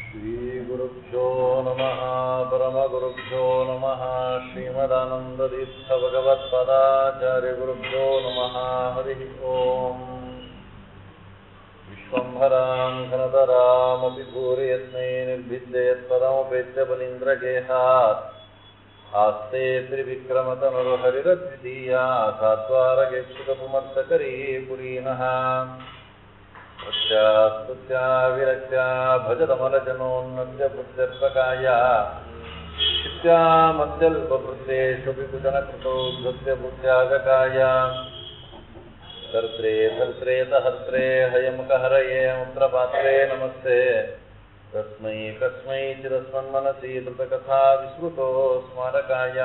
ಶ್ರೀಗುರುಭ್ಯೋ ನಮಃ ಪರಮಗುರುಭ್ಯೋ ನಮಃ ಶ್ರೀಮದಾನಂದತೀರ್ಥ ಭಗವತ್ಪಾದಾಚಾರ್ಯಗುರುಭ್ಯೋ ನಮಃ ಹರಿ ಓಂ. ವಿಶ್ವಂಭರಾಂ ಘನತರಾಮಪಿ ಭೂರಿಯಸ್ಮೈ ನಿರ್ಭಿದ್ಯತ್ಪದಮುಪೇತ್ಯ ಬಲೀಂದ್ರಗೇಹಾತ್ ಆಸ್ತೆ ತ್ರಿವಿಕ್ರಮತನುರ್ಹರಿರದ್ವಿತೀಯಾ ಸಾತ್ವಾರಗೇಕ್ಷುಕಪುಮರ್ತಕರೀ ಪುರೀನಃ ಸ್ತುತ್ಯಾ ವಿರಕ್ತ್ಯಾ ಭಜತಮಲಜನೋನ್ನತ್ಯ ಪುತ್ರ್ಯರ್ಪಕಾಯ ಶಿತ್ಯಾ ಮಧ್ಯಲ್ಪವೃತ್ತೇಷು ವಿಭುಜನಕೃತೋ ಧೃತ್ಯ ಪುತ್ಯಾಗಕಾಯ ಕರ್ತ್ರೇ ಧರ್ತ್ರೇ ತಹರ್ತ್ರೇ ಹಯಮುಖಹರಯೇ ಮುತ್ರಪಾತ್ರೇ ನಮಸ್ತೆ ತಸ್ಮೈ ಕಸ್ಮೈ ಚಿರಸ್ಮನ್ಮನಸಿ ಧೃತಕಥಾ ವಿಸ್ಮೃತೋ ಸ್ಮಾರಕಾಯ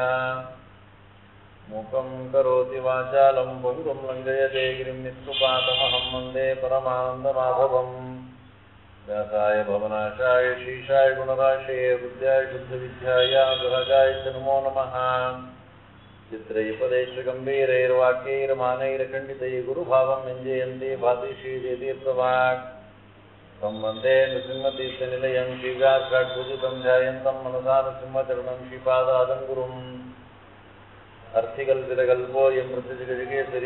ಮೂಕಂ ಕರೋತಿ ವಾಚಾಲಂ ಪಂಗುಂ ಲಂಘಯತೆ ಗಿರಿಂ ನಿತ್ಕೃಪಾತಮಹಂ ವಂದೇ ಪರಮಾನಂದಮಾಧವಂ. ವ್ಯಾಸಾಯ ಭವನಾಶಾಯ ಶೀಶಾಯ ಗುಣರಾಶೇ ಬುದ್ಧ್ಯಾಯ ಶುದ್ಧವಿದ್ಯಾಯ ಗೃಹಗಾಯ ಚ ನಮೋ ನಮಃ. ಚಿತ್ರೈಪದೇಶಗಂಭೀರೈರ್ವಾಕ್ಯೈರ್ಮಾನೈರ್ಖಂಡಿತೈ ಗುರುಭಾವಂ ವ್ಯಂಜಯಂತಿ ಭಾತಿ ಶ್ರೀಜಯತೀರ್ಥವಾಕ್ ತಂ ವಂದೇ ನೃಸಿಂಹತೀರ್ಥನಿಲಯಂ ಶ್ರೀಗಾರ್ಘಾಟ್ಪೂಜಿತಂ ಧ್ಯಾಯಂತಂ ಮನಸಾ ನೃಸಿಂಹಚರಣಂ ಶ್ರೀಪಾದಾದಂ ಗುರುಂ. ಅರ್ಥಿಕಲ್ಪಿತಕಲ್ಪೋಯಂ ಪ್ರತ್ಯಜಿಗಜಿಗೇಸರಿ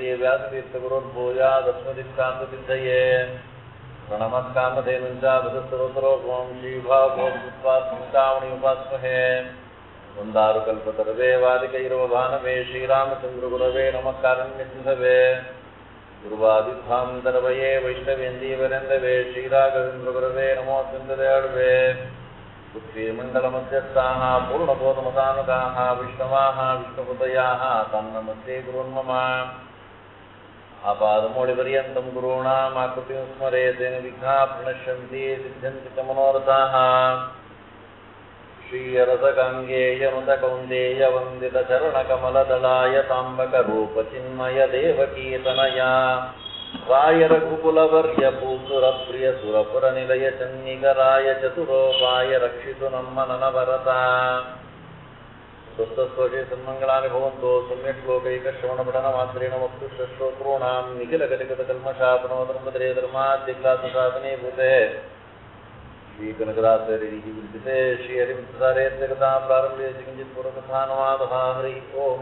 ವ್ಯಾಸತೀರ್ಥಗುರೋರ್ಭೂಯಾದಸ್ಮದಿಕ್ಕಾಂತಸಿದ್ಧಯೇ ಪ್ರಣಮತ್ಕಾಮಧೇನುಂಚ ಭಜಸ್ತರೋತರೋಪಮಂ ಶ್ರೀಭಾಗವತ್ಪಾತ್ಮನಿ ಉಪಾಸ್ಮಹೇ. ಒಂದಾರು ಕಲ್ಪತರವೇ ವಾದಿಕೈರವಭಾನವೇ ಶ್ರೀರಾಮಚಂದ್ರಗುರವೇ ನಮಃ ಕಾರುಣ್ಯಸಿಂಧವೇ. ಗುರುವಾದಿಧ್ವಾಂತರವಯೇ ವೈಷ್ಣವೇಂದೀವರೆಂದವೇ ಶ್ರೀರಾಘವೇಂದ್ರಗುರವೇ ನಮೋऽತ್ಯಂತದಯಾಳುವೇ. ಪೃಥ್ವೀಮಂಡಲಮಧ್ಯಸ್ಥಾಃ ಪೂರ್ಣಬೋಧಮತಾನುಗಾಃ ವಿಷ್ಣವಾಃ ವಿಷ್ಣುಪತಯಾಃ ತನ್ನಮಸ್ತೆ ಗುರುನ್ಮಮ. ಆಪಾದಮೌಳಿಪರ್ಯಂತಂ ಗುರುಣಾಂ ಆಕೃತಿಂ ಸ್ಮರೇತ್ ತೇನ ವಿಘ್ನಾಃ ಪ್ರಣಶ್ಯಂತಿ ಸಿದ್ಧ್ಯಂತಿ ಚ ಮನೋರಥಾಃ. ಶ್ರೀಯರಸಗಂಗೇಯನುತ ಕೌಂದೇಯ ವಂದಿತ ಚರಣಕಮಲದಳಾಯ ತಾಂಬಕರೂಪ ಚಿನ್ಮಯ ದೇವಕೀತನಯ ರಾಯರ ಕುಕುಲವರ್ಯ ಭೂಸುರಪ್ರಿಯ ಸುರಪುರ ನಿಲಯ ಚನ್ನಿಗರಾಯ ಚತುರೋಪಾಯ ರಕ್ಷಿತು ನಮ್ಮ ನನಭರತ. ಸ್ವಸ್ಥಸ್ವಜೇ ಸನ್ಮಂಗಳಾನಿ ಭವಂತು. ಸಮ್ಯಕ್ ಶ್ಲೋಕೈಕ ಶ್ರವಣ ಪಠನ ಮಾತ್ರೇಣ ವಸ್ತುಷ್ಠ ಶ್ರೋತॄಣಾಂ ನಿಖಿಲ ಗಲಿಕತ ಕಲ್ಮಷಾಪನೋ ಧರ್ಮತ್ರೇ ಧರ್ಮಾದ್ಯಗ್ಲಾಸ ಸಾಧನೆ ಭೂತೆ. ಶ್ರೀ ಕನಕದಾಸರಿ ವಿರಚಿತೆ ಶ್ರೀ ಹರಿಮಿತ್ರಧಾರೇತ್ಯಗತಾ ಪ್ರಾರಂಭೆ ಕಿಂಚಿತ್ ಪೂರ್ವಕಥಾನುವಾದಃ. ಹರಿ ಓಂ.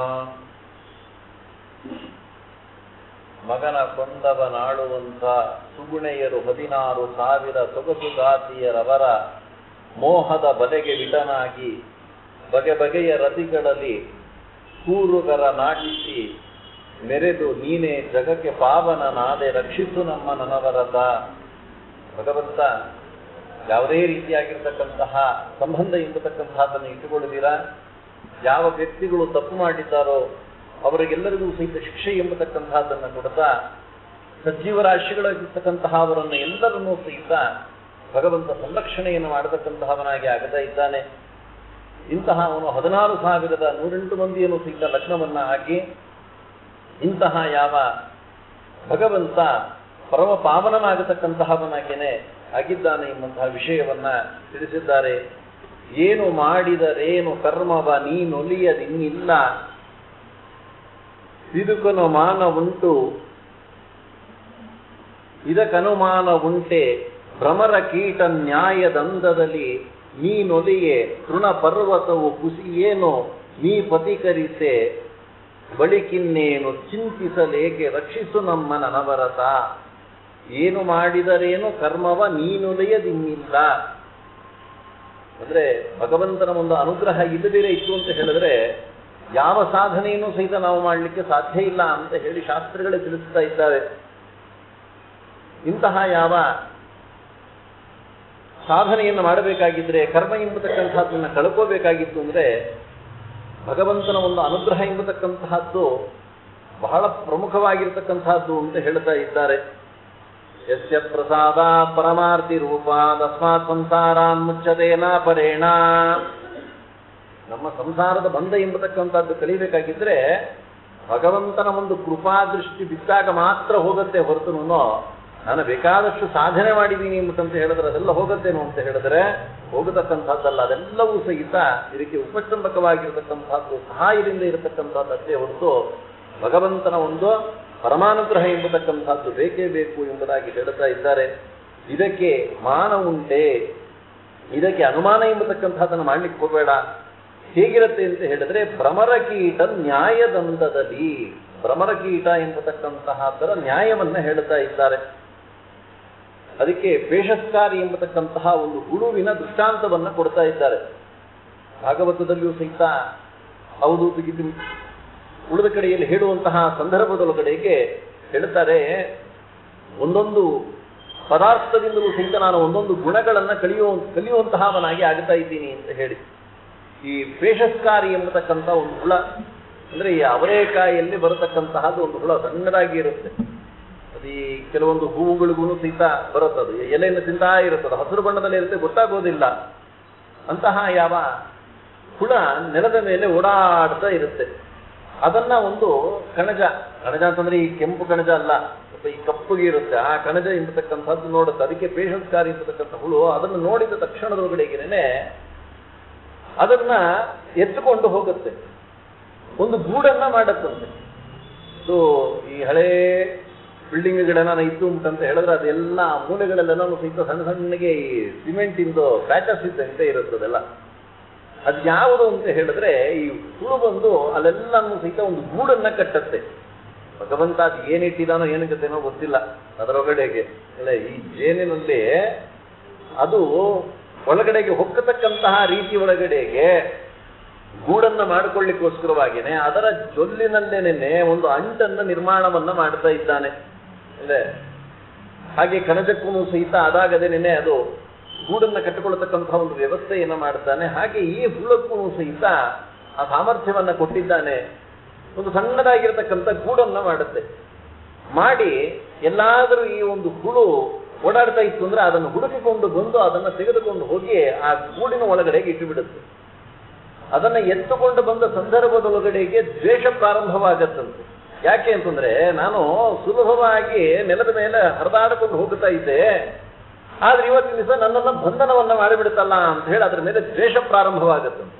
ಮಗನ ಕೊಂದವನಾಳುವಂಥ ಸುಗುಣೆಯರು 16,000 ಸೊಗಸು ಗಾತಿಯರವರ ಮೋಹದ ಬಲೆಗೆ ವಿಟನಾಗಿ ಬಗೆ ಬಗೆಯ ರತಿಗಳಲ್ಲಿ ಕೂರುಗರ ನಾಟಿಸಿ ಮೆರೆದು ನೀನೇ ಜಗಕ್ಕೆ ಪಾವನನಾದೆ ರಕ್ಷಿಸು ನಮ್ಮ ನನವರತ. ಭಗವಂತ ಯಾವುದೇ ರೀತಿಯಾಗಿರ್ತಕ್ಕಂತಹ ಸಂಬಂಧ ಇರತಕ್ಕಂತಹದನ್ನು ಇಟ್ಟುಕೊಳ್ಳುತ್ತೀರಾ. ಯಾವ ವ್ಯಕ್ತಿಗಳು ತಪ್ಪು ಮಾಡಿದ್ದಾರೋ ಅವರಿಗೆಲ್ಲರಿಗೂ ಸಹಿತ ಶಿಕ್ಷೆ ಎಂಬತಕ್ಕಂತಹದ್ದನ್ನು ಕೊಡ್ತಾ ಸಜ್ಜೀವರಾಶಿಗಳಾಗಿರ್ತಕ್ಕಂತಹ ಅವರನ್ನು ಎಲ್ಲರನ್ನೂ ಸಹಿತ ಭಗವಂತ ಸಂರಕ್ಷಣೆಯನ್ನು ಮಾಡತಕ್ಕಂತಹವನಾಗಿ ಆಗತಾ ಇದ್ದಾನೆ. ಇಂತಹ ಅವನು 16,108 ಮಂದಿಯನ್ನು ಸಹಿತ ಲಗ್ನವನ್ನ ಹಾಕಿ ಇಂತಹ ಯಾವ ಭಗವಂತ ಪರಮ ಪಾವನನಾಗತಕ್ಕಂತಹವನಾಗೇನೆ ಆಗಿದ್ದಾನೆ ಎಂಬಂತಹ ವಿಷಯವನ್ನ ತಿಳಿಸಿದ್ದಾರೆ. ಏನು ಮಾಡಿದರೇನು ಕರ್ಮವ ನೀನೊಲಿಯದಿನ್ನಿಲ್ಲ, ಇದಕ್ಕನು ಮಾನ ಉಂಟು ಇದಕ್ಕನುಮಾನ ಉಂಟೆ, ಭ್ರಮರ ಕೀಟ ನ್ಯಾಯದಂದದಲ್ಲಿ ನೀನೊಲಿಯೆ, ತೃಣ ಪರ್ವತವು ಕುಸಿಯೇನು ನೀ ಪತಿಕರಿಸೆ, ಬಳಿಕಿನ್ನೇನು ಚಿಂತಿಸಲೇಕೆ ರಕ್ಷಿಸು ನಮ್ಮ ನನವರತ. ಏನು ಮಾಡಿದರೇನು ಕರ್ಮವ ನೀನೊಲಿಯದಿನ್ನಿಲ್ಲ ಅಂದ್ರೆ ಭಗವಂತನ ಒಂದು ಅನುಗ್ರಹ ಇಲ್ಲದಿರೇ ಇತ್ತು ಅಂತ ಹೇಳಿದ್ರೆ ಯಾವ ಸಾಧನೆಯನ್ನು ಸಹಿತ ನಾವು ಮಾಡಲಿಕ್ಕೆ ಸಾಧ್ಯ ಇಲ್ಲ ಅಂತ ಹೇಳಿ ಶಾಸ್ತ್ರಗಳೇ ತಿಳಿಸ್ತಾ ಇದ್ದಾರೆ. ಇಂತಹ ಯಾವ ಸಾಧನೆಯನ್ನು ಮಾಡಬೇಕಾಗಿದ್ರೆ ಕರ್ಮ ಎಂಬತಕ್ಕಂಥದ್ದನ್ನು ಕಳ್ಕೋಬೇಕಾಗಿತ್ತು ಅಂದ್ರೆ ಭಗವಂತನ ಒಂದು ಅನುಗ್ರಹ ಎಂಬತಕ್ಕಂತಹದ್ದು ಬಹಳ ಪ್ರಮುಖವಾಗಿರ್ತಕ್ಕಂಥದ್ದು ಅಂತ ಹೇಳ್ತಾ ಇದ್ದಾರೆ. ಯಸ್ಯ ಪ್ರಸಾದ ಪರಮಾರ್ಥಿ ರೂಪ ತಸ್ಮಾತ್ ಸಂಸಾರಾನ್ ಮುಚ್ಚತೇನ ಪರೇಣ. ನಮ್ಮ ಸಂಸಾರದ ಬಂಧ ಎಂಬತಕ್ಕಂಥದ್ದು ಕಲಿಬೇಕಾಗಿದ್ರೆ ಭಗವಂತನ ಒಂದು ಕೃಪಾ ದೃಷ್ಟಿ ಬಿದ್ದಾಗ ಮಾತ್ರ ಹೋಗುತ್ತೆ ಹೊರತು ನಾನು ಬೇಕಾದಷ್ಟು ಸಾಧನೆ ಮಾಡಿದ್ದೀನಿ ಎಂಬುದಂತ ಹೇಳಿದ್ರೆ ಅದೆಲ್ಲ ಹೋಗುತ್ತೇನೋ ಅಂತ ಹೇಳಿದ್ರೆ ಹೋಗತಕ್ಕಂಥದ್ದಲ್ಲ. ಅದೆಲ್ಲವೂ ಸಹಿತ ಇದಕ್ಕೆ ಉಪಚಂಬಕವಾಗಿರತಕ್ಕಂಥದ್ದು ಸಹಾಯದಿಂದ ಇರತಕ್ಕಂಥದ್ದು ಅಷ್ಟೇ ಹೊರತು ಭಗವಂತನ ಒಂದು ಪರಮಾನುಗ್ರಹ ಎಂಬತಕ್ಕಂಥದ್ದು ಬೇಕೇ ಬೇಕು ಎಂಬುದಾಗಿ ಹೇಳ್ತಾ ಇದ್ದಾರೆ. ಇದಕ್ಕೆ ಮಾನ ಉಂಟೆ, ಇದಕ್ಕೆ ಅನುಮಾನ ಎಂಬತಕ್ಕಂಥದ್ದನ್ನು ಮಾಡ್ಲಿಕ್ಕೆ ಕೊಡಬೇಡ. ಹೇಗಿರುತ್ತೆ ಅಂತ ಹೇಳಿದ್ರೆ, ಭ್ರಮರಕೀಟ ನ್ಯಾಯದಂದದಲ್ಲಿ, ಭ್ರಮರಕೀಟ ಎಂಬತಕ್ಕಂತಹದರ ನ್ಯಾಯವನ್ನ ಹೇಳುತ್ತಾ ಇದ್ದಾರೆ. ಅದಕ್ಕೆ ಪೇಷಸ್ಕಾರಿ ಎಂಬತಕ್ಕಂತಹ ಒಂದು ಹುಳುವಿನ ದೃಷ್ಟಾಂತವನ್ನ ಕೊಡ್ತಾ ಇದ್ದಾರೆ. ಭಾಗವತದಲ್ಲಿಯೂ ಸಹಿತ ಹೌದು ಉಳಿದ ಕಡೆಯಲ್ಲಿ ಹೇಳುವಂತಹ ಸಂದರ್ಭದೊಳಗಡೆಗೆ ಹೇಳುತ್ತಾರೆ, ಒಂದೊಂದು ಪದಾರ್ಥದಿಂದಲೂ ಸಹಿತ ನಾನು ಒಂದೊಂದು ಗುಣಗಳನ್ನ ಕಲಿಯುವಂತಹವನಾಗಿ ಆಗ್ತಾ ಇದ್ದೀನಿ ಅಂತ ಹೇಳಿ. ಈ ಪೇಷಸ್ಕಾರಿ ಎಂಬತಕ್ಕಂಥ ಒಂದು ಹುಳ ಅಂದ್ರೆ ಈ ಅವರೇಕಾಯಲ್ಲಿ ಬರತಕ್ಕಂತಹದ್ದು ಒಂದು ಹುಳ ಸಣ್ಣದಾಗಿ ಇರುತ್ತೆ. ಅದು ಈ ಕೆಲವೊಂದು ಹೂವುಗಳಿಗೂ ಸಹಿತ ಬರುತ್ತದು, ಎಲೆಯನ್ನು ತಿಂತಾ ಇರುತ್ತದೆ, ಹಸಿರು ಬಣ್ಣದಲ್ಲಿ ಇರುತ್ತೆ, ಗೊತ್ತಾಗೋದಿಲ್ಲ. ಅಂತಹ ಯಾವ ಹುಳ ನೆಲದ ಮೇಲೆ ಓಡಾಡ್ತಾ ಇರುತ್ತೆ. ಅದನ್ನ ಒಂದು ಕಣಜ ಅಂತಂದ್ರೆ ಈ ಕೆಂಪು ಕಣಜ ಅಲ್ಲ, ಈ ಕಪ್ಪುಗೆ ಇರುತ್ತೆ, ಆ ಕಣಜ ಎಂಬತಕ್ಕಂಥದ್ದು ನೋಡುತ್ತೆ. ಅದಕ್ಕೆ ಪೇಷಸ್ಕಾರಿ ಎಂಬತಕ್ಕಂಥ ಹುಳು ಅದನ್ನು ನೋಡಿದ ತಕ್ಷಣದೊಳಗಡೆಗೇನೆ ಅದನ್ನ ಎತ್ತುಕೊಂಡು ಹೋಗುತ್ತೆ, ಒಂದು ಗೂಡನ್ನ ಮಾಡತ್ತಂತೆ. ಸೊ ಈ ಹಳೇ ಬಿಲ್ಡಿಂಗ್ಗಳನ್ನ ಇದ್ದು ಉಂಟಂತ ಹೇಳಿದ್ರೆ ಅದೆಲ್ಲ ಮೂಲೆಗಳೆಲ್ಲ ಸಹಿತ ಸಣ್ಣ ಸಣ್ಣಗೆ ಈ ಸಿಮೆಂಟ್ ಇಂದು ಪ್ಯಾಚಸ್ ಇದ್ದಂತೆ ಇರುತ್ತದೆಲ್ಲ. ಅದು ಯಾವುದು ಅಂತ ಹೇಳಿದ್ರೆ ಈ ಹುಳು ಬಂದು ಅಲ್ಲೆಲ್ಲನೂ ಸಹಿತ ಒಂದು ಗೂಡನ್ನ ಕಟ್ಟತ್ತೆ. ಭಗವಂತ ಅದು ಏನಿಟ್ಟಿದಾನೋ ಏನಕ್ಕೇನೋ ಗೊತ್ತಿಲ್ಲ ಅದರೊಳಗಡೆಗೆ. ಅಲ್ಲ, ಈ ಜೇನಿನಲ್ಲಿ ಅದು ಒಳಗಡೆಗೆ ಹೊಕ್ಕತಕ್ಕಂತಹ ರೀತಿ ಒಳಗಡೆಗೆ ಗೂಡನ್ನ ಮಾಡಿಕೊಳ್ಳಿಕ್ಕೋಸ್ಕರವಾಗಿನೇ ಅದರ ಜೊಲ್ಲಿನಲ್ಲೇನೆ ಒಂದು ಅಂಟನ್ನ ನಿರ್ಮಾಣವನ್ನ ಮಾಡ್ತಾ ಇದ್ದಾನೆ. ಅಲ್ಲೇ ಹಾಗೆ ಕಣಜಕ್ಕೂ ಸಹಿತ ಅದಾಗದೇನೆ ಅದು ಗೂಡನ್ನ ಕಟ್ಟಿಕೊಳ್ಳತಕ್ಕಂತಹ ಒಂದು ವ್ಯವಸ್ಥೆಯನ್ನ ಮಾಡ್ತಾನೆ. ಹಾಗೆ ಈ ಹುಳಕ್ಕೂ ಸಹಿತ ಆ ಸಾಮರ್ಥ್ಯವನ್ನ ಕೊಟ್ಟಿದ್ದಾನೆ. ಒಂದು ಸಣ್ಣದಾಗಿರ್ತಕ್ಕಂಥ ಗೂಡನ್ನ ಮಾಡುತ್ತೆ. ಮಾಡಿ ಎಲ್ಲಾದರೂ ಈ ಒಂದು ಹುಳು ಓಡಾಡ್ತಾ ಇತ್ತು ಅಂದ್ರೆ ಅದನ್ನು ಹುಡುಕಿಕೊಂಡು ಬಂದು ಅದನ್ನ ತೆಗೆದುಕೊಂಡು ಹೋಗಿ ಆ ಗೂಡಿನ ಒಳಗಡೆಗೆ ಇಟ್ಟು ಬಿಡುತ್ತೆ. ಅದನ್ನ ಎತ್ತುಕೊಂಡು ಬಂದ ಸಂದರ್ಭದೊಳಗಡೆಗೆ ದ್ವೇಷ ಪ್ರಾರಂಭವಾಗತ್ತಂತೆ. ಯಾಕೆ ಅಂತಂದ್ರೆ ನಾನು ಸುಲಭವಾಗಿ ನೆಲದ ಮೇಲೆ ಹರಿದಾಡಿಕೊಂಡು ಹೋಗ್ತಾ ಇದ್ದೆ, ಆದ್ರೆ ಇವತ್ತಿನ ದಿವಸ ನನ್ನನ್ನ ಬಂಧನವನ್ನ ಮಾಡಿಬಿಡುತ್ತಲ್ಲ ಅಂತ ಹೇಳಿ ಅದರ ಮೇಲೆ ದ್ವೇಷ ಪ್ರಾರಂಭವಾಗತ್ತಂತೆ.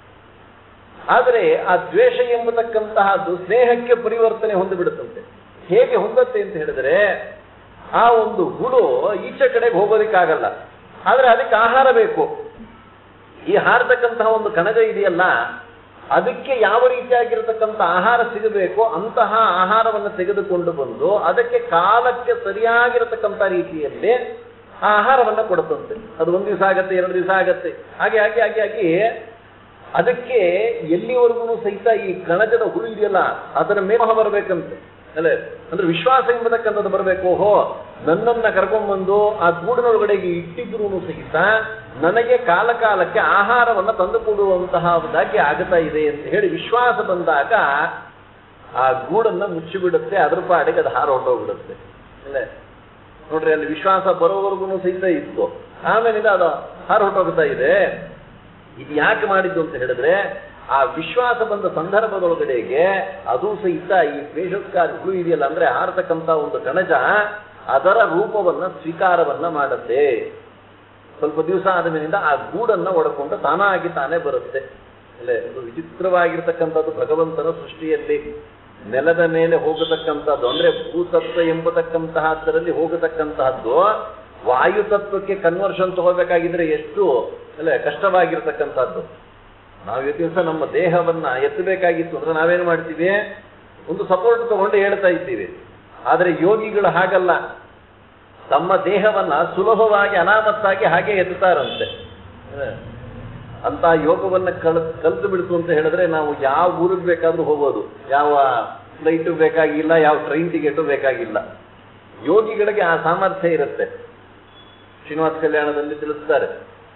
ಆದರೆ ಆ ದ್ವೇಷ ಎಂಬತಕ್ಕಂತಹದ್ದು ಸ್ನೇಹಕ್ಕೆ ಪರಿವರ್ತನೆ ಹೊಂದಿಬಿಡುತ್ತಂತೆ. ಹೇಗೆ ಹೊಂದತ್ತೆ ಅಂತ ಹೇಳಿದ್ರೆ, ಆ ಒಂದು ಹುಳು ಈಚೆ ಕಡೆಗೆ ಹೋಗೋದಕ್ಕಾಗಲ್ಲ, ಆದ್ರೆ ಅದಕ್ಕೆ ಆಹಾರ ಬೇಕು. ಈ ಹಾರತಕ್ಕಂತಹ ಒಂದು ಕಣಜ ಇದೆಯಲ್ಲ, ಅದಕ್ಕೆ ಯಾವ ರೀತಿಯಾಗಿರತಕ್ಕಂಥ ಆಹಾರ ಸಿಗಬೇಕು ಅಂತಹ ಆಹಾರವನ್ನು ತೆಗೆದುಕೊಂಡು ಬಂದು ಅದಕ್ಕೆ ಕಾಲಕ್ಕೆ ಸರಿಯಾಗಿರತಕ್ಕಂಥ ರೀತಿಯಲ್ಲಿ ಆ ಆಹಾರವನ್ನ ಕೊಡುತ್ತಂತೆ. ಅದು 1 ದಿವಸ ಆಗತ್ತೆ, 2 ದಿವಸ ಆಗತ್ತೆ, ಹಾಗೆ ಹಾಗೆ ಹಾಗೆ ಹಾಗೆ ಅದಕ್ಕೆ ಎಲ್ಲಿವರೆಗೂ ಸಹಿತ ಈ ಕಣಜದ ಹುಳು ಇದೆಯಲ್ಲ ಅದರ ಮೇಹ ಬರಬೇಕಂತೆ. ಅಲ್ಲೇ ಅಂದ್ರೆ ವಿಶ್ವಾಸ ಎಂಬತಕ್ಕಂಥದ್ದು ಬರಬೇಕು. ಓಹೋ, ನನ್ನನ್ನ ಕರ್ಕೊಂಡ್ಬಂದು ಆ ಗೂಡಿನೊಳಗಡೆಗೆ ಇಟ್ಟಿದ್ರು ಸಹಿತ ನನಗೆ ಕಾಲಕ್ಕೆ ಆಹಾರವನ್ನ ತಂದು ಕೊಡುವಂತಹದಾಗಿ ಆಗ್ತಾ ಇದೆ ಅಂತ ಹೇಳಿ ವಿಶ್ವಾಸ ಬಂದಾಗ ಆ ಗೂಡನ್ನ ಮುಚ್ಚಿಬಿಡುತ್ತೆ. ಅದ್ರ ಪಾಡಿಗೆ ಅದು ಹಾರ ಹೊರಟೋಗ್ಬಿಡುತ್ತೆ. ಅಲ್ಲೇ ನೋಡ್ರಿ, ಅಲ್ಲಿ ವಿಶ್ವಾಸ ಬರೋವರೆಗೂ ಸಹಿತ ಇತ್ತು, ಆಮೇಲಿಂದ ಅದು ಹಾರ ಹೊರಟೋಗ್ತಾ ಇದೆ. ಇದು ಯಾಕೆ ಮಾಡಿದ್ದು ಅಂತ ಹೇಳಿದ್ರೆ, ಆ ವಿಶ್ವಾಸ ಬಂದ ಸಂದರ್ಭದೊಳಗಡೆಗೆ ಅದು ಸಹಿತ ಈ ಪೇಷಸ್ಕಾರಿ ಹುಳು ಇದೆಯಲ್ಲ ಅಂದ್ರೆ ಹಾರತಕ್ಕಂಥ ಒಂದು ಕಣಜ ಅದರ ರೂಪವನ್ನ ಸ್ವೀಕಾರವನ್ನ ಮಾಡುತ್ತೆ. ಸ್ವಲ್ಪ ದಿವಸ ಆದ ಮೇಲಿಂದ ಆ ಗೂಡನ್ನ ಒಡಕೊಂಡು ತಾನಾಗಿ ತಾನೇ ಬರುತ್ತೆ. ಅಲ್ಲೇ ಅದು ವಿಚಿತ್ರವಾಗಿರ್ತಕ್ಕಂಥದ್ದು ಭಗವಂತನ ಸೃಷ್ಟಿಯಲ್ಲಿ. ನೆಲದ ಮೇಲೆ ಹೋಗತಕ್ಕಂಥದ್ದು ಅಂದ್ರೆ ಭೂತತ್ವ ಎಂಬತಕ್ಕಂತಹದ್ದರಲ್ಲಿ ಹೋಗತಕ್ಕಂತಹದ್ದು ವಾಯುತತ್ವಕ್ಕೆ ಕನ್ವರ್ಷನ್ ತಗೋಬೇಕಾಗಿದ್ರೆ ಎಷ್ಟು ಕಷ್ಟವಾಗಿರ್ತಕ್ಕಂಥದ್ದು. ನಾವು ಈ ದಿವಸ ನಮ್ಮ ದೇಹವನ್ನ ಎತ್ತಬೇಕಾಗಿತ್ತು ಅಂದ್ರೆ ನಾವೇನು ಮಾಡ್ತೀವಿ, ಒಂದು ಸಪೋರ್ಟ್ ತಗೊಂಡು ಹೇಳ್ತಾ ಇದ್ದೀವಿ. ಆದರೆ ಯೋಗಿಗಳು ಹಾಗಲ್ಲ, ತಮ್ಮ ದೇಹವನ್ನ ಸುಲಭವಾಗಿ ಅನಾಮತ್ತಾಗಿ ಹಾಗೆ ಎತ್ತುತ್ತಾರಂತೆ. ಅಂತ ಯೋಗವನ್ನ ಕಲಿತು ಬಿಡ್ತು ಅಂತ ಹೇಳಿದ್ರೆ ನಾವು ಯಾವ ಊರಿಗೆ ಬೇಕಾದ್ರೂ ಹೋಗೋದು, ಯಾವ ಫ್ಲೈಟು ಬೇಕಾಗಿಲ್ಲ, ಯಾವ ಟ್ರೈನ್ ಟಿಕೆಟು ಬೇಕಾಗಿಲ್ಲ. ಯೋಗಿಗಳಿಗೆ ಆ ಸಾಮರ್ಥ್ಯ ಇರುತ್ತೆ. ಶ್ರೀನಿವಾಸ ಕಲ್ಯಾಣದಲ್ಲಿ ತಿಳಿಸ್ತಾರೆ,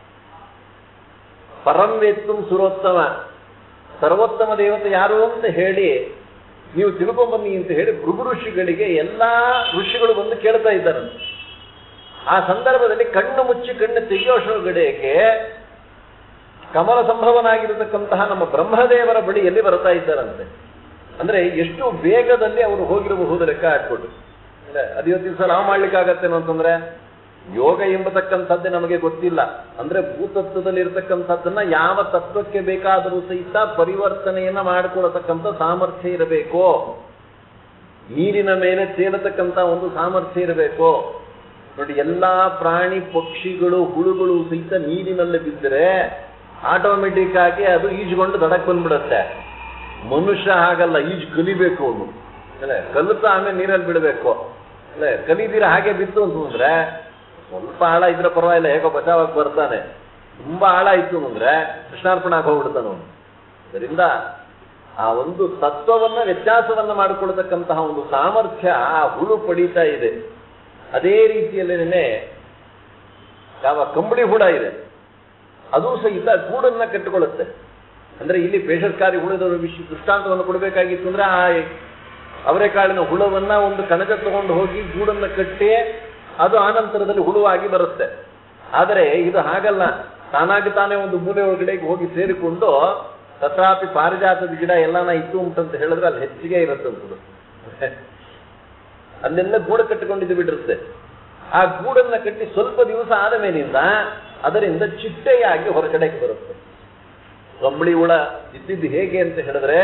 ಪರಂ ವೇತ್ತುಂ ಸುರೋತ್ತಮ, ಸರ್ವೋತ್ತಮ ದೇವತೆ ಯಾರು ಅಂತ ಹೇಳಿ ನೀವು ತಿಳ್ಕೊಂಬನ್ನಿ ಅಂತ ಹೇಳಿ ಭೃಗು ಋಷಿಗಳಿಗೆ ಎಲ್ಲಾ ಋಷಿಗಳು ಬಂದು ಕೇಳ್ತಾ ಇದ್ದಾರಂತೆ. ಆ ಸಂದರ್ಭದಲ್ಲಿ ಕಣ್ಣು ಮುಚ್ಚಿ ಕಣ್ಣು ತೆಗೆಯೋಷೊಳಗಡೆಗೆ ಕಮಲ ಸಂಭವನಾಗಿರತಕ್ಕಂತಹ ನಮ್ಮ ಬ್ರಹ್ಮದೇವರ ಬಳಿ ಎಲ್ಲಿ ಬರ್ತಾ ಇದ್ದಾರಂತೆ. ಅಂದ್ರೆ ಎಷ್ಟು ವೇಗದಲ್ಲಿ ಅವರು ಹೋಗಿರಬಹುದು ಲೆಕ್ಕ ಹಾಕ್ಬಿಟ್ಟು. ಅದು ಇವತ್ತು ದಿವಸ ನಾವು ಮಾಡ್ಲಿಕ್ಕಾಗತ್ತೇನೋ ಅಂತಂದ್ರೆ, ಯೋಗ ಎಂಬತಕ್ಕಂಥದ್ದೇ ನಮಗೆ ಗೊತ್ತಿಲ್ಲ. ಅಂದ್ರೆ ಭೂತತ್ವದಲ್ಲಿ ಇರತಕ್ಕಂಥದ್ದನ್ನ ಯಾವ ತತ್ವಕ್ಕೆ ಬೇಕಾದರೂ ಸಹಿತ ಪರಿವರ್ತನೆಯನ್ನ ಮಾಡಿಕೊಳ್ಳತಕ್ಕಂಥ ಸಾಮರ್ಥ್ಯ ಇರಬೇಕು. ನೀರಿನ ಮೇಲೆ ತೇಲತಕ್ಕಂಥ ಒಂದು ಸಾಮರ್ಥ್ಯ ಇರಬೇಕು. ನೋಡಿ, ಎಲ್ಲಾ ಪ್ರಾಣಿ ಪಕ್ಷಿಗಳು ಹುಳುಗಳು ಸಹಿತ ನೀರಿನಲ್ಲಿ ಬಿದ್ದರೆ ಆಟೋಮೆಟಿಕ್ ಆಗಿ ಅದು ಈಜ್ಕೊಂಡು ದಡಕ್ಕೆ ಬಂದ್ಬಿಡುತ್ತೆ. ಮನುಷ್ಯ ಹಾಗಲ್ಲ, ಈಜು ಕಲಿಬೇಕು ಅವನು ಅಲ್ಲೇ, ಕಲಿತ ಆಮೇಲೆ ನೀರಲ್ಲಿ ಬಿಡಬೇಕು ಅಲ್ಲೇ. ಕಲಿದಿರ ಹಾಗೆ ಬಿತ್ತು ಅಂತಂದ್ರೆ ಸ್ವಲ್ಪ ಆಳ ಇದ್ರೆ ಪರವಾಗಿಲ್ಲ, ಹೇಗೋ ಬಚಾವಾಗಿ ಬರ್ತಾನೆ. ತುಂಬಾ ಆಳ ಇತ್ತು ಅಂದ್ರೆ ಕೃಷ್ಣಾರ್ಪಣ ಹೋಗ್ಬಿಡ್ತಾನೆ ಅವನು. ಅದರಿಂದ ಆ ಒಂದು ತತ್ವವನ್ನ ವ್ಯತ್ಯಾಸವನ್ನ ಮಾಡಿಕೊಳ್ತಕ್ಕಂತಹ ಒಂದು ಸಾಮರ್ಥ್ಯ ಆ ಹುಳು ಪಡೀತಾ ಇದೆ. ಅದೇ ರೀತಿಯಲ್ಲೇನೆ ಯಾವ ಕಂಬಳಿ ಹುಳ ಇದೆ, ಅದು ಸಹಿತ ಗೂಡನ್ನ ಕಟ್ಟಿಕೊಳ್ಳುತ್ತೆ. ಅಂದ್ರೆ ಇಲ್ಲಿ ಬೇಷತ್ಕಾರಿ ಹುಳದ ದೃಷ್ಟಾಂತವನ್ನು ಕೊಡಬೇಕಾಗಿತ್ತು ಅಂದ್ರೆ ಆ ಅವರೆಕಾಳಿನ ಹುಳವನ್ನ ಒಂದು ಕಣಜ ತಗೊಂಡು ಹೋಗಿ ಗೂಡನ್ನ ಕಟ್ಟಿ ಅದು ಆನಂತರದಲ್ಲಿ ಹುಳುವಾಗಿ ಬರುತ್ತೆ. ಆದರೆ ಇದು ಹಾಗಲ್ಲ, ತಾನಾಗಿ ತಾನೇ ಒಂದು ಮೂಲೆ ಒಳಗಡೆಗೆ ಹೋಗಿ ಸೇರಿಕೊಂಡು ತಥಾಪಿ ಪಾರಿಜಾತದ ಗಿಡ ಎಲ್ಲಾನ ಇತ್ತು ಉಂಟಂತ ಹೇಳಿದ್ರೆ ಅಲ್ಲಿ ಹೆಚ್ಚಿಗೆ ಇರುತ್ತಂತದ್ದು. ಅಲ್ಲೆಲ್ಲ ಗೂಡು ಕಟ್ಟಿಕೊಂಡಿದ್ದು ಬಿಟ್ಟಿರುತ್ತೆ. ಆ ಗೂಡನ್ನ ಕಟ್ಟಿ ಸ್ವಲ್ಪ ದಿವಸ ಆದ ಮೇಲಿಂದ ಅದರಿಂದ ಚಿಟ್ಟೆಯಾಗಿ ಹೊರಗಡೆಗೆ ಬರುತ್ತೆ. ಕಂಬಳಿ ಹುಳ ಇದ್ದಿದ್ದು ಹೇಗೆ ಅಂತ ಹೇಳಿದ್ರೆ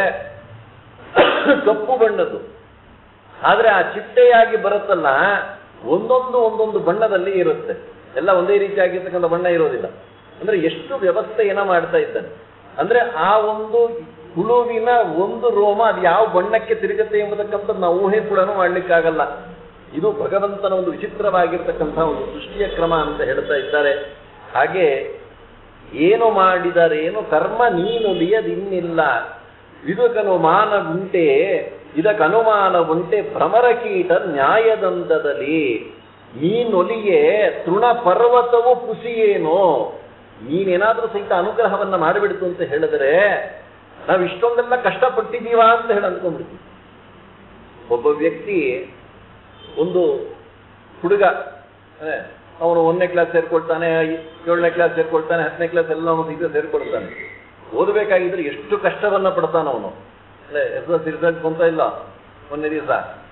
ಕಪ್ಪು ಬಣ್ಣದ್ದು, ಆದ್ರೆ ಆ ಚಿಟ್ಟೆಯಾಗಿ ಬರುತ್ತಲ್ಲ ಒಂದೊಂದು ಬಣ್ಣದಲ್ಲಿ ಇರುತ್ತೆ. ಎಲ್ಲ ಒಂದೇ ರೀತಿಯಾಗಿರ್ತಕ್ಕಂಥ ಬಣ್ಣ ಇರೋದಿಲ್ಲ. ಅಂದ್ರೆ ಎಷ್ಟು ವ್ಯವಸ್ಥೆಯನ್ನ ಮಾಡ್ತಾ ಇದ್ದಾನೆ ಅಂದ್ರೆ ಆ ಒಂದು ಹುಳುವಿನ ಒಂದು ರೋಮ ಅದು ಯಾವ ಬಣ್ಣಕ್ಕೆ ತಿರುಗುತ್ತೆ ಎಂಬುದಕ್ಕಂಥದ್ದು ನಾವು ಊಹೆ ಕೂಡ ಮಾಡ್ಲಿಕ್ಕಾಗಲ್ಲ. ಇದು ಭಗವಂತನ ಒಂದು ವಿಚಿತ್ರವಾಗಿರ್ತಕ್ಕಂತಹ ಒಂದು ಸೃಷ್ಟಿಯ ಕ್ರಮ ಅಂತ ಹೇಳ್ತಾ ಇದ್ದಾರೆ. ಹಾಗೆ ಏನು ಮಾಡಿದರೇನು ಕರ್ಮ ನೀನುಲಿಯದಿನ್ನಿಲ್ಲ, ಇದಕ್ಕನುಮಾನವುಂಟೆ ಇದಕ್ಕನುಮಾನವುಂಟೆ ಭ್ರಮರ ಕೀಟ ನ್ಯಾಯದಂತದಲ್ಲಿ, ನೀನೊಲಿಯೇ ತೃಣ ಪರ್ವತವು ಪುಸಿಯೇನೋ. ನೀನೇನಾದ್ರೂ ಸಹಿತ ಅನುಗ್ರಹವನ್ನ ಮಾಡಿಬಿಡ್ತು ಅಂತ ಹೇಳಿದ್ರೆ ನಾವು ಇಷ್ಟೊಂದೆಲ್ಲ ಕಷ್ಟಪಟ್ಟಿದ್ದೀವಾ ಅಂತ ಹೇಳಿ ಅಂದ್ಕೊಂಡ್ಬಿಡ್ತೀವಿ. ಒಬ್ಬ ವ್ಯಕ್ತಿ, ಒಂದು ಹುಡುಗ, ಅವನು 1ನೇ ಕ್ಲಾಸ್ ಸೇರ್ಕೊಳ್ತಾನೆ, 7ನೇ ಕ್ಲಾಸ್ ಸೇರ್ಕೊಳ್ತಾನೆ, 10ನೇ ಕ್ಲಾಸ್ ಎಲ್ಲ ಸಹಿತ ಸೇರ್ಕೊಳ್ತಾನೆ. ಓದಬೇಕಾಗಿದ್ರೆ ಎಷ್ಟು ಕಷ್ಟವನ್ನ ಪಡ್ತಾನ ಅವನು. SSLC ರಿಸಲ್ಟ್ ಬಂತ ಇಲ್ಲ, ಮೊನ್ನೆ ದಿವಸ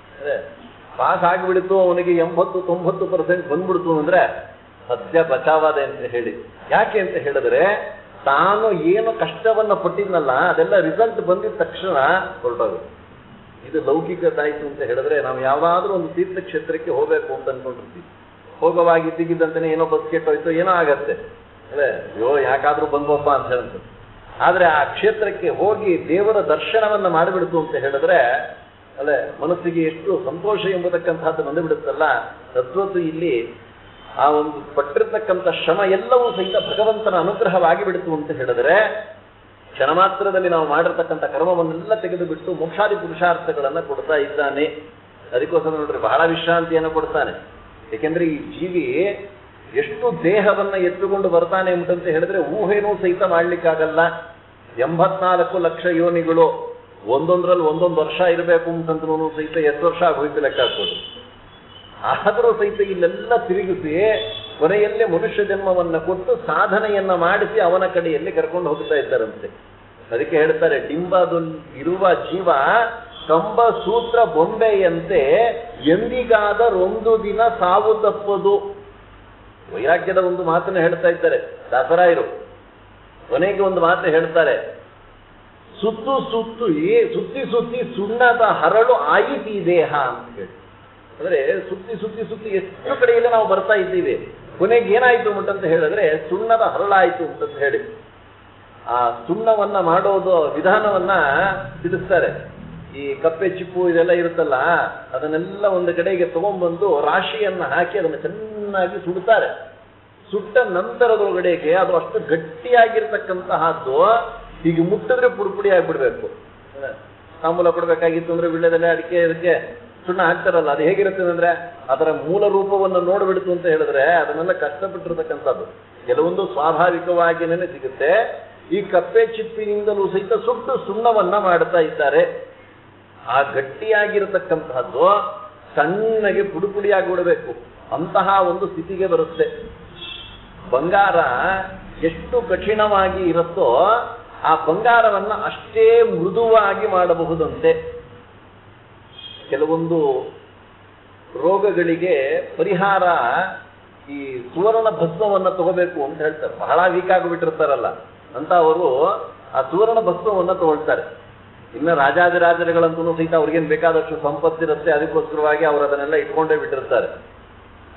ಪಾಸ್ ಆಗಿಬಿಡ್ತು, ಅವನಿಗೆ 80-90% ಬಂದ್ಬಿಡ್ತು ಅಂದ್ರೆ ಸದ್ಯ ಬಚಾವಾದೆ ಅಂತ ಹೇಳಿ. ಯಾಕೆ ಅಂತ ಹೇಳಿದ್ರೆ ತಾನು ಏನು ಕಷ್ಟವನ್ನ ಪಟ್ಟಿದ್ನಲ್ಲ ಅದೆಲ್ಲ ರಿಸಲ್ಟ್ ಬಂದಿದ ತಕ್ಷಣ ಹೊರಟೋಗುತ್ತೆ. ಇದು ಲೌಕಿಕದಾಯ್ತು ಅಂತ ಹೇಳಿದ್ರೆ ನಾವು ಯಾವಾದ್ರೂ ಒಂದು ತೀರ್ಥಕ್ಷೇತ್ರಕ್ಕೆ ಹೋಗ್ಬೇಕು ಅಂತ ಅನ್ಕೊಂಡಿರ್ತೀವಿ. ಹೋಗುವಾಗ ಇದ್ದಿದ್ದಂತಾನೆ ಏನೋ ಬಸ್ ಕೆಟ್ಟೋಯ್ತು, ಏನೋ ಆಗತ್ತೆ ಅಲ್ಲೇ, ಅಯ್ಯೋ ಯಾಕಾದ್ರೂ ಬಂದ್ವಪ್ಪ ಅಂತ ಹೇಳುತ್ತೆ. ಆದ್ರೆ ಆ ಕ್ಷೇತ್ರಕ್ಕೆ ಹೋಗಿ ದೇವರ ದರ್ಶನವನ್ನ ಮಾಡಿಬಿಡ್ತು ಅಂತ ಹೇಳಿದ್ರೆ ಅಲ್ಲೇ ಮನಸ್ಸಿಗೆ ಎಷ್ಟು ಸಂತೋಷ ಎಂಬುದಕ್ಕಂತಹದ್ದು ಬಂದುಬಿಡುತ್ತಲ್ಲ. ತದ್ವತ್ತು ಇಲ್ಲಿ ಆ ಒಂದು ಪಟ್ಟಿರ್ತಕ್ಕಂಥ ಶ್ರಮ ಎಲ್ಲವೂ ಸಹಿತ ಭಗವಂತನ ಅನುಗ್ರಹವಾಗಿ ಬಿಡ್ತು ಅಂತ ಹೇಳಿದ್ರೆ ಕ್ಷಣ ಮಾತ್ರದಲ್ಲಿ ನಾವು ಮಾಡಿರ್ತಕ್ಕಂಥ ಕರ್ಮವನ್ನೆಲ್ಲ ತೆಗೆದು ಬಿಟ್ಟು ಮೋಕ್ಷಾದಿ ಪುರುಷಾರ್ಥಗಳನ್ನ ಕೊಡ್ತಾ ಇದ್ದಾನೆ. ಅದಕ್ಕೋಸ್ಕರ ನೋಡ್ರಿ ಬಹಳ ವಿಶ್ರಾಂತಿಯನ್ನು ಕೊಡ್ತಾನೆ. ಏಕೆಂದ್ರೆ ಈ ಜೀವಿ ಎಷ್ಟು ದೇಹವನ್ನ ಎತ್ತುಕೊಂಡು ಬರ್ತಾನೆ ಎಂಬಂತ ಹೇಳಿದ್ರೆ ಊಹೆನೂ ಸಹಿತ ಮಾಡ್ಲಿಕ್ಕಾಗಲ್ಲ. 84 ಲಕ್ಷ ಯೋನಿಗಳು, ಒಂದೊಂದ್ರಲ್ಲಿ ಒಂದೊಂದು ವರ್ಷ ಇರಬೇಕು ಅಂತಂದ್ರೂ ಸಹಿತ ಎಷ್ಟು ವರ್ಷ ಆಗೋಯ್ತು ಲೆಕ್ಕ ಹಾಕೋದು. ಆದರೂ ಸಹಿತ ಇಲ್ಲೆಲ್ಲ ತಿರುಗಿಸಿ ಕೊನೆಯಲ್ಲಿ ಮನುಷ್ಯ ಜನ್ಮವನ್ನ ಕೊಟ್ಟು ಸಾಧನೆಯನ್ನ ಮಾಡಿಸಿ ಅವನ ಕಡೆಯಲ್ಲಿ ಕರ್ಕೊಂಡು ಹೋಗ್ತಾ ಇದ್ದಾರಂತೆ. ಅದಕ್ಕೆ ಹೇಳ್ತಾರೆ, ಡಿಂಬದಲ್ಲಿರುವ ಜೀವ ಕಂಬ ಸೂತ್ರ ಬೊಂಬೆಯಂತೆ ಎಂದಿಗಾದರೊಂದು ದಿನ ಸಾವು ತಪ್ಪದು. ವೈರಾಗ್ಯದ ಒಂದು ಮಾತನ್ನು ಹೇಳ್ತಾ ಇದ್ದಾರೆ ದಾಸರಾಯರು. ಕೊನೆಗೆ ಒಂದು ಮಾತು ಹೇಳ್ತಾರೆ, ಸುತ್ತಿ ಸುಣ್ಣದ ಹರಳು ಆಯಿತಿ ದೇಹ ಅಂತ ಹೇಳಿ. ಅಂದ್ರೆ ಸುತ್ತಿ ಎಷ್ಟು ಕಡೆಯಲ್ಲಿ ನಾವು ಬರ್ತಾ ಇದ್ದೀವಿ, ಕೊನೆಗೆ ಏನಾಯ್ತು ಅಂತ ಹೇಳಿದ್ರೆ ಸುಣ್ಣದ ಹರಳಾಯ್ತು ಅಂತಂತ ಹೇಳಿ ಆ ಸುಣ್ಣವನ್ನ ಮಾಡೋದು ವಿಧಾನವನ್ನ ತಿಳಿಸ್ತಾರೆ. ಈ ಕಪ್ಪೆ ಚಿಪ್ಪು ಇದೆಲ್ಲ ಇರುತ್ತಲ್ಲ ಅದನ್ನೆಲ್ಲ ಒಂದು ಕಡೆಗೆ ತಗೊಂಡ್ಬಂದು ರಾಶಿಯನ್ನ ಹಾಕಿ ಅದನ್ನು ಚೆನ್ನಾಗಿ ಸುಡ್ತಾರೆ. ಸುಟ್ಟ ನಂತರದೊಳಗಡೆಗೆ ಅದು ಅಷ್ಟು ಗಟ್ಟಿಯಾಗಿರ್ತಕ್ಕಂತಹದ್ದು ಹೀಗೆ ಮುಟ್ಟಿದ್ರೆ ಪುಡಿ ಆಗ್ಬಿಡ್ಬೇಕು. ತಾಂಬೂಲ ಕೊಡ್ಬೇಕಾಗಿತ್ತು ಅಂದ್ರೆ ವಿಳ್ಯದೆಲೆ ಅಡಿಕೆ ಇದಕ್ಕೆ ಸುಣ್ಣ ಹಾಕ್ತಾರಲ್ಲ, ಅದು ಹೇಗಿರುತ್ತೆ ಅಂದ್ರೆ ಅದರ ಮೂಲ ರೂಪವನ್ನು ನೋಡ್ಬಿಡ್ತು ಅಂತ ಹೇಳಿದ್ರೆ ಅದನ್ನೆಲ್ಲ ಕಷ್ಟಪಟ್ಟಿರ್ತಕ್ಕಂಥದ್ದು ಕೆಲವೊಂದು ಸ್ವಾಭಾವಿಕವಾಗಿನೇ ಸಿಗುತ್ತೆ. ಈ ಕಪ್ಪೆ ಚಿಪ್ಪಿನಿಂದಲೂ ಸಹಿತ ಸುಟ್ಟು ಸುಣ್ಣವನ್ನ ಮಾಡ್ತಾ ಇದ್ದಾರೆ. ಆ ಗಟ್ಟಿಯಾಗಿರತಕ್ಕಂತಹದ್ದು ಸಣ್ಣಗೆ ಪುಡಿಯಾಗಿ ಬಿಡಬೇಕು, ಅಂತಹ ಒಂದು ಸ್ಥಿತಿಗೆ ಬರುತ್ತೆ. ಬಂಗಾರ ಎಷ್ಟು ಕಠಿಣವಾಗಿ ಇರುತ್ತೋ ಆ ಬಂಗಾರವನ್ನ ಅಷ್ಟೇ ಮೃದುವಾಗಿ ಮಾಡಬಹುದಂತೆ. ಕೆಲವೊಂದು ರೋಗಗಳಿಗೆ ಪರಿಹಾರ ಈ ಸುವರ್ಣ ಭಸ್ಮವನ್ನ ತಗೋಬೇಕು ಅಂತ ಹೇಳ್ತಾರೆ. ಬಹಳ ವೀಕ್ ಆಗಿಬಿಟ್ಟಿರ್ತಾರಲ್ಲ ಅಂತ ಅವರು ಆ ಸುವರ್ಣ ಭಸ್ಮವನ್ನ ತಗೊಳ್ತಾರೆ. ಇನ್ನು ರಾಜಾದಿರಾಜರುಗಳಂತೂ ಸಹಿತ ಅವ್ರಿಗೇನು ಬೇಕಾದಷ್ಟು ಸಂಪತ್ತಿರುತ್ತೆ, ಅದಕ್ಕೋಸ್ಕರವಾಗಿ ಅವರು ಅದನ್ನೆಲ್ಲ ಇಟ್ಕೊಂಡೇ ಬಿಟ್ಟಿರ್ತಾರೆ.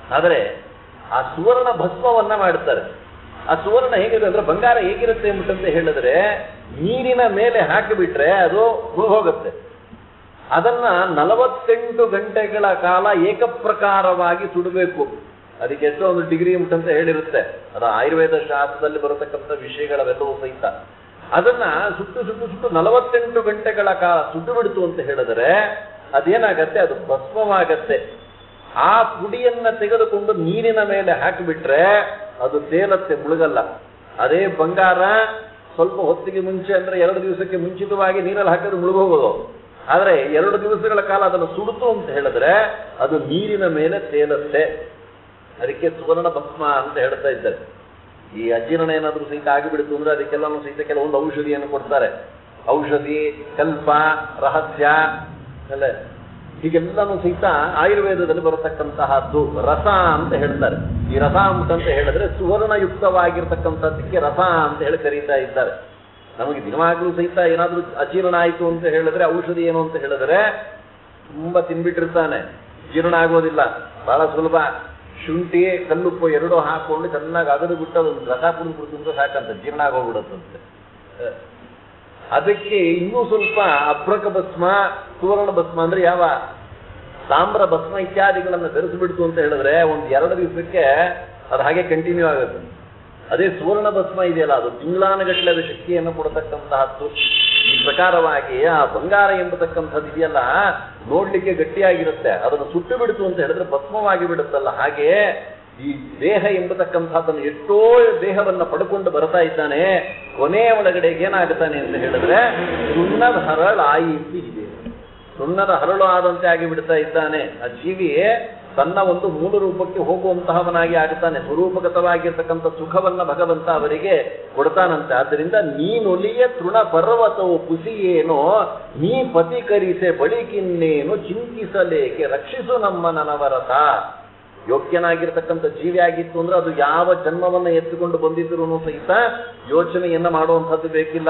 ಆದರೆ ಆ ಸುವರ್ಣ ಭಸ್ಮವನ್ನ ಮಾಡ್ತಾರೆ. ಆ ಸುವರ್ಣ ಹೇಗಿದೆ ಅಂದ್ರೆ ಬಂಗಾರ ಹೇಗಿರುತ್ತೆ ಎಂಬುದಂತೆ ಹೇಳಿದ್ರೆ ನೀರಿನ ಮೇಲೆ ಹಾಕಿಬಿಟ್ರೆ ಅದು ಹೋಗುತ್ತೆ. ಅದನ್ನ 48 ಗಂಟೆಗಳ ಕಾಲ ಏಕಪ್ರಕಾರವಾಗಿ ಸುಡಬೇಕು. ಅದಕ್ಕೆ ಎಷ್ಟೋ ಒಂದು ಡಿಗ್ರಿ ಉಂಟಂತ ಹೇಳಿರುತ್ತೆ. ಅದು ಆಯುರ್ವೇದ ಶಾಸ್ತ್ರದಲ್ಲಿ ಬರತಕ್ಕಂಥ ವಿಷಯಗಳೆಲ್ಲವೂ ಸಹಿತ ಅದನ್ನ ಸುಟ್ಟು 48 ಗಂಟೆಗಳ ಕಾಲ ಸುಟ್ಟು ಬಿಡ್ತು ಅಂತ ಹೇಳಿದ್ರೆ ಅದೇನಾಗತ್ತೆ, ಅದು ಭಸ್ಮವಾಗತ್ತೆ. ಆ ಪುಡಿಯನ್ನ ತೆಗೆದುಕೊಂಡು ನೀರಿನ ಮೇಲೆ ಹಾಕಿಬಿಟ್ರೆ ಅದು ತೇಲತ್ತೆ, ಮುಳುಗಲ್ಲ. ಅದೇ ಬಂಗಾರ ಸ್ವಲ್ಪ ಹೊತ್ತಿಗೆ ಮುಂಚೆ ಅಂದ್ರೆ 2 ದಿವಸಕ್ಕೆ ಮುಂಚಿತವಾಗಿ ನೀರಲ್ಲಿ ಹಾಕಿದ್ರೆ ಮುಳುಗೋಗೋದು. ಆದ್ರೆ 2 ದಿವಸಗಳ ಕಾಲ ಅದನ್ನು ಸುಡುತ್ತು ಅಂತ ಹೇಳಿದ್ರೆ ಅದು ನೀರಿನ ಮೇಲೆ ತೇಲತ್ತೆ. ಅದಕ್ಕೆ ಸುವರ್ಣ ಭಸ್ಮ ಅಂತ ಹೇಳ್ತಾ ಇದ್ದಾರೆ. ಈ ಅಜೀರ್ಣ ಏನಾದ್ರೂ ಸಹಿತ ಆಗಿಬಿಡ್ತು ಅಂದ್ರೆ ಅದಕ್ಕೆಲ್ಲನೂ ಸಹಿತ ಕೆಲವೊಂದು ಔಷಧಿಯನ್ನು ಕೊಡ್ತಾರೆ. ಔಷಧಿ, ಕಲ್ಪ, ರಹಸ್ಯ ಅಲ್ಲೇ ಹೀಗೆಲ್ಲನೂ ಸಹಿತ ಆಯುರ್ವೇದದಲ್ಲಿ ಬರತಕ್ಕಂತಹದ್ದು ರಸ ಅಂತ ಹೇಳ್ತಾರೆ. ಈ ರಸ ಅಂತ ಹೇಳಿದ್ರೆ ಸುವರ್ಣಯುಕ್ತವಾಗಿರ್ತಕ್ಕಂಥದ್ದಕ್ಕೆ ರಸ ಅಂತ ಹೇಳಿ ಕರೀತಾ ಇದ್ದಾರೆ. ನಮಗೆ ದಿನವಾಗ್ಲೂ ಸಹಿತ ಏನಾದ್ರೂ ಅಜೀರ್ಣ ಆಯಿತು ಅಂತ ಹೇಳಿದ್ರೆ ಔಷಧಿ ಏನು ಅಂತ ಹೇಳಿದ್ರೆ ತುಂಬಾ ತಿನ್ಬಿಟ್ಟಿರ್ತಾನೆ, ಜೀರ್ಣ ಆಗೋದಿಲ್ಲ. ಬಹಳ ಸುಲಭ. ಶುಂಠಿ, ಕಲ್ಲುಪ್ಪು 2 ಹಾಕೊಂಡು ಚೆನ್ನಾಗಿ ಅಗದು ಬಿಟ್ಟು ಅದೊಂದು ರಸ ಕುಡಿದ್ಬಿಡ್ತು ಸಾಕಂತ ಜೀರ್ಣ ಆಗೋಗ್ಬಿಡುತ್ತಂತೆ. ಅದಕ್ಕೆ ಇನ್ನೂ ಸ್ವಲ್ಪ ಅಭ್ರಕ ಭಸ್ಮ, ಸುವರ್ಣ ಭಸ್ಮ ಅಂದ್ರೆ ಯಾವ ತಾಮ್ರ ಭಸ್ಮ ಇತ್ಯಾದಿಗಳನ್ನು ಬೆರೆಸಿಬಿಡ್ತು ಅಂತ ಹೇಳಿದ್ರೆ ಒಂದು 2 ದಿವಸಕ್ಕೆ ಅದು ಹಾಗೆ ಕಂಟಿನ್ಯೂ ಆಗುತ್ತೆ. ಅದೇ ಸುವರ್ಣ ಭಸ್ಮ ಇದೆಯಲ್ಲ ಅದು ತಿಂಗಳಾನುಗಟ್ಟಲೆ ಅದು ಶಕ್ತಿಯನ್ನು ಕೊಡತಕ್ಕಂತಹದ್ದು. ಈ ಪ್ರಕಾರವಾಗಿ ಆ ಬಂಗಾರ ಎಂಬತಕ್ಕಂಥದ್ದು ಇದೆಯಲ್ಲ ನೋಡ್ಲಿಕ್ಕೆ ಗಟ್ಟಿಯಾಗಿರುತ್ತೆ. ಅದನ್ನು ಸುಟ್ಟು ಬಿಡ್ತು ಅಂತ ಹೇಳಿದ್ರೆ ಭಸ್ಮವಾಗಿ ಬಿಡುತ್ತಲ್ಲ, ಹಾಗೆ ಈ ದೇಹ ಎಂಬತಕ್ಕಂಥದ್ದನ್ನು ಎಷ್ಟೋ ದೇಹವನ್ನ ಪಡ್ಕೊಂಡು ಬರ್ತಾ ಇದ್ದಾನೆ. ಕೊನೆಯ ಒಳಗಡೆಗೆ ಏನಾಗುತ್ತಾನೆ ಅಂತ ಹೇಳಿದ್ರೆ ಸುಣ್ಣದ ಹರಳಾಯಿಸಿ ಇದೆ, ಸುಣ್ಣದ ಹರಳು ಆದಂತೆ ಆಗಿ ಬಿಡ್ತಾ ಇದ್ದಾನೆ. ಆ ಜೀವಿ ತನ್ನ ಒಂದು ಮೂಲ ರೂಪಕ್ಕೆ ಹೋಗುವಂತಹವನಾಗಿ ಆಗುತ್ತಾನೆ. ಸ್ವರೂಪಗತವಾಗಿರ್ತಕ್ಕಂಥ ಸುಖವನ್ನ ಭಗವಂತ ಅವರಿಗೆ ಕೊಡ್ತಾನಂತೆ. ಆದ್ದರಿಂದ ನೀನೊಲಿಯ ತೃಣ ಪರ್ವತವು ಕುಸಿಯೇನೋ, ನೀ ಪತಿಕರಿಸೆ ಬಳಿಕಿನ್ನೇನು ಚಿಂತಿಸಲೇಕೆ, ರಕ್ಷಿಸು ನಮ್ಮ ನನವರತ. ಯೋಗ್ಯನಾಗಿರ್ತಕ್ಕಂಥ ಜೀವಿ ಆಗಿತ್ತು ಅಂದ್ರೆ ಅದು ಯಾವ ಜನ್ಮವನ್ನ ಎತ್ತುಕೊಂಡು ಬಂದಿದ್ರು ಸಹಿತ ಯೋಚನೆಯನ್ನ ಮಾಡುವಂಥದ್ದು ಬೇಕಿಲ್ಲ.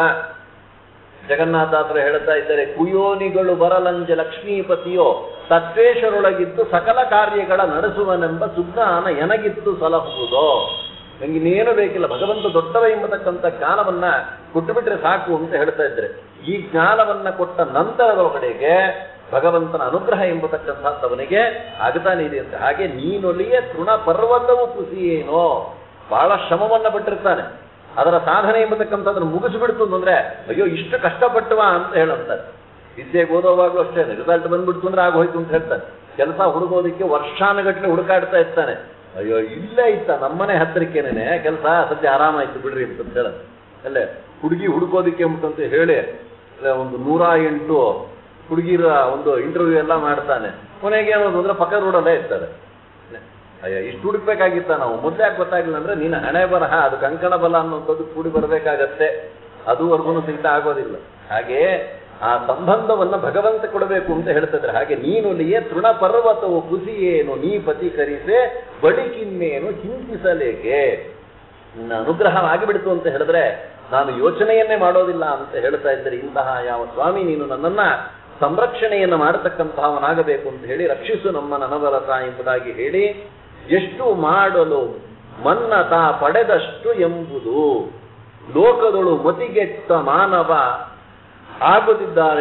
ಜಗನ್ನಾಥಾದ್ರು ಹೇಳ್ತಾ ಇದ್ದಾರೆ, ಕುಯೋನಿಗಳು ಬರಲಂಜ ಲಕ್ಷ್ಮೀಪತಿಯೋ ತತ್ವೇಶರೊಳಗಿದ್ದು ಸಕಲ ಕಾರ್ಯಗಳ ನಡೆಸುವನೆಂಬ ಸುಜ್ಞಾನ ಎನಗಿತ್ತು ಸಲಹುವುದೋ. ನಂಗಿನ್ನೇನು ಬೇಕಿಲ್ಲ, ಭಗವಂತ ದೊಡ್ಡವ ಎಂಬತಕ್ಕಂಥ ಜ್ಞಾನವನ್ನ ಕೊಟ್ಟುಬಿಟ್ರೆ ಸಾಕು ಅಂತ ಹೇಳ್ತಾ ಇದ್ರೆ, ಈ ಜ್ಞಾನವನ್ನ ಕೊಟ್ಟ ನಂತರದ ಕಡೆಗೆ ಭಗವಂತನ ಅನುಗ್ರಹ ಎಂಬತಕ್ಕಂಥದ್ದು ಅವನಿಗೆ ಆಗ್ತಾನೆ ಇದೆ ಅಂತ. ಹಾಗೆ ನೀನೊಲಿಯ ತೃಣ ಪರ್ವತವು ಕುಸಿಯೇನೋ, ಬಹಳ ಶ್ರಮವನ್ನ ಪಟ್ಟಿರ್ತಾನೆ. ಅದರ ಸಾಧನೆ ಎಂಬತಕ್ಕಂಥದ್ದನ್ನು ಮುಗಿಸ್ಬಿಡ್ತು ಅಂದ್ರೆ ಅಯ್ಯೋ ಇಷ್ಟು ಕಷ್ಟಪಟ್ಟವ ಅಂತ ಹೇಳುತ್ತಾರೆ. ವಿದ್ಯೆಗೆ ಓದೋವಾಗ್ಲೂ ಅಷ್ಟೇ, ರಿಸಲ್ಟ್ ಬಂದ್ಬಿಡ್ತು ಅಂದ್ರೆ ಆಗೋಯ್ತು ಅಂತ ಹೇಳ್ತಾನೆ. ಕೆಲಸ ಹುಡುಗೋದಿಕ್ಕೆ ವರ್ಷಾನುಗಟ್ಟಲೆ ಹುಡುಕಾಡ್ತಾ ಇರ್ತಾನೆ. ಅಯ್ಯೋ ಇಲ್ಲೇ ಇತ್ತ ನಮ್ಮನೆ ಹತ್ತಿರಕ್ಕೇನೆ ಕೆಲಸ, ಸದ್ಯ ಆರಾಮಾಯ್ತು ಬಿಡ್ರಿ ಅಂತ ಹೇಳೋದು. ಅಲ್ಲೇ ಹುಡುಗಿ ಹುಡುಕೋದಿಕ್ಕೆ ಅಂತ ಹೇಳಿ ಒಂದು 108 ಹುಡುಗಿರ ಒಂದು ಇಂಟರ್ವ್ಯೂ ಎಲ್ಲ ಮಾಡ್ತಾನೆ. ಕೊನೆಗೆ ಏನೋದು ಅಂದ್ರೆ ಪಕ್ಕ ರೋಡಲ್ಲೇ ಇರ್ತಾರೆ. ಅಯ್ಯ ಇಷ್ಟು ಹುಡುಕ್ಬೇಕಾಗಿತ್ತ ನಾವು, ಮೊದಲೇ ಯಾಕೆ ಗೊತ್ತಾಗಿಲ್ಲ ಅಂದ್ರೆ ನೀನು ಹಣೆ ಬರಹ ಅದು ಕಂಕಣ ಬಲ ಅನ್ನೋಂಥದ್ದು ಕೂಡಿ ಬರಬೇಕಾಗತ್ತೆ. ಅದುವರೆಗೂ ಸಹಿತ ಆಗೋದಿಲ್ಲ. ಹಾಗೆ ಆ ಸಂಬಂಧವನ್ನ ಭಗವಂತ ಕೊಡಬೇಕು ಅಂತ ಹೇಳ್ತಿದ್ರೆ. ಹಾಗೆ ನೀನುಲಿಯೇ ತೃಣ ಪರ್ವತವು ಕುಸಿಯೇನು, ನೀ ಪತಿಕರಿಸೆ ಬಳಿಕಿನ್ನೇನು ಚಿಂತಿಸಲೇಕೆ. ನಿನ್ನ ಅನುಗ್ರಹವಾಗಿಬಿಡ್ತು ಅಂತ ಹೇಳಿದ್ರೆ ನಾನು ಯೋಚನೆಯನ್ನೇ ಮಾಡೋದಿಲ್ಲ ಅಂತ ಹೇಳ್ತಾ ಇದ್ದಾರೆ. ಇಂತಹ ಯಾವ ಸ್ವಾಮಿ ನೀನು ನನ್ನನ್ನ ಸಂರಕ್ಷಣೆಯನ್ನು ಮಾಡತಕ್ಕಂತಹವನಾಗಬೇಕು ಅಂತ ಹೇಳಿ ರಕ್ಷಿಸು ನಮ್ಮ ನನವರತ ಎಂಬುದಾಗಿ ಹೇಳಿ, ಎಷ್ಟು ಮಾಡಲು ಮನ್ನತ ಪಡೆದಷ್ಟು ಎಂಬುದು ಲೋಕದೊಳು ಮತಿಗೆಟ್ಟ ಮಾನವ ಆಗುತ್ತಿದ್ದಾರೆ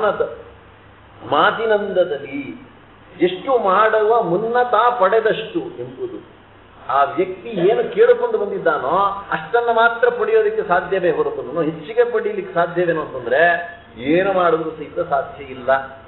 ಮಾತಿನಂದದಲ್ಲಿ. ಎಷ್ಟು ಮಾಡುವ ಮುನ್ನತ ಪಡೆದಷ್ಟು ಎಂಬುದು, ಆ ವ್ಯಕ್ತಿ ಏನು ಕೇಳಿಕೊಂಡು ಬಂದಿದ್ದಾನೋ ಅಷ್ಟನ್ನ ಮಾತ್ರ ಪಡೆಯೋದಕ್ಕೆ ಸಾಧ್ಯವೇ ಹೊರತು ಹೆಚ್ಚಿಗೆ ಪಡೀಲಿಕ್ಕೆ ಸಾಧ್ಯವೇನೋ ಅಂತಂದ್ರೆ ಏನು ಮಾಡಿದ್ರು ಸಹಿತ ಸಾಧ್ಯ ಇಲ್ಲ.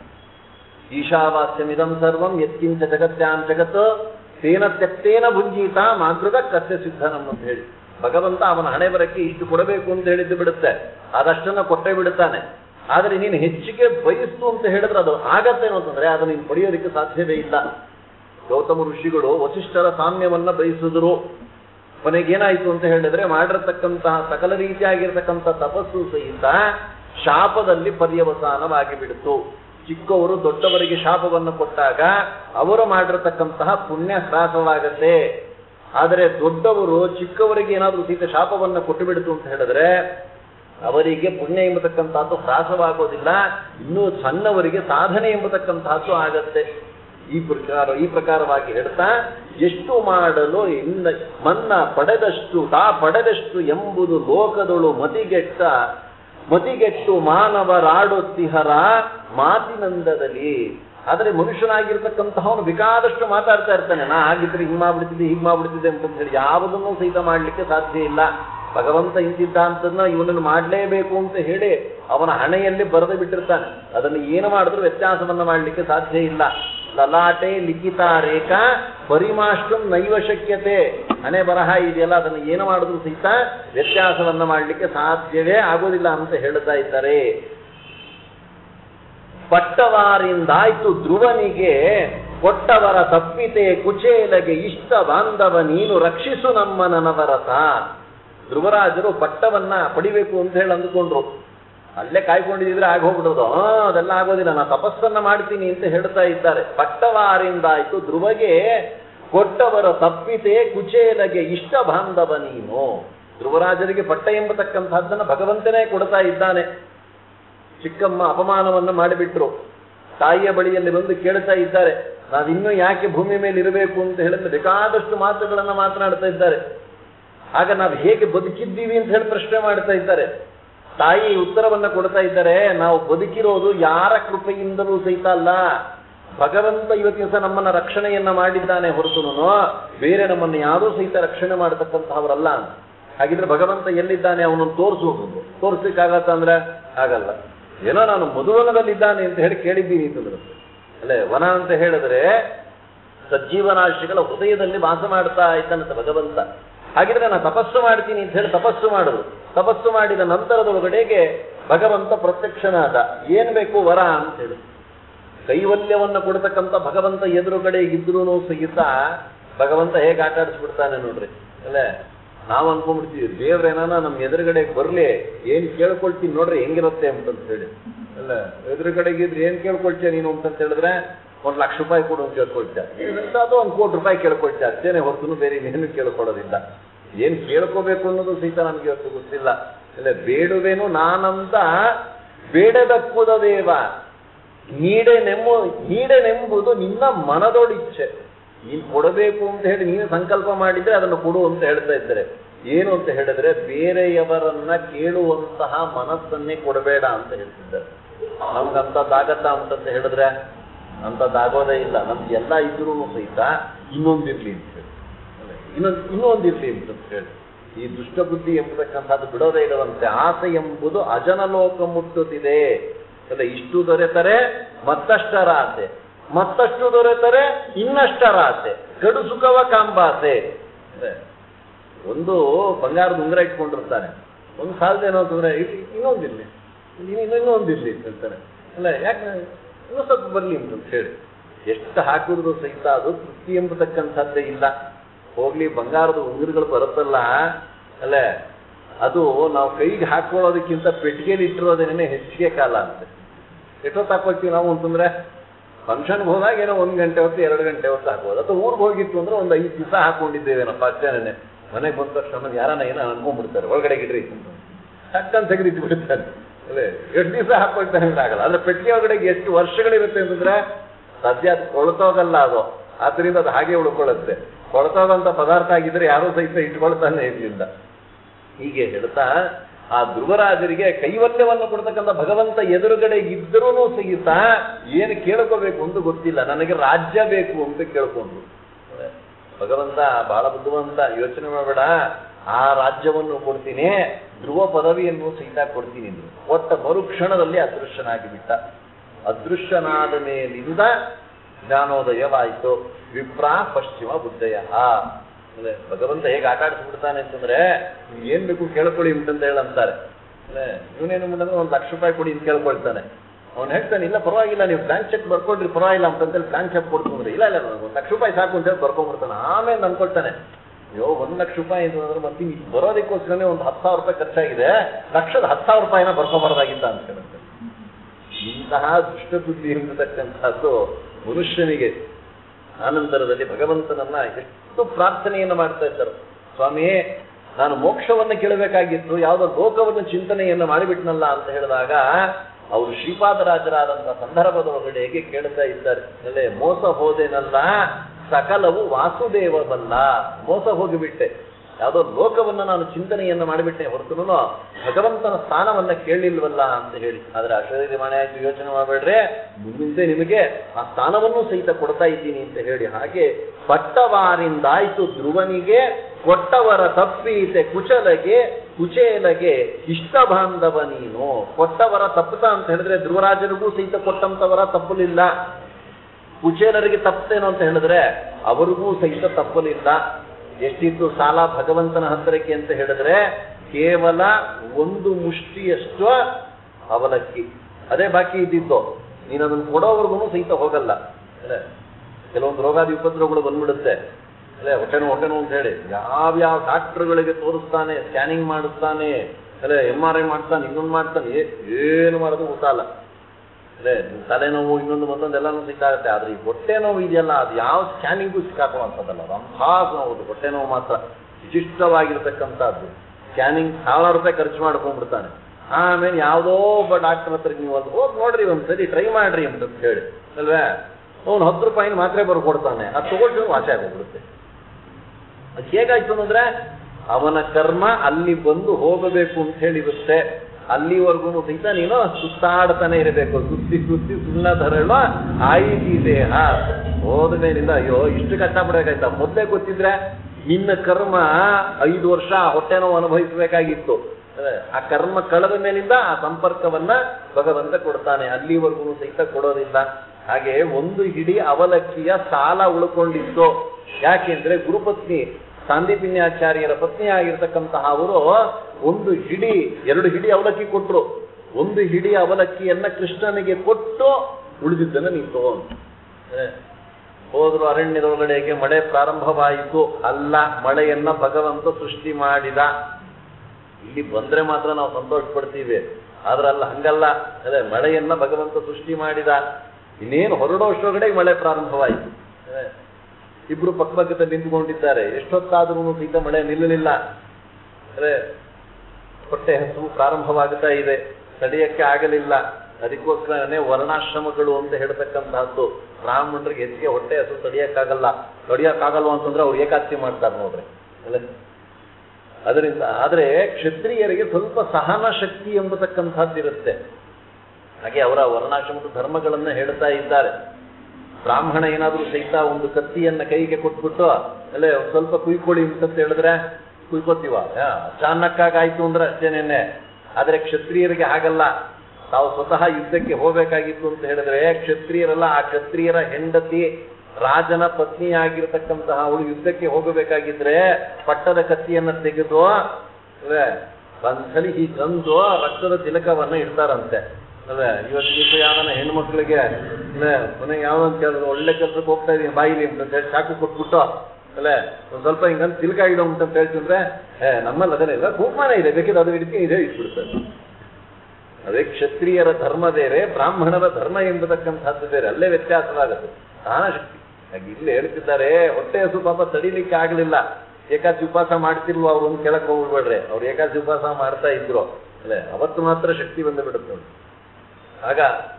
ಈಶಾವಾಸ್ಯಮಿದಂ ಸರ್ವಂ ಯತ್ಕಿಂಚ ಜಗತ್ಯಾಂ ಜಗತ್ ತೇನ ತ್ಯಕ್ತೇನ ಭುಂಜೀತ ಮಾತೃಗ ಕಸ್ಯ ಸಿದ್ಧನಂ ಅಂತ ಹೇಳಿ ಭಗವಂತ ಅವನ ಹಣೆ ಬರಕ್ಕೆ ಇಷ್ಟು ಕೊಡಬೇಕು ಅಂತ ಹೇಳಿದ್ದು ಬಿಡುತ್ತೆ, ಅದಷ್ಟನ್ನ ಕೊಟ್ಟೇ ಬಿಡುತ್ತಾನೆ. ಆದ್ರೆ ನೀನು ಹೆಚ್ಚಿಗೆ ಬಯಸ್ತು ಅಂತ ಹೇಳಿದ್ರೆ ಅದು ಆಗತ್ತೇನೋ ಅಂತಂದ್ರೆ ಅದು ನೀನು ಪಡೆಯೋದಕ್ಕೆ ಸಾಧ್ಯವೇ ಇಲ್ಲ. ಗೌತಮ ಋಷಿಗಳು ವಸಿಷ್ಠರ ಸಾಮ್ಯವನ್ನ ಬಯಸಿದ್ರು. ಕೊನೆಗೇನಾಯ್ತು ಅಂತ ಹೇಳಿದ್ರೆ ಮಾಡಿರತಕ್ಕಂತಹ ಸಕಲ ರೀತಿಯಾಗಿರ್ತಕ್ಕಂಥ ತಪಸ್ಸು ಸಹಿತ ಶಾಪದಲ್ಲಿ ಪರ್ಯವಸಾನವಾಗಿ ಬಿಡ್ತು. ಚಿಕ್ಕವರು ದೊಡ್ಡವರಿಗೆ ಶಾಪವನ್ನು ಕೊಟ್ಟಾಗ ಅವರು ಮಾಡಿರತಕ್ಕಂತಹ ಪುಣ್ಯ ಹ್ರಾಸವಾಗತ್ತೆ. ಆದರೆ ದೊಡ್ಡವರು ಚಿಕ್ಕವರಿಗೆ ಏನಾದ್ರೂ ಸಹಿತ ಶಾಪವನ್ನು ಕೊಟ್ಟು ಬಿಡ್ತು ಅಂತ ಹೇಳಿದ್ರೆ ಅವರಿಗೆ ಪುಣ್ಯ ಎಂಬತಕ್ಕಂತಹದ್ದು ಹ್ರಾಸವಾಗೋದಿಲ್ಲ. ಇನ್ನೂ ಸಣ್ಣವರಿಗೆ ಸಾಧನೆ ಎಂಬತಕ್ಕಂತಹದ್ದು ಆಗತ್ತೆ. ಈ ಪ್ರಕಾರವಾಗಿ ಹೇಳ್ತಾ, ಎಷ್ಟು ಮಾಡಲು ಮನ್ನ ಪಡೆದಷ್ಟು ತಾ ಪಡೆದಷ್ಟು ಎಂಬುದು ಲೋಕದೊಳು ಮತಿಗೆಟ್ಟು ಮಾನವರಾಡುತ್ತಿಹರ ಮಾತಿನಂದದಲ್ಲಿ. ಆದರೆ ಮನುಷ್ಯನಾಗಿರ್ತಕ್ಕಂತಹವನು ಬೇಕಾದಷ್ಟು ಮಾತಾಡ್ತಾ ಇರ್ತಾನೆ. ನಾ ಆಗಿದ್ರೆ ಹೀಗೆ ಮಾಡ್ಬಿಡ್ತಿದ್ದೆ ಅಂತ ಹೇಳಿ ಯಾವುದನ್ನು ಸಹಿತ ಮಾಡ್ಲಿಕ್ಕೆ ಸಾಧ್ಯ ಇಲ್ಲ. ಭಗವಂತ ಇಂತಿದ್ದ ಅಂತದನ್ನ ಇವನನ್ನು ಮಾಡಲೇಬೇಕು ಅಂತ ಹೇಳಿ ಅವನ ಹಣೆಯಲ್ಲಿ ಬರೆದು ಬಿಟ್ಟಿರ್ತಾನೆ. ಅದನ್ನು ಏನು ಮಾಡಿದ್ರೂ ವ್ಯತ್ಯಾಸವನ್ನ ಮಾಡಲಿಕ್ಕೆ ಸಾಧ್ಯ ಇಲ್ಲ. ಲಲಾಟೆ ಲಿಖಿತ ರೇಖಾ ಪರಿಮಾಷ್ಟು ನೈವ ಶಕ್ಯತೆ. ಹಣೆ ಬರಹ ಇದೆಯಲ್ಲ, ಅದನ್ನು ಏನು ಮಾಡಿದ್ರು ಸಹಿತ ವ್ಯತ್ಯಾಸವನ್ನ ಮಾಡಲಿಕ್ಕೆ ಸಾಧ್ಯವೇ ಆಗೋದಿಲ್ಲ ಅಂತ ಹೇಳ್ತಾ ಇದ್ದಾರೆ. ಪಟ್ಟವಾರಿಂದಾಯ್ತು ಧ್ರುವನಿಗೆ ಕೊಟ್ಟವರ ತಪ್ಪಿತೆ ಕುಚೇಲಗೆ ಇಷ್ಟ ಬಾಂಧವ ನೀನು ರಕ್ಷಿಸು ನಮ್ಮ ನನವರತ. ಧ್ರುವರಾಜರು ಪಟ್ಟವನ್ನ ಪಡಿಬೇಕು ಅಂತ ಹೇಳಿ ಅಂದುಕೊಂಡ್ರು. ಅಲ್ಲೇ ಕಾಯ್ಕೊಂಡಿದ್ರೆ ಆಗೋಗ್ಬಿಡೋದು. ಅದೆಲ್ಲ ಆಗೋದಿಲ್ಲ, ನಾ ತಪಸ್ಸನ್ನ ಮಾಡ್ತೀನಿ ಅಂತ ಹೇಳ್ತಾ ಇದ್ದಾರೆ. ಪಟ್ಟವಾರಿಂದಾಯ್ತು ಧ್ರುವಗೆ ಕೊಟ್ಟವರ ತಪ್ಪಿತೆ ಕುಚೇಲಗೆ ಇಷ್ಟ ಬಾಂಧವ ನೀನು. ಧ್ರುವರಾಜರಿಗೆ ಪಟ್ಟ ಎಂಬತಕ್ಕಂಥದ್ದನ್ನ ಭಗವಂತನೇ ಕೊಡ್ತಾ ಇದ್ದಾನೆ. ಚಿಕ್ಕಮ್ಮ ಅಪಮಾನವನ್ನ ಮಾಡಿಬಿಟ್ರು. ತಾಯಿಯ ಬಳಿಯಲ್ಲಿ ಬಂದು ಕೇಳ್ತಾ ಇದ್ದಾರೆ, ನಾವಿನ್ನೂ ಯಾಕೆ ಭೂಮಿ ಮೇಲೆ ಇರಬೇಕು ಅಂತ ಹೇಳಿದ್ರೆ ಬೇಕಾದಷ್ಟು ಮಾತುಗಳನ್ನ ಮಾತನಾಡ್ತಾ ಇದ್ದಾರೆ. ಆಗ ನಾವು ಹೇಗೆ ಬದುಕಿದ್ದೀವಿ ಅಂತ ಹೇಳಿ ಪ್ರಶ್ನೆ ಮಾಡ್ತಾ ಇದ್ದಾರೆ. ತಾಯಿ ಉತ್ತರವನ್ನ ಕೊಡ್ತಾ ಇದ್ದಾರೆ, ನಾವು ಬದುಕಿರೋದು ಯಾರ ಕೃಪೆಯಿಂದಲೂ ಸಹಿತ ಅಲ್ಲ, ಭಗವಂತ ಇವತ್ತಿನ ದಿವಸ ನಮ್ಮನ್ನ ರಕ್ಷಣೆಯನ್ನ ಮಾಡಿದ್ದಾನೆ ಹೊರತುನು ಬೇರೆ ನಮ್ಮನ್ನು ಯಾರೂ ಸಹಿತ ರಕ್ಷಣೆ ಮಾಡತಕ್ಕಂತಹವರಲ್ಲ. ಹಾಗಿದ್ರೆ ಭಗವಂತ ಎಲ್ಲಿದ್ದಾನೆ ಅವನನ್ನು ತೋರಿಸುವುದು. ತೋರಿಸ್ಲಿಕ್ಕಾಗತ್ತ ಅಂದ್ರೆ ಆಗಲ್ಲ. ಏನೋ ನಾನು ಮಧುವನದಲ್ಲಿದ್ದಾನೆ ಅಂತ ಹೇಳಿ ಕೇಳಿದ್ದೀನಿ ಅಂತಂದ್ರೆ ಅಲ್ಲೇ. ವನ ಅಂತ ಹೇಳಿದ್ರೆ ಸಜ್ಜೀವನಾಶಿಗಳ ಹೃದಯದಲ್ಲಿ ವಾಸ ಮಾಡ್ತಾ ಇದ್ದಾನಂತ ಭಗವಂತ. ಹಾಗಿದ್ರೆ ನಾನು ತಪಸ್ಸು ಮಾಡ್ತೀನಿ ಅಂತ ಹೇಳಿ ತಪಸ್ಸು ಮಾಡುದು. ತಪಸ್ಸು ಮಾಡಿದ ನಂತರದೊಳಗಡೆಗೆ ಭಗವಂತ ಪ್ರತ್ಯಕ್ಷನಾದ. ಏನ್ ಬೇಕು ವರ ಅಂತ ಹೇಳಿ ಕೈವಲ್ಯವನ್ನ ಕೊಡ್ತಕ್ಕಂಥ ಭಗವಂತ ಎದುರುಗಡೆ ಇದ್ರೂ ಸಹಿತ ಭಗವಂತ ಹೇಗೆ ಆಟ ಆಡಿಸ್ಬಿಡ್ತಾನೆ ನೋಡ್ರಿ ಅಲ್ಲೇ. ನಾವು ಅನ್ಕೊಂಡ್ಬಿಡ್ತೀವಿ ದೇವ್ರೇನಾನ ನಮ್ ಎದುರುಗಡೆ ಬರ್ಲಿ, ಏನ್ ಕೇಳ್ಕೊಳ್ತೀನಿ ನೋಡ್ರಿ ಹೆಂಗಿರುತ್ತೆ ಅಂತಂತ ಹೇಳಿ ಅಲ್ಲ. ಎದುರುಗಡೆಗಿದ್ರೆ ಏನ್ ಕೇಳ್ಕೊಳ್ತೀಯ ನೀನು ಅಂತಂತ ಹೇಳಿದ್ರೆ ₹1,00,000 ಕೊಡು ಅಂತ ಕೇಳ್ಕೊಳ್ತೀಯ, ಅದು ₹1,00,00,000 ಕೇಳ್ಕೊಳ್ತೀಯ ಅಷ್ಟೇನೆ ಹೊರತು ಬೇರೆ ಇನ್ನೇನು ಕೇಳ್ಕೊಳ್ಳೋದಿಲ್ಲ. ಏನ್ ಕೇಳ್ಕೋಬೇಕು ಅನ್ನೋದು ಸಹಿತ ನಮ್ಗೆ ಇವತ್ತು ಗೊತ್ತಿಲ್ಲ ಅಲ್ಲ. ಬೇಡುವೇನು ನಾನಂತ ಬೇಡದಕ್ಕುದದೇವ ನೀಡೆನೆಂಬುದು ನಿನ್ನ ಮನದೊಳಿಚ್ಛೆ. ನೀನ್ ಕೊಡಬೇಕು ಅಂತ ಹೇಳಿ ನೀನು ಸಂಕಲ್ಪ ಮಾಡಿದ್ರೆ ಅದನ್ನು ಕೊಡು ಅಂತ ಹೇಳ್ತಾ ಇದ್ದಾರೆ. ಏನು ಅಂತ ಹೇಳಿದ್ರೆ ಬೇರೆಯವರನ್ನ ಕೇಳುವಂತಹ ಮನಸ್ಸನ್ನೇ ಕೊಡಬೇಡ ಅಂತ ಹೇಳ್ತಿದ್ದಾರೆ. ನಮ್ಗಂತದ್ದಾಗತ್ತಾ ಅಂತಂತ ಹೇಳಿದ್ರೆ ಅಂತದ್ದಾಗೋದೇ ಇಲ್ಲ. ನಮ್ಗೆ ಎಲ್ಲ ಇದ್ರೂ ಸಹಿತ ಇನ್ನೊಂದಿರ್ಲಿ ಅಂತ ಹೇಳಿ ಇನ್ನೊಂದಿರ್ಲಿ ಅಂತ ಹೇಳಿ ಈ ದುಷ್ಟಬುದ್ಧಿ ಎಂಬತಕ್ಕಂಥದ್ದು ಬಿಡೋದೇ ಇರುವಂತೆ. ಆಸೆ ಎಂಬುದು ಅಜನಲೋಕ ಮುಟ್ಟುತ್ತಿದೆ ಅಲ್ಲ. ಇಷ್ಟು ದೊರೆತರೆ ಮತ್ತಷ್ಟರ ಆಸೆ, ಮತ್ತಷ್ಟು ದೊರೆತರೆ ಇನ್ನಷ್ಟರ ಆಸೆ, ಕಡು ಸುಖವ ಕಾಂಬಾಸೆ. ಒಂದು ಬಂಗಾರದ ಉಂಗುರ ಇಟ್ಕೊಂಡಿರ್ತಾನೆ, ಒಂದು ಸಾಲದೇನೋ ಅಂತಂದ್ರೆ ಇನ್ನೊಂದಿರ್ಲಿ ಇನ್ನೊಂದಿರ್ಲಿ ಅಂತಾನೆ ಅಲ್ಲ. ಯಾಕೆ ಇನ್ನೂ ಸ್ವಲ್ಪ ಬರ್ಲಿ ಅಂತ ಹೇಳಿ ಎಷ್ಟು ಹಾಕಿದ್ರು ಸಹಿತ ಅದು ತೃಪ್ತಿ ಎಂಬತಕ್ಕಂಥದ್ದೇ ಇಲ್ಲ. ಹೋಗ್ಲಿ ಬಂಗಾರದ ಉಂಗುರಗಳು ಬರುತ್ತಲ್ಲ ಅಲ್ಲೇ, ಅದು ನಾವು ಕೈಗೆ ಹಾಕೊಳ್ಳೋದಕ್ಕಿಂತ ಪೆಟ್ಟಿಗೆಲಿ ಇಟ್ಟಿರೋದೇನೇ ಹೆಚ್ಚಿಗೆ ಕಾಲ ಅಂತ. ಎಷ್ಟೊತ್ತು ಹಾಕೊಳ್ತೀವಿ ನಾವು ಅಂತಂದ್ರೆ ಫಂಕ್ಷನ್ಗೆ ಹೋದಾಗ ಏನೋ 1 ಗಂಟೆ ಹೊತ್ತು 2 ಗಂಟೆ ಹೊತ್ತು ಹಾಕೋದು. ಅಥವಾ ಊರಿಗೆ ಹೋಗಿತ್ತು ಅಂದ್ರೆ ಒಂದು 5 ದಿವಸ ಹಾಕೊಂಡಿದ್ದೇವೇನಪ್ಪ ಅಷ್ಟೇನೆ. ಮನೆಗೆ ಬಂದ ತಕ್ಷಣ ಯಾರನ್ನ ಏನೋ ಅನ್ಕೊಂಡ್ಬಿಡ್ತಾರೆ, ಒಳಗಡೆ ಗಿಡ್ರಿ ಟಕ್ಕಂತ ತೆಗೆದಿಟ್ಟು ಬಿಡ್ತಾರೆ ಅಲ್ಲೇ. ಎಷ್ಟು ದಿವಸ ಹಾಕೊಳ್ತಾನೆ ಅಂದ್ರೆ ಆಗಲ್ಲ. ಅದ್ರ ಪೆಟ್ಟಿಗೆ ಒಳಗಡೆಗೆ ಎಷ್ಟು ವರ್ಷಗಳಿರುತ್ತೆ ಅಂತಂದ್ರೆ ಸದ್ಯ ಅದು ಕೊಳ್ತೋಗಲ್ಲ ಅದು, ಆದ್ರಿಂದ ಅದು ಹಾಗೆ ಉಳ್ಕೊಳ್ಳುತ್ತೆ. ಕೊಳ್ತೋಗಂತ ಪದಾರ್ಥ ಆಗಿದ್ರೆ ಯಾರೂ ಸಹಿತ ಇಟ್ಕೊಳ್ತಾನೆ ಇರ್ಲಿಲ್ಲ. ಹೀಗೆ ಹೇಳ್ತಾ ಆ ಧ್ರುವರಾಜರಿಗೆ ಕೈವಲ್ಯವನ್ನು ಕೊಡ್ತಕ್ಕಂಥ ಭಗವಂತ ಎದುರುಗಡೆ ಇದ್ದರೂ ಸಹಿತ ಏನು ಕೇಳ್ಕೋಬೇಕು ಅಂತ ಗೊತ್ತಿಲ್ಲ. ನನಗೆ ರಾಜ್ಯ ಬೇಕು ಅಂತ ಕೇಳ್ಕೊಂಡ್ರು. ಭಗವಂತ ಬಹಳ ಬುದ್ಧಿವಂತ, ಯೋಚನೆ ಮಾಡಬೇಡ, ಆ ರಾಜ್ಯವನ್ನು ಕೊಡ್ತೀನಿ, ಧ್ರುವ ಪದವಿಯನ್ನು ಸಹಿತ ಕೊಡ್ತೀನಿ ಅಂದ್ರು. ಒಟ್ಟ ಮರುಕ್ಷಣದಲ್ಲಿ ಅದೃಶ್ಯನಾಗಿ ಬಿಟ್ಟ. ಅದೃಶ್ಯನಾದ ಮೇಲಿಂದ ಜ್ಞಾನೋದಯವಾಯಿತು. ವಿಪ್ರಾ ಪಶ್ಚಿಮ ಬುದ್ಧಯ. ಭಗವಂತ ಹೇಗೆ ಆಟ ಆಡಿಸ್ಬಿಡ್ತಾನೆ ಅಂತಂದ್ರೆ ಏನ್ ಬೇಕು ಕೇಳ್ಕೊಳ್ಳಿ ಅಂತಂತ ಹೇಳಂತಾರೆ. ಇವನೇನು ಅಂತಂದ್ರೆ ₹1,00,000 ಕೊಡಿ ಅಂತ ಕೇಳ್ಕೊಳ್ತಾನೆ. ಅವ್ನು ಹೇಳ್ತಾನೆ, ಇಲ್ಲ ಪರವಾಗಿಲ್ಲ, ನೀವು ಬ್ಲಾಂಕ್ ಚೆಕ್ ಬರ್ಕೊಡ್ರಿ ಪರವಾಗಿಲ್ಲ ಅಂತಂತೇಳಿ ಬ್ಲಾಂಕ್ ಚೆಕ್ ಕೊಡ್ಕೊಂಡ್ರಿ. ಇಲ್ಲ ₹1,00,000 ಸಾಕು ಅಂತ ಹೇಳಿ ಬರ್ಕೊಂಡ್ಬಿಡ್ತಾನೆ. ಆಮೇಲೆ ಅನ್ಕೊಳ್ತಾನೆ, ಅಯ್ಯೋ ₹1,00,000 ಅಂತಂದ್ರೆ ಮತ್ತೆ ಬರೋದಕ್ಕೋಸ್ಕರನೇ ಒಂದು ₹10,000 ಖರ್ಚಾಗಿದೆ, ₹10,000 ಬರ್ಕೊಬಾರ್ದಾಗಿತ್ತ ಅಂತ ಹೇಳುತ್ತೆ. ಇಂತಹ ದುಷ್ಟಬುದ್ಧಿ ಇರತಕ್ಕಂಥದ್ದು ಮನುಷ್ಯನಿಗೆ. ಆನಂತರದಲ್ಲಿ ಭಗವಂತನನ್ನ ಎಷ್ಟು ಪ್ರಾರ್ಥನೆಯನ್ನು ಮಾಡ್ತಾ ಇದ್ದಾರೆ. ಸ್ವಾಮಿ, ನಾನು ಮೋಕ್ಷವನ್ನು ಕೇಳಬೇಕಾಗಿತ್ತು, ಯಾವುದೋ ಲೋಕವನ್ನು ಚಿಂತನೆಯನ್ನು ಮಾಡಿಬಿಟ್ನಲ್ಲ ಅಂತ ಹೇಳಿದಾಗ ಅವರು ಶ್ರೀಪಾದರಾಜರಾದಂತಹ ಸಂದರ್ಭದೊಳಗಡೆಗೆ ಕೇಳ್ತಾ ಇದ್ದಾರೆ, ಅಲ್ಲೇ ಮೋಸ ಹೋದೇನಲ್ಲ ಸಕಲವು ವಾಸುದೇವವಲ್ಲ, ಮೋಸ ಹೋಗಿಬಿಟ್ಟೆ, ಯಾವುದೋ ಲೋಕವನ್ನ ನಾನು ಚಿಂತನೆಯನ್ನ ಮಾಡಿಬಿಟ್ಟೆ ಹೊರತು ಭಗವಂತನ ಸ್ಥಾನವನ್ನ ಕೇಳಿಲ್ವಲ್ಲ ಅಂತ ಹೇಳಿ. ಆದ್ರೆ ಅಶರೀರಿ ಮನೆ ಆಯ್ತು, ಯೋಚನೆ ಮಾಡಬೇಡ್ರೆ, ಮುಂದೆ ನಿಮಗೆ ಆ ಸ್ಥಾನವನ್ನು ಸಹಿತ ಕೊಡ್ತಾ ಇದ್ದೀನಿ ಅಂತ ಹೇಳಿ. ಹಾಗೆ ಪಟ್ಟವಾರಿಂದಾಯ್ತು ಧ್ರುವನಿಗೆ, ಕೊಟ್ಟವರ ತಪ್ಪೀತೆ ಕುಚಲಗೆ ಕುಚೇಲಗೆ ಇಷ್ಟ ಬಾಂಧವ ನೀನು. ಕೊಟ್ಟವರ ತಪ್ಪುತ್ತ ಅಂತ ಹೇಳಿದ್ರೆ ಧ್ರುವರಾಜನಿಗೂ ಸಹಿತ ಕೊಟ್ಟಂತವರ ತಪ್ಪಲಿಲ್ಲ, ಕುಚೇಲರಿಗೆ ತಪ್ಪೇನು ಅಂತ ಹೇಳಿದ್ರೆ ಅವರಿಗೂ ಸಹಿತ ತಪ್ಪಲಿಲ್ಲ. ಎಷ್ಟಿತ್ತು ಸಾಲ ಭಗವಂತನ ಹತ್ತಿರಕ್ಕೆ ಅಂತ ಹೇಳಿದ್ರೆ ಕೇವಲ 1 ಮುಷ್ಟಿಯಷ್ಟು ಅವಲಕ್ಕಿ, ಅದೇ ಬಾಕಿ ಇದ್ದಿತ್ತು. ನೀನು ಅದನ್ನು ಕೊಡೋವರೆಗೂ ಸಹಿತ ಹೋಗಲ್ಲ. ಕೆಲವೊಂದು ರೋಗಾದಿ ಉಪದ್ರವಗಳು ಬಂದ್ಬಿಡುತ್ತೆ, ಹೊಟ್ಟೆನೋ ಅಂತ ಹೇಳಿ ಯಾವ್ಯಾವ ಡಾಕ್ಟರ್ಗಳಿಗೆ ತೋರಿಸ್ತಾನೆ, ಸ್ಕ್ಯಾನಿಂಗ್ ಮಾಡಿಸ್ತಾನೆ, MRI ಮಾಡ್ತಾನೆ, ಇನ್ನೊಂದು ಮಾಡ್ತಾನೆ, ಏನು ಮಾಡೋದು ಗೊತ್ತಲ್ಲ. ತಲೆನೋವು ಇನ್ನೊಂದು ಮತ್ತೊಂದೆಲ್ಲಾನು ಸಿಕ್ಕಾಗುತ್ತೆ. ಆದ್ರೆ ಈ ಹೊಟ್ಟೆ ನೋವು ಇದೆಯಲ್ಲ, ಅದು ಯಾವ ಸ್ಕ್ಯಾನಿಂಗು ಸಿಕ್ಕಾಕೊಳ್ಳುವಂಥದ್ದಲ್ಲ. ಅಂತಹ ನೋವು ಹೊಟ್ಟೆ ನೋವು ಮಾತ್ರ ವಿಶಿಷ್ಟವಾಗಿರ್ತಕ್ಕಂಥದ್ದು. ಸ್ಕ್ಯಾನಿಂಗ್ 1000 ರೂಪಾಯಿ ಖರ್ಚು ಮಾಡ್ಕೊಂಡ್ಬಿಡ್ತಾನೆ. ಆಮೇಲೆ ಯಾವುದೋ ಒಬ್ಬ ಡಾಕ್ಟರ್ ಹತ್ರ ನೀವು ಅದು ಹೋಗಿ ನೋಡ್ರಿ, ಒಂದ್ಸರಿ ಟ್ರೈ ಮಾಡ್ರಿ ಅಂತ ಹೇಳಿ ಅಲ್ವೇ, ಅವನು 10 ರೂಪಾಯಿನ ಮಾತ್ರೆ ಬರ್ಕೊಡ್ತಾನೆ, ಅದು ತಗೊಂಡು ವಾಸಿ ಆಗೋಗ್ಬಿಡುತ್ತೆ. ಅದು ಹೇಗಾಯ್ತು ಅಂದ್ರೆ ಅವನ ಕರ್ಮ ಅಲ್ಲಿ ಬಂದು ಹೋಗಬೇಕು ಅಂತ ಹೇಳಿರುತ್ತೆ. ಅಲ್ಲಿವರೆಗೂ ಸಹಿತ ನೀನು ಸುತ್ತಾಡ್ತಾನೆ ಇರಬೇಕು. ಸುತ್ತಿ ಸುಳ್ಳ ಧರಳು ಆಯಿತಿ ದೇಹ. ಹೋದ ಮೇಲಿಂದ ಅಯ್ಯೋ ಇಷ್ಟು ಕಷ್ಟ ಪಡಬೇಕಾಯ್ತಾ, ಮೊದಲೇ ಗೊತ್ತಿದ್ರೆ ನಿನ್ನ ಕರ್ಮ 5 ವರ್ಷ ಹೊಟ್ಟೆ ನೋವು ಅನುಭವಿಸಬೇಕಾಗಿತ್ತು. ಆ ಕರ್ಮ ಕಳೆದ ಮೇಲಿಂದ ಆ ಸಂಪರ್ಕವನ್ನ ಭಗವಂತ ಕೊಡ್ತಾನೆ, ಅಲ್ಲಿವರೆಗೂ ಸಹಿತ ಕೊಡೋದಿಲ್ಲ. ಹಾಗೆ 1 ಹಿಡಿ ಅವಲಕ್ಕಿಯ ಸಾಲ ಉಳ್ಕೊಂಡಿತ್ತು. ಯಾಕೆಂದ್ರೆ ಗುರುಪತ್ನಿ ಸಾಂದೀಪಿನ್ಯಾಚಾರ್ಯರ ಪತ್ನಿ ಆಗಿರ್ತಕ್ಕಂತಹ ಅವರು 1 ಹಿಡಿ 2 ಹಿಡಿ ಅವಲಕ್ಕಿ ಕೊಟ್ರು. 1 ಹಿಡಿ ಅವಲಕ್ಕಿಯನ್ನ ಕೃಷ್ಣನಿಗೆ ಕೊಟ್ಟು ಉಳಿದಿದ್ದನ್ನ ನೀವು ತಗೊಂಡು ಹೋದ್ರು. ಅರಣ್ಯದೊಳಗಡೆಗೆ ಮಳೆ ಪ್ರಾರಂಭವಾಯಿತು. ಅಲ್ಲ, ಮಳೆಯನ್ನ ಭಗವಂತ ಸೃಷ್ಟಿ ಮಾಡಿದ. ಇಲ್ಲಿ ಬಂದ್ರೆ ಮಾತ್ರ ನಾವು ಸಂತೋಷ ಪಡ್ತೀವಿ, ಆದ್ರೆ ಅಲ್ಲ, ಹಂಗಲ್ಲ. ಮಳೆಯನ್ನ ಭಗವಂತ ಸೃಷ್ಟಿ ಮಾಡಿದ. ಇನ್ನೇನು ಹೊರಡೋಷ್ಟೊಳಗಡೆ ಮಳೆ ಪ್ರಾರಂಭವಾಯಿತು. ಇಬ್ರು ಪಕ್ಕದಲ್ಲಿ ನಿಂತುಕೊಂಡಿದ್ದಾರೆ. ಎಷ್ಟೊತ್ತಾದ್ರೂ ಸಹಿತ ಮಳೆ ನಿಲ್ಲಲಿಲ್ಲ. ಹೊಟ್ಟೆ ಹಸುವು ಪ್ರಾರಂಭವಾಗುತ್ತಾ ಇದೆ, ತಡೆಯಕ್ಕೆ ಆಗಲಿಲ್ಲ. ಅದಕ್ಕೋಸ್ಕರನೇ ವರ್ಣಾಶ್ರಮಗಳು ಅಂತ ಹೇಳ್ತಕ್ಕಂತಹದ್ದು. ಬ್ರಾಹ್ಮಣರಿಗೆ ಹೆಚ್ಚಿಗೆ ಹೊಟ್ಟೆ ಹಸು ತಡೆಯಕ್ಕಾಗಲ್ವ ಅಂತಂದ್ರೆ ಅವ್ರು ಏಕಾದಶಿ ಮಾಡ್ತಾರೆ ನೋಡ್ರಿ. ಅದರಿಂದ ಆದ್ರೆ ಕ್ಷತ್ರಿಯರಿಗೆ ಸ್ವಲ್ಪ ಸಹನ ಶಕ್ತಿ ಎಂಬತಕ್ಕಂಥದ್ದಿರುತ್ತೆ. ಹಾಗೆ ಅವರ ವರ್ಣಾಶ್ರಮದ ಧರ್ಮಗಳನ್ನ ಹೇಳ್ತಾ ಇದ್ದಾರೆ. ಬ್ರಾಹ್ಮಣ ಏನಾದ್ರೂ ಸಹಿತ ಒಂದು ಕತ್ತಿಯನ್ನ ಕೈಗೆ ಕೊಟ್ಬಿಟ್ಟು ಒಂದ್ ಸ್ವಲ್ಪ ಕುಯ್ಕೊಳ್ಳಿ ಅಂತ ಹೇಳಿದ್ರೆ ಕುಯ್ಕೋತೀವ, ಚಾಣಕ್ಕಾಗಾಯ್ತು ಅಂದ್ರೆ ಅಷ್ಟೇನೇನೆ. ಆದ್ರೆ ಕ್ಷತ್ರಿಯರಿಗೆ ಹಾಗಲ್ಲ. ತಾವು ಸ್ವತಃ ಯುದ್ಧಕ್ಕೆ ಹೋಗ್ಬೇಕಾಗಿತ್ತು ಅಂತ ಹೇಳಿದ್ರೆ ಕ್ಷತ್ರಿಯರಲ್ಲ, ಆ ಕ್ಷತ್ರಿಯರ ಹೆಂಡತಿ ರಾಜನ ಪತ್ನಿ ಆಗಿರ್ತಕ್ಕಂತಹ ಅವಳು ಯುದ್ಧಕ್ಕೆ ಹೋಗಬೇಕಾಗಿದ್ರೆ ಪಟ್ಟದ ಕತ್ತಿಯನ್ನ ತೆಗೆದು ಒಂದ್ಸಲಿ ಈ ತಂದು ರಕ್ತದ ತಿಲಕವನ್ನ ಇಡ್ತಾರಂತೆ. ಇವತ್ತು ಯಾವನ ಹೆಣ್ಮಕ್ಳಿಗೆ ಕೊನೆಗೆ ಯಾವ್ದಂತ ಹೇಳಿದ್ರು, ಒಳ್ಳೆ ಕೆಲ್ಸಕ್ಕೆ ಹೋಗ್ತಾ ಇದೀನಿ ಬಾಯಿಲಿ ಅಂತ ಹೇಳಿ ಚಾಕು ಕೊಟ್ಬಿಟ್ಟು ಒಂದ್ ಸ್ವಲ್ಪ ಹಿಂಗಂತ ತಿಲಕ ಇಡೋ ಅಂತ ಹೇಳ್ತಿದ್ರೆ ನಮ್ಮಲ್ಲಿ ಅದನ್ನೇ ಇಲ್ಲ, ಕುಂಕುಮನೇ ಇದೆ, ಬೇಕಿದ್ರೆ ಅದು ಹಿಡಿಕೆ ಇದೇ ಇಟ್ಬಿಡ್ತಾರೆ. ಅದೇ ಕ್ಷತ್ರಿಯರ ಧರ್ಮ ಬೇರೆ, ಬ್ರಾಹ್ಮಣರ ಧರ್ಮ ಎಂಬತಕ್ಕಂಥದ್ದು ಬೇರೆ. ಅಲ್ಲೇ ವ್ಯತ್ಯಾಸವಾಗುತ್ತೆ ಸಹನಶಕ್ತಿ. ಹಾಗೆ ಇಲ್ಲಿ ಹೇಳ್ತಿದ್ದಾರೆ, ಹೊಟ್ಟೆ ಹಸು ಪಾಪ ತಡಿಲಿಕ್ಕೆ ಆಗ್ಲಿಲ್ಲ, ಏಕಾದಶಿ ಉಪವಾಸ ಮಾಡ್ತಿರ್ಲು ಅವ್ರು ಒಂದು ಕೆಳಕ್ಕೆ ಹೋಗ್ಬಿಡ್ಬೇಡ್ರೆ. ಅವ್ರು ಏಕಾದಶಿ ಉಪವಾಸ ಮಾಡ್ತಾ ಇದ್ರು, ಅವತ್ತು ಮಾತ್ರ ಶಕ್ತಿ ಬಂದು ಬಿಡುತ್ತೆ. ಆಗ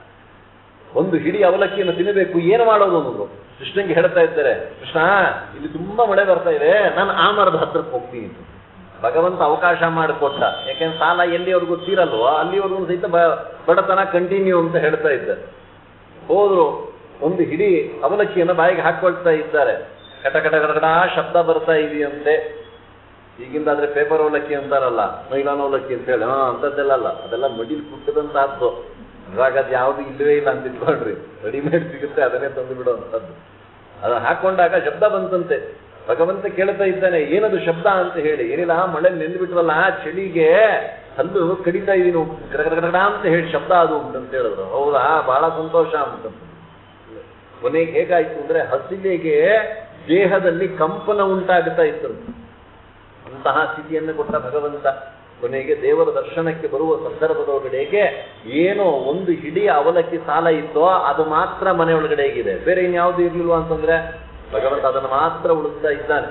1 ಹಿಡಿ ಅವಲಕ್ಕಿಯನ್ನು ತಿನ್ನಬೇಕು, ಏನು ಮಾಡೋದು ಅನ್ನೋದು ಕೃಷ್ಣಂಗೆ ಹೇಳ್ತಾ ಇದ್ದಾರೆ. ಕೃಷ್ಣ, ಇಲ್ಲಿ ತುಂಬಾ ಮಳೆ ಬರ್ತಾ ಇದೆ, ನಾನು ಆ ಮರದ ಹತ್ರಕ್ಕೆ ಹೋಗ್ತೀನಿ. ಭಗವಂತ ಅವಕಾಶ ಮಾಡಿಕೊಟ್ಟ. ಯಾಕೆಂದ್ರೆ ಸಾಲ ಎಲ್ಲಿವರೆಗೂ ತೀರಲ್ವೋ ಅಲ್ಲಿವರೆಗೂ ಸಹಿತ ಬಡತನ ಕಂಟಿನ್ಯೂ ಅಂತ ಹೇಳ್ತಾ ಇದ್ದಾರೆ. ಹೋದ್ರು, 1 ಹಿಡಿ ಅವಲಕ್ಕಿಯನ್ನು ಬಾಯಿಗೆ ಹಾಕೊಳ್ತಾ ಇದ್ದಾರೆ. ಕಟ ಕಟ ಕಟಕಟ ಶಬ್ದ ಬರ್ತಾ ಇದೆಯಂತೆ. ಈಗಿಂದಾದ್ರೆ ಪೇಪರ್ ಅವಲಕ್ಕಿ ಅಂತಾರಲ್ಲ, ಮೈಲಾನ್ ಅವಲಕ್ಕಿ ಅಂತ ಹೇಳಿ, ಅಂತದ್ದೆಲ್ಲ ಅಲ್ಲ, ಅದೆಲ್ಲ ಮಡಿಲ್ ಕುಟ್ಟದಂತಹದ್ದು. ಇವಾಗ ಅದು ಯಾವ್ದು ಇಲ್ಲವೇ ಇಲ್ಲ ಅಂತ ಇಟ್ಕೊಳ್ರಿ, ರೆಡಿಮೇಡ್ ಸಿಗುತ್ತೆ, ಅದನ್ನೇ ತಂದು ಬಿಡುವಂಥದ್ದು. ಅದನ್ನ ಹಾಕೊಂಡಾಗ ಶಬ್ದ ಬಂತಂತೆ. ಭಗವಂತ ಕೇಳ್ತಾ ಇದ್ದಾನೆ, ಏನದು ಶಬ್ದ ಅಂತ ಹೇಳಿ. ಏನಿಲ್ಲ, ಮಳೆ ನೆಂದ್ಬಿಟ್ವಲ್ಲ, ಚಳಿಗೆ ಹಲ್ಲು ಕಡಿತಾ ಇದೀನಿ ಕಡ ಅಂತ ಹೇಳಿ ಶಬ್ದ ಅದು ಅಂತ ಹೇಳಿದ್ರು. ಹೌದಾ, ಬಹಳ ಸಂತೋಷ ಅಂತ. ಕೊನೆಗೆ ಹೇಗಾಯ್ತು ಅಂದ್ರೆ ಹಸಿಲೆಗೆ ದೇಹದಲ್ಲಿ ಕಂಪನ ಉಂಟಾಗುತ್ತಾ ಇತ್ತು. ಅಂತಹ ಸ್ಥಿತಿಯನ್ನು ಕೊಟ್ಟ ಭಗವಂತ. ಕೊನೆಗೆ ದೇವರ ದರ್ಶನಕ್ಕೆ ಬರುವ ಸಂದರ್ಭದೊಳಗಡೆಗೆ ಏನೋ 1 ಹಿಡಿ ಅವಲಕ್ಕಿ ಸಾಲ ಇತ್ತೋ ಅದು ಮಾತ್ರ ಮನೆ ಒಳಗಡೆ ಇದೆ, ಬೇರೆ ಇನ್ಯಾವುದು ಇರ್ಲಿಲ್ವಾ ಅಂತಂದ್ರೆ ಭಗವಂತ ಅದನ್ನು ಮಾತ್ರ ಉಳಿಸ್ತಾ ಇದ್ದಾನೆ.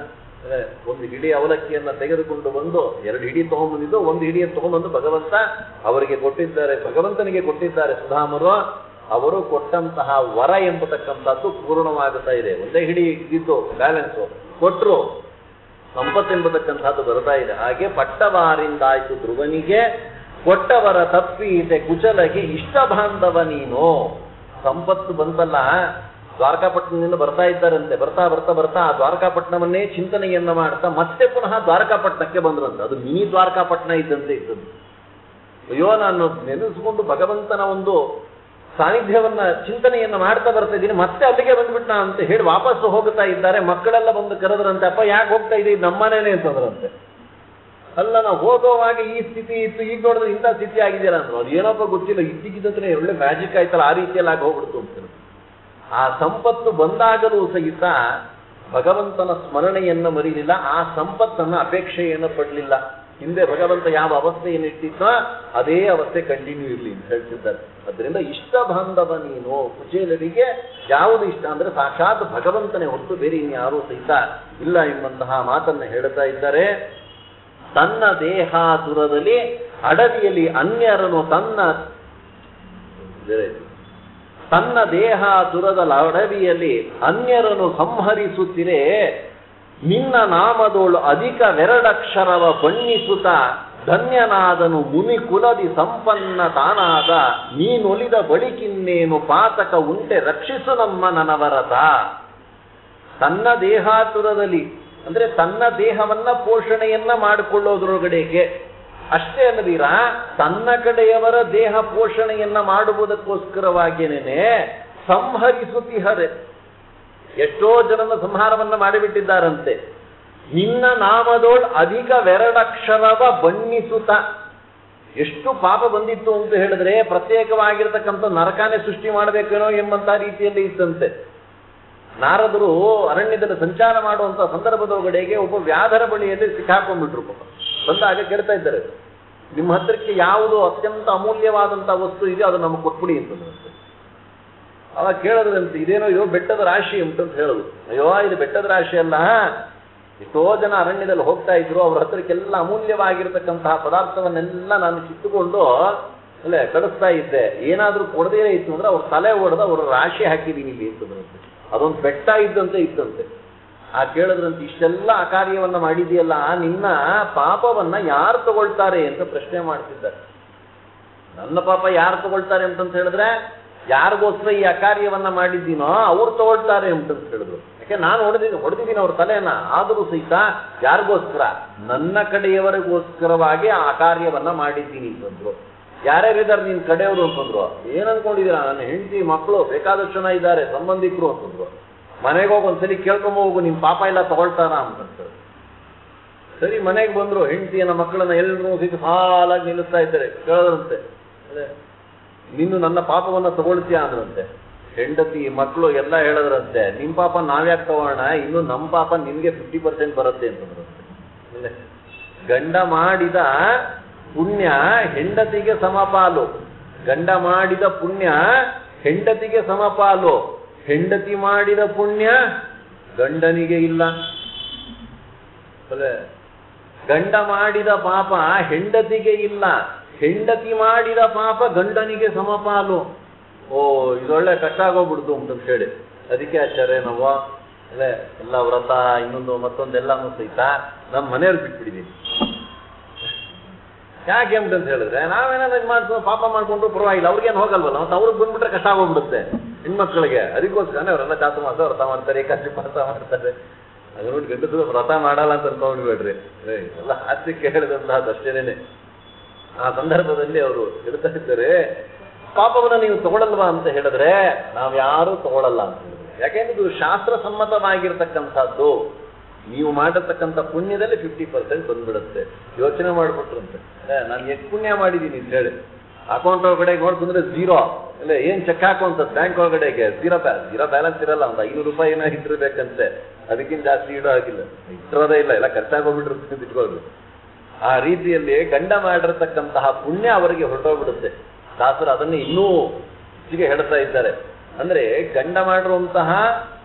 ಒಂದು ಹಿಡಿ ಅವಲಕ್ಕಿಯನ್ನ ತೆಗೆದುಕೊಂಡು ಬಂದು 2 ಹಿಡಿ ತಗೊಂಡ್ಬಂದಿದ್ದು, 1 ಹಿಡಿಯನ್ನು ತಗೊಂಡ್ಬಂದು ಭಗವಂತ ಅವರಿಗೆ ಕೊಟ್ಟಿದ್ದಾರೆ, ಭಗವಂತನಿಗೆ ಕೊಟ್ಟಿದ್ದಾರೆ ಸುಧಾಮರು. ಅವರು ಕೊಟ್ಟಂತಹ ವರ ಎಂಬತಕ್ಕಂಥದ್ದು ಪೂರ್ಣವಾಗುತ್ತಾ ಇದೆ. ಒಂದೇ ಹಿಡಿ ಇದ್ದಿದ್ದು ಬ್ಯಾಲೆನ್ಸು ಕೊಟ್ಟರು, ಸಂಪತ್ತೆಂಬತಕ್ಕಂಥದ್ದು ಬರ್ತಾ ಇದೆ. ಹಾಗೆ ಪಟ್ಟವಾರಿಂದಾಯ್ತು ಧ್ರುವನಿಗೆ, ಕೊಟ್ಟವರ ತಪ್ಪೀತೆ ಕುಚಲಗೆ ಇಷ್ಟ ಬಾಂಧವ ನೀನು. ಸಂಪತ್ತು ಬಂತಲ್ಲ, ದ್ವಾರಕಾಪಟ್ಟಣದಿಂದ ಬರ್ತಾ ಇದ್ದಾರಂತೆ. ಬರ್ತಾ ಬರ್ತಾ ಬರ್ತಾ ಆ ದ್ವಾರಕಾಪಟ್ಟಣವನ್ನೇ ಚಿಂತನೆಯನ್ನ ಮಾಡ್ತಾ ಮತ್ತೆ ಪುನಃ ದ್ವಾರಕಾಪಟ್ಟಣಕ್ಕೆ ಬಂದ್ರಂತೆ. ಅದು ಮಿನಿ ದ್ವಾರಕಾಪಟ್ಟಣ ಇದ್ದಂತೆ ಇದ್ದದ್ದು. ಅಯ್ಯೋ, ನಾನು ನೆನೆಸ್ಕೊಂಡು ಭಗವಂತನ ಒಂದು ಸಾನ್ನಿಧ್ಯವನ್ನ ಚಿಂತನೆಯನ್ನ ಮಾಡ್ತಾ ಬರ್ತಾ ಇದ್ದೀನಿ, ಮತ್ತೆ ಅಲ್ಲಿಗೆ ಬಂದ್ಬಿಟ್ಟ ಅಂತ ಹೇಳಿ ವಾಪಸ್ಸು ಹೋಗ್ತಾ ಇದ್ದಾರೆ. ಮಕ್ಕಳೆಲ್ಲ ಬಂದು ಕರೆದ್ರಂತೆ, ಅಪ್ಪ ಯಾಕೆ ಹೋಗ್ತಾ ಇದ್ದೀವಿ, ನಮ್ಮನೇನೆ ಅಂತಂದ್ರಂತೆ. ಅಲ್ಲ, ನಾವು ಹೋಗುವಾಗ ಈ ಸ್ಥಿತಿ ಇತ್ತು, ಈಗ ನೋಡಿದ್ರೆ ಇಂಥ ಸ್ಥಿತಿ ಆಗಿದೆಯಲ್ಲ ಅಂದ್ರು. ಅದು ಏನಪ್ಪ ಗೊತ್ತಿಲ್ಲ, ಇದ್ದಕ್ಕಿದ್ದಂತೆ ಒಳ್ಳೆ ಮ್ಯಾಜಿಕ್ ಆಯ್ತಲ್ಲ, ಆ ರೀತಿಯಲ್ಲಿ ಆಗಿ ಹೋಗ್ಬಿಡ್ತು ಅಂತ. ಆ ಸಂಪತ್ತು ಬಂದಾಗಲೂ ಸಹಿತ ಭಗವಂತನ ಸ್ಮರಣೆಯನ್ನು ಮರೀಲಿಲ್ಲ, ಆ ಸಂಪತ್ತನ್ನ ಅಪೇಕ್ಷೆಯನ್ನು ಪಡಲಿಲ್ಲ. ಹಿಂದೆ ಭಗವಂತ ಯಾವ ಅವಸ್ಥೆಯನ್ನಿಟ್ಟಿದ್ದೋ ಅದೇ ಅವಸ್ಥೆ ಕಂಟಿನ್ಯೂ ಇರಲಿ ಅಂತ ಹೇಳ್ತಿದ್ದಾರೆ. ಅದರಿಂದ ಇಷ್ಟ ಬಾಂಧವ ನೀನು. ಕುಚೇಲರಿಗೆ ಯಾವುದು ಇಷ್ಟ ಅಂದ್ರೆ ಸಾಕ್ಷಾತ್ ಭಗವಂತನೇ ಹೊರತು ಬೇರೆ ಇನ್ಯಾರೂ ಸಹಿತ ಇಲ್ಲ ಎಂಬಂತಹ ಮಾತನ್ನ ಹೇಳ್ತಾ ಇದ್ದಾರೆ. ತನ್ನ ದೇಹಾತುರದಲ್ಲಿ ಅಡವಿಯಲ್ಲಿ ಅನ್ಯರನ್ನು ತನ್ನ ದೇಹಾತುರದ ಅಡವಿಯಲ್ಲಿ ಅನ್ಯರನ್ನು ಸಂಹರಿಸುತ್ತಿರೆ, ನಿನ್ನ ನಾಮದೋಳು ಅಧಿಕ ವೆರಡಕ್ಷರವ ಬಣ್ಣಿಸುತ್ತ ಧನ್ಯನಾದನು ಮುನಿ ಕುಲದಿ ಸಂಪನ್ನ ತಾನಾದ, ನೀನೊಲಿದ ಬಳಿಕಿನ್ನೇನು ಪಾತಕ ಉಂಟೆ ರಕ್ಷಿಸು ನಮ್ಮ ನನವರತ. ತನ್ನ ದೇಹಾತುರದಲ್ಲಿ ಅಂದ್ರೆ ತನ್ನ ದೇಹವನ್ನ ಪೋಷಣೆಯನ್ನ ಮಾಡಿಕೊಳ್ಳೋದ್ರೊಳಗಡೆಗೆ ಅಷ್ಟೇ ಅಲ್ಲದೀರ, ತನ್ನ ಕಡೆಯವರ ದೇಹ ಪೋಷಣೆಯನ್ನ ಮಾಡುವುದಕ್ಕೋಸ್ಕರವಾಗಿಯೇನೆ ಸಂಹರಿಸುತ್ತಿಹರೆ. ಎಷ್ಟೋ ಜನನ ಸಂಹಾರವನ್ನ ಮಾಡಿಬಿಟ್ಟಿದ್ದಾರಂತೆ. ನಿನ್ನ ನಾಮದೋಳ್ ಅಧಿಕ ವೆರಡಕ್ಷರವ ಬಣ್ಣಿಸುತ್ತ. ಎಷ್ಟು ಪಾಪ ಬಂದಿತ್ತು ಅಂತ ಹೇಳಿದ್ರೆ ಪ್ರತ್ಯೇಕವಾಗಿರ್ತಕ್ಕಂಥ ನರಕಾನೇ ಸೃಷ್ಟಿ ಮಾಡಬೇಕೇನೋ ಎಂಬಂತ ರೀತಿಯಲ್ಲಿ ಇತ್ತಂತೆ. ನಾರದರು ಅರಣ್ಯದಲ್ಲಿ ಸಂಚಾರ ಮಾಡುವಂತ ಸಂದರ್ಭದೊಳಗಡೆಗೆ ಒಬ್ಬ ವ್ಯಾಧರ ಬಳಿಯಲ್ಲಿ ಸಿಕ್ಕಾಕೊಂಡ್ಬಿಟ್ರು. ಬಂದಾಗ ಕೇಳ್ತಾ ಇದ್ದಾರೆ, ನಿಮ್ಮ ಹತ್ರಕ್ಕೆ ಯಾವುದು ಅತ್ಯಂತ ಅಮೂಲ್ಯವಾದಂತ ವಸ್ತು ಇದೆಯೋ ಅದು ನಮಗೆ ಕೊಟ್ಬಿಡಿ ಅಂತಂದ್ರೆ. ಅವಾಗ ಕೇಳೋದ್ರಂತೆ, ಇದೇನೋ ಇರೋ ಬೆಟ್ಟದ ರಾಶಿ ಉಂಟಂತ ಹೇಳುದು. ಅಯ್ಯೋ, ಇದು ಬೆಟ್ಟದ ರಾಶಿ ಅಲ್ಲ, ಎಷ್ಟೋ ಜನ ಅರಣ್ಯದಲ್ಲಿ ಹೋಗ್ತಾ ಇದ್ರು, ಅವ್ರ ಹತ್ರಕ್ಕೆಲ್ಲ ಅಮೂಲ್ಯವಾಗಿರ್ತಕ್ಕಂತಹ ಪದಾರ್ಥವನ್ನೆಲ್ಲ ನಾನು ಕಿತ್ತುಕೊಂಡು ಅಲ್ಲೇ ಕಳಿಸ್ತಾ ಇದ್ದೆ. ಏನಾದ್ರೂ ಕೊಡದೇ ಇತ್ತು ಅಂದ್ರೆ ಅವ್ರ ತಲೆ ಹೊಡೆದ ಅವ್ರ ರಾಶಿ ಹಾಕಿದೀನಿ ಇಲ್ಲಿ ಅಂತಂದ್ರಂತೆ. ಅದೊಂದು ಬೆಟ್ಟ ಇದ್ದಂತೆ ಇತ್ತಂತೆ. ಆ ಕೇಳಿದ್ರಂತೆ, ಇಷ್ಟೆಲ್ಲ ಅಕಾರ್ಯವನ್ನ ಮಾಡಿದೆಯಲ್ಲ, ನಿನ್ನ ಪಾಪವನ್ನ ಯಾರು ತಗೊಳ್ತಾರೆ ಅಂತ ಪ್ರಶ್ನೆ ಮಾಡ್ತಿದ್ದಾರೆ. ನನ್ನ ಪಾಪ ಯಾರು ತಗೊಳ್ತಾರೆ ಅಂತಂತ ಹೇಳಿದ್ರೆ, ಯಾರಿಗೋಸ್ಕರ ಈ ಅಕಾರ್ಯವನ್ನ ಮಾಡಿದ್ದೀನೋ ಅವ್ರು ತಗೊಳ್ತಾರೆ ಅಂತಂತ ಹೇಳಿದ್ರು. ಯಾಕೆ ನಾನು ಹೊಡೆದಿದ್ದೀನಿ ಅವ್ರ ತಲೆನ, ಆದರೂ ಸಹಿತ ಯಾರಿಗೋಸ್ಕರ? ನನ್ನ ಕಡೆಯವರಿಗೋಸ್ಕರವಾಗಿ ಆ ಕಾರ್ಯವನ್ನ ಮಾಡಿದ್ದೀನಿ ಅಂತಂದ್ರು. ಯಾರ್ಯಾರಿದ್ದಾರೆ ನಿನ್ ಕಡೆಯವರು ಅಂತಂದ್ರು. ಏನ್ ಅನ್ಕೊಂಡಿದ್ದೀರಾ, ನನ್ನ ಹೆಂಡತಿ ಮಕ್ಕಳು ಬೇಕಾದಷ್ಟು ಜನ ಇದ್ದಾರೆ, ಸಂಬಂಧಿಕರು ಅಂತಂದ್ರು. ಮನೆಗೆ ಹೋಗಿ ಒಂದ್ಸಲಿ ಕೇಳ್ಕೊಂಬ ಹೋಗು, ನಿಮ್ ಪಾಪ ಎಲ್ಲ ತಗೊಳ್ತಾರ ಅಂತಂತ. ಸರಿ, ಮನೆಗೆ ಬಂದ್ರು. ಹೆಂಡತಿಯನ್ನ ಮಕ್ಕಳನ್ನ ಎಲ್ಲರೂ ಸಿಕ್ಕ ಸಾಲಾಗಿ ನಿಲ್ಲಿಸ್ತಾ ಇದ್ದಾರೆ. ಕೇಳೋದ್ರಂತೆ, ನೀನು ನನ್ನ ಪಾಪವನ್ನ ತಗೊಳ್ತೀಯ ಅಂದ್ರಂತೆ. ಹೆಂಡತಿ ಮಕ್ಕಳು ಎಲ್ಲ ಹೇಳದ್ರಂತೆ, ನಿಮ್ ಪಾಪ ನಾವ್ಯಾಕೆ ತಗೋಣ, ಇನ್ನು ನಮ್ಮ ಪಾಪ ನಿಮ್ಗೆ 50% ಬರುತ್ತೆ ಅಂತಂದ್ರಂತೆ. ಗಂಡ ಮಾಡಿದ ಪುಣ್ಯ ಹೆಂಡತಿಗೆ ಸಮಪಾಲು, ಗಂಡ ಮಾಡಿದ ಪುಣ್ಯ ಹೆಂಡತಿಗೆ ಸಮಪಾಲು, ಹೆಂಡತಿ ಮಾಡಿದ ಪುಣ್ಯ ಗಂಡನಿಗೆ ಇಲ್ಲ. ಗಂಡ ಮಾಡಿದ ಪಾಪ ಹೆಂಡತಿಗೆ ಇಲ್ಲ, ಹೆಂಡತಿ ಮಾಡಿದ ಪಾಪ ಗಂಡನಿಗೆ ಸಮಪಾಲು. ಓ, ಇದೊಳ್ಳೆ ಕಷ್ಟ ಆಗೋಗ್ಬಿಡ್ತು ಅಂತ ಹೇಳಿ ಅದಕ್ಕೆ ಆಚಾರ್ಯ ನಾವು ಅಲ್ಲೇ ಎಲ್ಲ ವ್ರತ ಇನ್ನೊಂದು ಮತ್ತೊಂದೆಲ್ಲಾನು ಸಹಿತ ನಮ್ಮ ಮನೆಯವ್ರು ಬಿಟ್ಬಿಟ್ಟಿದೀವಿ. ಯಾಕೆ ಅಂತ ಹೇಳಿದ್ರೆ, ನಾವೇನಾದ್ರು ಮಾಡ್ಕೊಂಡು ಪಾಪ ಮಾಡ್ಕೊಂಡು ಪರವಾಗಿಲ್ಲ, ಅವ್ರಿಗೇನು ಹೋಗಲ್ವಲ್ಲ, ಮತ್ತೆ ಅವ್ರಿಗೆ ಬಂದ್ಬಿಟ್ರೆ ಕಷ್ಟ ಆಗೋಗ್ಬಿಡುತ್ತೆ ಹೆಣ್ಮಕ್ಳಿಗೆ. ಅದಕ್ಕೋಸ್ಕರ ಅವರೆಲ್ಲ ಚಾತುರ್ಮಾಸ ವ್ರತ ಮಾಡ್ತಾರೆ, ಏಕಾದಶಿ ವ್ರತ ಮಾಡ್ತಾರೆ. ಅದ್ರ ನೋಡಿ ಗಂಡಸರು ವ್ರತ ಮಾಡಲ್ಲ ಅಂತ ಅನ್ಕೊಂಡ್ಬಿಡ್ರಿ. ಎಲ್ಲ ಹಾಸ್ಯಕ್ಕೆ ಹೇಳಿದಂತಹದ್ದು ಅಷ್ಟೇನೆ. ಆ ಸಂದರ್ಭದಲ್ಲಿ ಅವರು ಹೇಳ್ತಾ ಇದ್ದಾರೆ, ಪಾಪವನ್ನ ನೀವು ತಗೊಳ್ಳಲ್ವಾ ಅಂತ ಹೇಳಿದ್ರೆ ನಾವ್ಯಾರೂ ತಗೊಳ್ಳಲ್ಲ ಅಂತ ಹೇಳಿದ್ರೆ. ಯಾಕೆಂದ್ರೆ ಇದು ಶಾಸ್ತ್ರ ಸಮ್ಮತವಾಗಿರ್ತಕ್ಕಂಥದ್ದು. ನೀವು ಮಾಡಿರ್ತಕ್ಕಂಥ ಪುಣ್ಯದಲ್ಲಿ 50% ಬಂದ್ಬಿಡುತ್ತೆ. ಯೋಚನೆ ಮಾಡ್ಬಿಟ್ರಂತೆ, ನಾನು ಎಷ್ಟು ಪುಣ್ಯ ಮಾಡಿದ್ದೀನಿ ಅಂತ ಹೇಳಿ ಅಕೌಂಟ್ ಒಳಗಡೆ ನೋಡ್ಕೊಂಡ್ರೆ 0. ಇಲ್ಲ, ಏನ್ ಚೆಕ್ ಹಾಕುವಂತ ಬ್ಯಾಂಕ್ ಒಳಗಡೆಗೆ ಝೀರೋ ಬ್ಯಾಲೆನ್ಸ್ ಇರಲ್ಲ. ಒಂದು 500 ರೂಪಾಯಿ ಏನೋ ಇಟ್ಟಿರ್ಬೇಕಂತೆ, ಅದಕ್ಕಿಂತ ಜಾಸ್ತಿ ಇಡೋ ಆಗಿಲ್ಲ, ಇಟ್ಟಿರೋದೇ ಇಲ್ಲ, ಎಲ್ಲ ಖರ್ಚಾಗೋಗ್ಬಿಟ್ಟಿರುತ್ತೆ ಇಟ್ಕೊಳ್ಳೋದು. ಆ ರೀತಿಯಲ್ಲಿ ಗಂಡ ಮಾಡಿರ್ತಕ್ಕಂತಹ ಪುಣ್ಯ ಅವರಿಗೆ ಹೊರಟೋಗ್ಬಿಡುತ್ತೆ. ದಾಸರು ಅದನ್ನು ಇನ್ನೂ ಹೆಚ್ಚಿಗೆ ಹೇಳ್ತಾ ಇದ್ದಾರೆ. ಅಂದ್ರೆ ಗಂಡ ಮಾಡಿರುವಂತಹ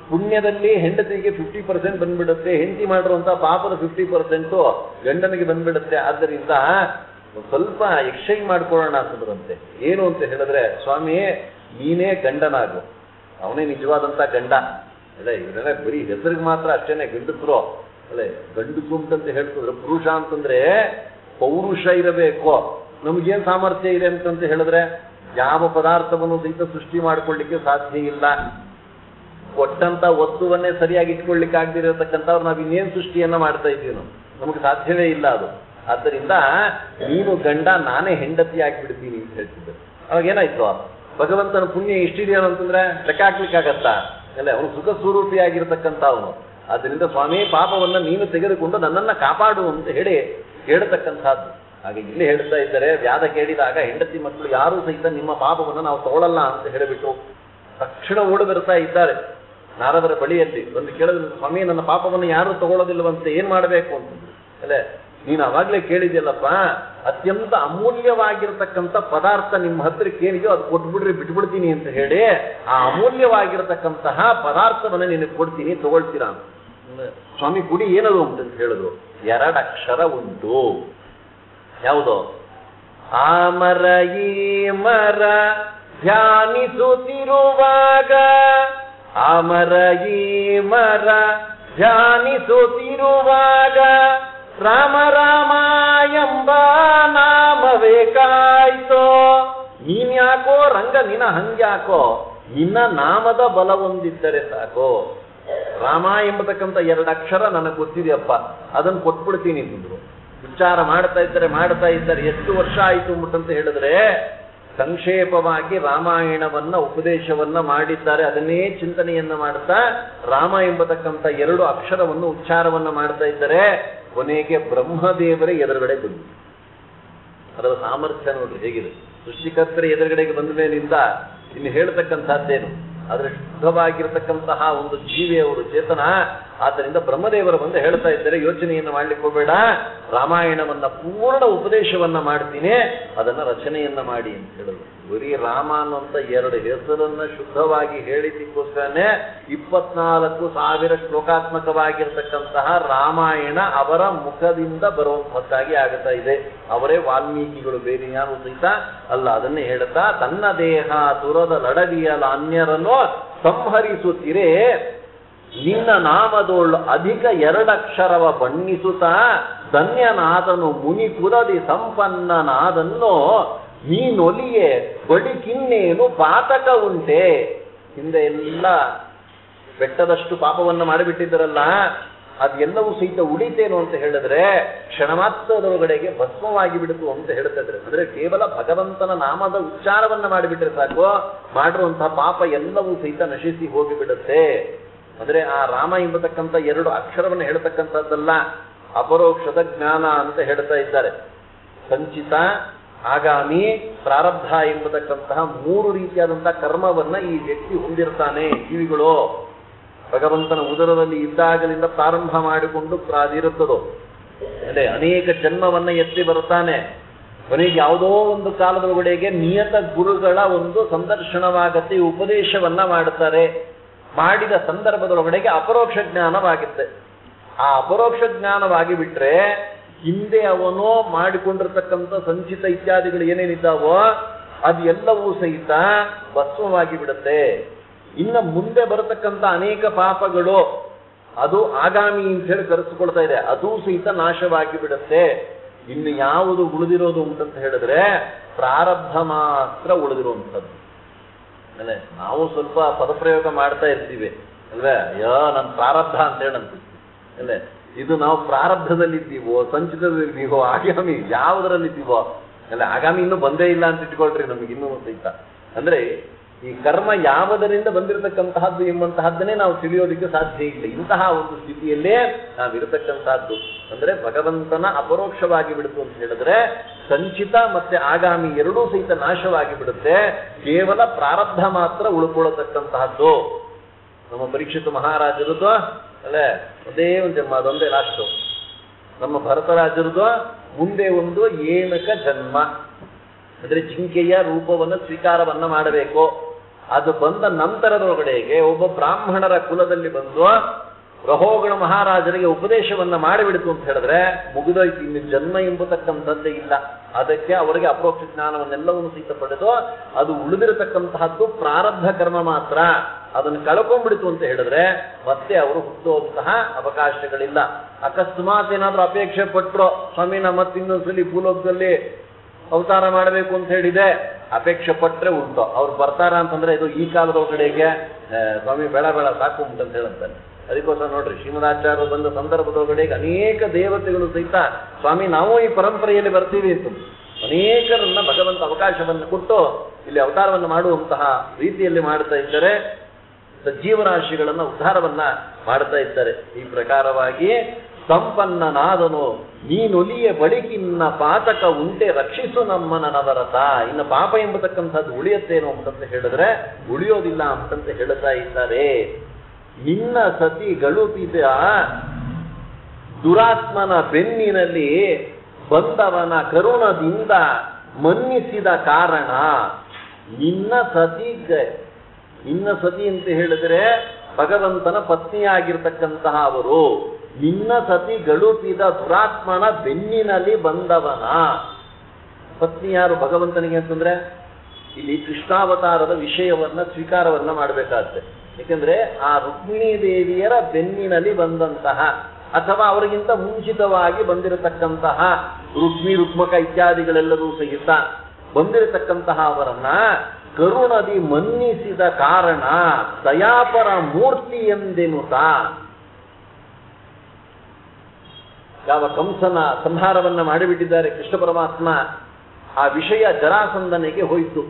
ಪುಣ್ಯದಲ್ಲಿ ಹೆಂಡತಿಗೆ 50% ಬಂದ್ಬಿಡುತ್ತೆ, ಹೆಂಡತಿ ಮಾಡಿರುವಂತಹ ಪಾಪದ 50% ಗಂಡನಿಗೆ ಬಂದ್ಬಿಡುತ್ತೆ. ಆದ್ದರಿಂದ ಸ್ವಲ್ಪ ಎಕ್ಸ್ಚೇಂಜ್ ಮಾಡ್ಕೊಳ್ಳೋಣ ಅಂತಂದ್ರಂತೆ. ಏನು ಅಂತ ಹೇಳಿದ್ರೆ, ಸ್ವಾಮಿ ನೀನೇ ಗಂಡನಾಗು, ಅವನೇ ನಿಜವಾದಂತ ಗಂಡ. ಅಲ್ಲ ಇವರೆಲ್ಲ ಬರೀ ಹೆಸರಿಗೆ ಮಾತ್ರ ಅಷ್ಟೇನೆ ಗಂಡಸರು. ಅಲ್ಲೇ ಗಂಡಸು ಅಂತಂತ ಹೇಳ್ತಿದ್ರು. ಪುರುಷ ಅಂತಂದ್ರೆ ಪೌರುಷ ಇರಬೇಕು. ನಮಗೇನ್ ಸಾಮರ್ಥ್ಯ ಇದೆ ಅಂತಂತ ಹೇಳಿದ್ರೆ ಯಾವ ಪದಾರ್ಥವನ್ನು ಸಹಿತ ಸೃಷ್ಟಿ ಮಾಡ್ಕೊಳ್ಳಿಕ್ಕೆ ಸಾಧ್ಯ ಇಲ್ಲ. ಕೊಟ್ಟಂತ ವಸ್ತುವನ್ನೇ ಸರಿಯಾಗಿ ಇಟ್ಕೊಳ್ಳಿಕ್ಕೆ ಆಗದಿರತಕ್ಕಂಥವ್ರು ನಾವು ಇನ್ನೇನು ಸೃಷ್ಟಿಯನ್ನ ಮಾಡ್ತಾ ಇದ್ದೀವಿ, ನಮಗೆ ಸಾಧ್ಯವೇ ಇಲ್ಲ ಅದು. ಆದ್ದರಿಂದ ನೀನು ಗಂಡ, ನಾನೇ ಹೆಂಡತಿ ಆಗಿಬಿಡ್ತೀನಿ ಅಂತ ಹೇಳ್ತಿದ್ದೆ. ಅವಾಗ ಏನಾಯ್ತು, ಭಗವಂತನ ಪುಣ್ಯ ಎಷ್ಟಿದೆಯೋ ಅಂತಂದ್ರೆ ಲೆಕ್ಕ ಹಾಕ್ಲಿಕ್ಕಾಗತ್ತಾ? ಅಲ್ಲ, ಅವನು ಸುಖ ಸ್ವರೂಪಿಯಾಗಿರ್ತಕ್ಕಂಥ ಅವನು. ಆದ್ದರಿಂದ ಸ್ವಾಮಿ ಪಾಪವನ್ನ ನೀನು ತೆಗೆದುಕೊಂಡು ನನ್ನನ್ನ ಕಾಪಾಡು ಅಂತ ಹೇಳಿ ಹೇಳ್ತಕ್ಕಂಥದ್ದು. ಹಾಗೆ ಇಲ್ಲಿ ಹೇಳ್ತಾ ಇದ್ದಾರೆ, ವ್ಯಾಧ ಕೇಳಿದಾಗ ಹೆಂಡತಿ ಮಕ್ಕಳು ಯಾರೂ ಸಹಿತ ನಿಮ್ಮ ಪಾಪವನ್ನು ನಾವು ತಗೊಳ್ಳಲ್ಲ ಅಂತ ಹೇಳಿಬಿಟ್ಟು ತಕ್ಷಣ ಓಡಿ ಬರ್ತಾ ಇದ್ದಾರೆ ನಾರದರ ಬಳಿಯಲ್ಲಿ. ಒಂದು ಕೇಳಿದ್ರೆ, ಸ್ವಾಮಿ ನನ್ನ ಪಾಪವನ್ನು ಯಾರು ತಗೊಳ್ಳೋದಿಲ್ಲವಂತೆ, ಏನ್ ಮಾಡಬೇಕು ಅಂತಂದ್ರು. ಅಲ್ಲೇ ನೀನು ಅವಾಗ್ಲೇ ಕೇಳಿದ್ಯಲ್ಲಪ್ಪ, ಅತ್ಯಂತ ಅಮೂಲ್ಯವಾಗಿರ್ತಕ್ಕಂಥ ಪದಾರ್ಥ ನಿಮ್ಮ ಹತ್ರಕ್ಕೆ ಏನಿದೆಯೋ ಅದು ಕೊಟ್ಬಿಡ್ರಿ, ಬಿಟ್ಬಿಡ್ತೀನಿ ಅಂತ ಹೇಳಿ ಆ ಅಮೂಲ್ಯವಾಗಿರತಕ್ಕಂತಹ ಪದಾರ್ಥವನ್ನ ನಿನಗೆ ಕೊಡ್ತೀನಿ, ತಗೊಳ್ತೀರಾ ಅಂತ. ಸ್ವಾಮಿ ಕುಡಿ, ಏನದು ಅಂತಂತ ಹೇಳಿದ್ರು. 2 ಅಕ್ಷರ ಉಂಟು. ಯಾವುದು? ಆ ಮರ ಈ ಮರ ಧ್ಯಾನಿಸುತ್ತಿರುವಾಗ, ಆ ಮರ ಈ ಮರ ಧ್ಯಾನಿಸುತ್ತಿರುವಾಗ ರಾಮ ರಾಮ ಎಂಬ ನಾಮವೇ ಕಾಯ್ತೋ. ನೀನ್ ಯಾಕೋ ರಂಗ ನಿನ್ನ ಹಂಗ್ಯಾಕೋ, ನಿನ್ನ ನಾಮದ ಬಲ ಹೊಂದಿದ್ದರೆ ಸಾಕೋ. ರಾಮ ಎಂಬತಕ್ಕಂಥ 2 ಅಕ್ಷರ ನನಗೆ ಗೊತ್ತಿದೆಯಪ್ಪ, ಅದನ್ನು ಕೊಟ್ಬಿಡ್ತೀನಿ ಅಂದ್ರು. ವಿಚಾರ ಮಾಡ್ತಾ ಇದ್ದಾರೆ. ಎಷ್ಟು ವರ್ಷ ಆಯಿತು ಅಂತ ಹೇಳಿದ್ರೆ ಸಂಕ್ಷೇಪವಾಗಿ ರಾಮಾಯಣವನ್ನ ಉಪದೇಶವನ್ನ ಮಾಡಿದ್ದಾರೆ. ಅದನ್ನೇ ಚಿಂತನೆಯನ್ನ ಮಾಡ್ತಾ ರಾಮ ಎಂಬತಕ್ಕಂಥ 2 ಅಕ್ಷರವನ್ನು ಉಚ್ಚಾರವನ್ನ ಮಾಡ್ತಾ ಇದ್ದಾರೆ. ಕೊನೆಗೆ ಬ್ರಹ್ಮದೇವರೇ ಎದುರುಗಡೆ ಬಂದು, ಅದರ ಸಾಮರ್ಥ್ಯ ನೋಡ್ರಿ ಹೇಗಿದೆ. ಸೃಷ್ಟಿಕರ್ತರ ಎದುರುಗಡೆಗೆ ಬಂದ ಮೇಲಿಂದ ಇನ್ನು ಹೇಳ್ತಕ್ಕಂಥದ್ದೇನು, ಆದ್ರೆ ಶುದ್ಧವಾಗಿರ್ತಕ್ಕಂತಹ ಒಂದು ಜೀವಿ ಅವರು, ಚೇತನ. ಆದ್ದರಿಂದ ಬ್ರಹ್ಮದೇವರು ಬಂದು ಹೇಳ್ತಾ ಇದ್ದಾರೆ, ಯೋಚನೆಯನ್ನು ಮಾಡ್ಲಿಕ್ಕೆ ಹೋಗಬೇಡ, ರಾಮಾಯಣವನ್ನ ಪೂರ್ಣ ಉಪದೇಶವನ್ನ ಮಾಡ್ತೀನಿ, ಅದನ್ನ ರಚನೆಯನ್ನ ಮಾಡಿ ಅಂತ ಹೇಳಿದ್ರು. ಬರೀ ರಾಮ ಅನ್ನುವಂತ 2 ಹೆಸರನ್ನ ಶುದ್ಧವಾಗಿ ಹೇಳಿದ್ದಕ್ಕೋಸ್ಕರನೇ 24,000 ಶ್ಲೋಕಾತ್ಮಕವಾಗಿರ್ತಕ್ಕಂತಹ ರಾಮಾಯಣ ಅವರ ಮುಖದಿಂದ ಬರುವಂತಹದ್ದಾಗಿ ಆಗುತ್ತಾ ಇದೆ. ಅವರೇ ವಾಲ್ಮೀಕಿಗಳು, ಬೇರೆ ಯಾರು ಸಹಿತ ಅಲ್ಲ. ಅದನ್ನೇ ಹೇಳ್ತಾ, ತನ್ನ ದೇಹ ತುರದ ಲಡವಿಯಲ ಅನ್ಯರನ್ನು ಸಂಹರಿಸುತ್ತಿರೇ, ನಿನ್ನ ನಾಮದೋಳು ಅಧಿಕ 2 ಅಕ್ಷರವ ಬಣ್ಣಿಸುತ್ತಾ, ಧನ್ಯನಾದನು ಮುನಿಪುರದಿ ಸಂಪನ್ನನಾದನ್ನು, ನೀನೊಲಿಯೇ ಬಡಿಕಿನ್ನೇನು ಪಾತಕ ಉಂಟೆ. ಹಿಂದೆ ಎಲ್ಲ ಬೆಟ್ಟದಷ್ಟು ಪಾಪವನ್ನು ಮಾಡಿಬಿಟ್ಟಿದ್ದರಲ್ಲ, ಅದೆಲ್ಲವೂ ಸಹಿತ ಉಳಿತೇನು ಅಂತ ಹೇಳಿದ್ರೆ ಕ್ಷಣ ಮಾತ್ರದೊಳಗಡೆಗೆ ಭಸ್ಮವಾಗಿ ಬಿಡುತ್ತು ಅಂತ ಹೇಳ್ತಾ ಇದ್ರೆ. ಅಂದ್ರೆ ಕೇವಲ ಭಗವಂತನ ನಾಮದ ಉಚ್ಚಾರವನ್ನ ಮಾಡಿಬಿಟ್ರೆ ಸಾಕು, ಮಾಡಿರುವಂತಹ ಪಾಪ ಎಲ್ಲವೂ ಸಹಿತ ನಶಿಸಿ ಹೋಗಿಬಿಡುತ್ತೆ. ಅಂದ್ರೆ ಆ ರಾಮ ಎಂಬತಕ್ಕಂಥ 2 ಅಕ್ಷರವನ್ನು ಹೇಳ್ತಕ್ಕಂಥದ್ದಲ್ಲ, ಅಪರೋಕ್ಷದ ಜ್ಞಾನ ಅಂತ ಹೇಳ್ತಾ ಇದ್ದಾರೆ. ಸಂಚಿತ, ಆಗಾಮಿ, ಪ್ರಾರಬ್ಧ ಎಂಬತಕ್ಕಂತಹ 3 ರೀತಿಯಾದಂತಹ ಕರ್ಮವನ್ನ ಈ ವ್ಯಕ್ತಿ ಹೊಂದಿರ್ತಾನೆ. ಜೀವಿಗಳು ಭಗವಂತನ ಉದರದಲ್ಲಿ ಇದ್ದಾಗಲಿಂದ ಪ್ರಾರಂಭ ಮಾಡಿಕೊಂಡು ಇರುತ್ತದೋ, ಅಂದ್ರೆ ಅನೇಕ ಜನ್ಮವನ್ನ ಎತ್ತಿ ಬರುತ್ತಾನೆ. ಕೊನೆಗೆ ಯಾವುದೋ ಒಂದು ಕಾಲದೊಳಗಡೆಗೆ ನಿಯತ ಗುರುಗಳ ಒಂದು ಸಂದರ್ಶನವಾಗತ್ತೆ, ಉಪದೇಶವನ್ನ ಮಾಡುತ್ತಾರೆ. ಮಾಡಿದ ಸಂದರ್ಭದೊಳಗಡೆಗೆ ಅಪರೋಕ್ಷ ಜ್ಞಾನವಾಗುತ್ತೆ. ಆ ಅಪರೋಕ್ಷ ಜ್ಞಾನವಾಗಿ ಬಿಟ್ರೆ ಹಿಂದೆ ಅವನು ಮಾಡಿಕೊಂಡಿರ್ತಕ್ಕಂಥ ಸಂಚಿತ ಇತ್ಯಾದಿಗಳು ಏನೇನಿದ್ದಾವೋ ಅದು ಎಲ್ಲವೂ ಸಹಿತ ಭಸ್ಮವಾಗಿ ಬಿಡುತ್ತೆ. ಇನ್ನು ಮುಂದೆ ಬರತಕ್ಕಂಥ ಅನೇಕ ಪಾಪಗಳು ಅದು ಆಗಾಮಿ ಅಂತ ಹೇಳಿ ಕರೆಸಿಕೊಳ್ತಾ ಇದೆ, ಅದೂ ಸಹಿತ ನಾಶವಾಗಿ ಬಿಡುತ್ತೆ. ಇನ್ನು ಯಾವುದು ಉಳಿದಿರೋದು ಅಂತಂತ ಹೇಳಿದ್ರೆ ಪ್ರಾರಬ್ಧ ಮಾತ್ರ ಉಳಿದಿರುವಂಥದ್ದು. ಅಲ್ಲೇ ನಾವು ಸ್ವಲ್ಪ ಪದಪ್ರಯೋಗ ಮಾಡ್ತಾ ಇರ್ತೀವಿ ಅಲ್ವೇ, ಅಯ್ಯೋ ನನ್ನ ಪ್ರಾರಬ್ಧ ಅಂತ ಹೇಳಂತೀವಿ ಅಲ್ಲೇ. ಇದು ನಾವು ಪ್ರಾರಬ್ಧದಲ್ಲಿದ್ದೀವೋ, ಸಂಚಿತದಲ್ಲಿದ್ದೀವೋ, ಆಗಾಮಿ ಯಾವುದರಲ್ಲಿದ್ದೀವೋ ಅಲ್ಲ. ಆಗಾಮಿ ಇನ್ನೂ ಬಂದೇ ಇಲ್ಲ ಅಂತ ಇಟ್ಕೊಳ್ರಿ, ನಮಗೆ ಇನ್ನೂ ಸಹಿತ. ಅಂದ್ರೆ ಈ ಕರ್ಮ ಯಾವುದರಿಂದ ಬಂದಿರತಕ್ಕಂತಹದ್ದು ಎಂಬಂತಹದ್ದನ್ನೇ ನಾವು ತಿಳಿಯೋದಕ್ಕೆ ಸಾಧ್ಯ ಇಲ್ಲ. ಇಂತಹ ಒಂದು ಸ್ಥಿತಿಯಲ್ಲೇ ನಾವಿರತಕ್ಕಂತಹದ್ದು. ಅಂದ್ರೆ ಭಗವಂತನ ಅಪರೋಕ್ಷವಾಗಿ ಬಿಡುತ್ತೆ ಅಂತ ಹೇಳಿದ್ರೆ ಸಂಚಿತ ಮತ್ತೆ ಆಗಾಮಿ 2 ಸಹಿತ ನಾಶವಾಗಿ ಬಿಡುತ್ತೆ. ಕೇವಲ ಪ್ರಾರಬ್ಧ ಮಾತ್ರ ಉಳ್ಕೊಳ್ಳತಕ್ಕಂತಹದ್ದು. ನಮ್ಮ ಪರೀಕ್ಷಿತ ಮಹಾರಾಜರದು ಅಲ್ಲೇ ಒಂದೇ ಒಂದು ಜನ್ಮ, ಅದೊಂದೇ ಲಾಸ್ಟು. ನಮ್ಮ ಭರತರಾಜರದು ಮುಂದೆ ಒಂದು ಏಣಕ ಜನ್ಮ, ಅಂದ್ರೆ ಜಿಂಕೆಯ ರೂಪವನ್ನು ಸ್ವೀಕಾರವನ್ನ ಮಾಡಬೇಕು. ಅದು ಬಂದ ನಂತರದೊಳಗಡೆಗೆ ಒಬ್ಬ ಬ್ರಾಹ್ಮಣರ ಕುಲದಲ್ಲಿ ಬಂದು ರಹೋಗಣ ಮಹಾರಾಜರಿಗೆ ಉಪದೇಶವನ್ನ ಮಾಡಿಬಿಡ್ತು ಅಂತ ಹೇಳಿದ್ರೆ ಮುಗಿದೋಯ್ತು, ಇನ್ನು ಜನ್ಮ ಎಂಬತಕ್ಕಂಥದ್ದೇ ಇಲ್ಲ. ಅದಕ್ಕೆ ಅವರಿಗೆ ಅಪರೋಕ್ಷ ಜ್ಞಾನವನ್ನೆಲ್ಲವನ್ನು ಸಹಿತ ಪಡೆದು ಅದು ಉಳಿದಿರತಕ್ಕಂತಹದ್ದು ಪ್ರಾರಬ್ಧ ಕರ್ಮ ಮಾತ್ರ. ಅದನ್ನು ಕಳ್ಕೊಂಡ್ಬಿಡ್ತು ಅಂತ ಹೇಳಿದ್ರೆ ಮತ್ತೆ ಅವರು ಹುಟ್ಟುವಂತಹ ಅವಕಾಶಗಳಿಲ್ಲ. ಅಕಸ್ಮಾತ್ ಏನಾದ್ರೂ ಅಪೇಕ್ಷೆ ಪಟ್ರು, ಸ್ವಾಮಿ ನಾ ಮತ್ತಿನ್ನೊಂದ್ಸಲಿ ಭೂಲೋಕದಲ್ಲಿ ಅವತಾರ ಮಾಡಬೇಕು ಅಂತ ಹೇಳಿದೆ, ಅಪೇಕ್ಷೆ ಪಟ್ರೆ ಉಂಟು. ಅವ್ರು ಬರ್ತಾರ ಅಂತಂದ್ರೆ ಇದು ಈ ಕಾಲದ ಕಡೆಗೆ ಸ್ವಾಮಿ ಬೇಡ ಬೇಡ ಸಾಕು ಉಂಟು ಅಂತ ಹೇಳುತ್ತಾರೆ. ಅದಕ್ಕೋಸ್ಕರ ನೋಡ್ರಿ, ಶ್ರೀಮದಾಚಾರ್ಯರು ಬಂದ ಸಂದರ್ಭದೊಳಗಡೆಗೆ ಅನೇಕ ದೇವತೆಗಳು ಸಹಿತ ಸ್ವಾಮಿ ನಾವು ಈ ಪರಂಪರೆಯಲ್ಲಿ ಬರ್ತೀವಿ ಅಂತ ಅನೇಕರನ್ನ ಭಗವಂತ ಅವಕಾಶವನ್ನು ಕೊಟ್ಟು ಇಲ್ಲಿ ಅವತಾರವನ್ನು ಮಾಡುವಂತಹ ರೀತಿಯಲ್ಲಿ ಮಾಡ್ತಾ ಇದ್ದಾರೆ. ಸಜ್ಜೀವರಾಶಿಗಳನ್ನ ಉದ್ಧಾರವನ್ನ ಮಾಡ್ತಾ ಇದ್ದಾರೆ. ಈ ಪ್ರಕಾರವಾಗಿ ಸಂಪನ್ನನಾದನು ನೀನೊಲಿಯ ಬಳಿಕಿನ್ನ ಪಾತಕ ಉಂಟೆ ರಕ್ಷಿಸು ನಮ್ಮನ ನವರತ. ಇನ್ನು ಪಾಪ ಎಂಬತಕ್ಕಂಥದ್ದು ಉಳಿಯುತ್ತೇನೋ ಅಂತಂತ ಹೇಳಿದ್ರೆ ಉಳಿಯೋದಿಲ್ಲ ಅಂತಂತ ಹೇಳ್ತಾ ಇದ್ದಾರೆ. ನಿನ್ನ ಸತಿ ಗಳುಪಿದ ದುರಾತ್ಮನ ಬೆನ್ನಿನಲ್ಲಿ ಬಂದವನ ಕರುಣದಿಂದ ಮನ್ನಿಸಿದ ಕಾರಣ ನಿನ್ನ ಸತಿ ಅಂತ ಹೇಳಿದ್ರೆ ಭಗವಂತನ ಪತ್ನಿಯಾಗಿರ್ತಕ್ಕಂತಹ ಅವರು. ನಿನ್ನ ಸತಿ ಗಳುಪಿದ ದುರಾತ್ಮನ ಬೆನ್ನಿನಲ್ಲಿ ಬಂದವನ ಪತ್ನಿ ಯಾರು ಭಗವಂತನಿಗೆ ಅಂತಂದ್ರೆ ಇಲ್ಲಿ ಕೃಷ್ಣಾವತಾರದ ವಿಷಯವನ್ನ ಸ್ವೀಕಾರವನ್ನ ಮಾಡಬೇಕಾಗುತ್ತೆ. ಯಾಕಂದ್ರೆ ಆ ರುಕ್ಮಿಣೀ ದೇವಿಯರ ಬೆನ್ನಿನಲ್ಲಿ ಬಂದಂತಹ ಅಥವಾ ಅವರಿಗಿಂತ ಮುಂಚಿತವಾಗಿ ಬಂದಿರತಕ್ಕಂತಹ ರುಕ್ಮಕ ಇತ್ಯಾದಿಗಳೆಲ್ಲರೂ ಸಹಿತ ಬಂದಿರತಕ್ಕಂತಹ ಅವರನ್ನ ಕರುಣದಿ ಮನ್ನಿಸಿದ ಕಾರಣ ದಯಾಪರ ಮೂರ್ತಿ ಎಂದೆನುತ. ಯಾವ ಕಂಸನ ಸಂಹಾರವನ್ನ ಮಾಡಿಬಿಟ್ಟಿದ್ದಾರೆ ಕೃಷ್ಣ ಪರಮಾತ್ಮ, ಆ ವಿಷಯ ಜರಾಸಂಧನಿಗೆ ಹೋಯಿತು.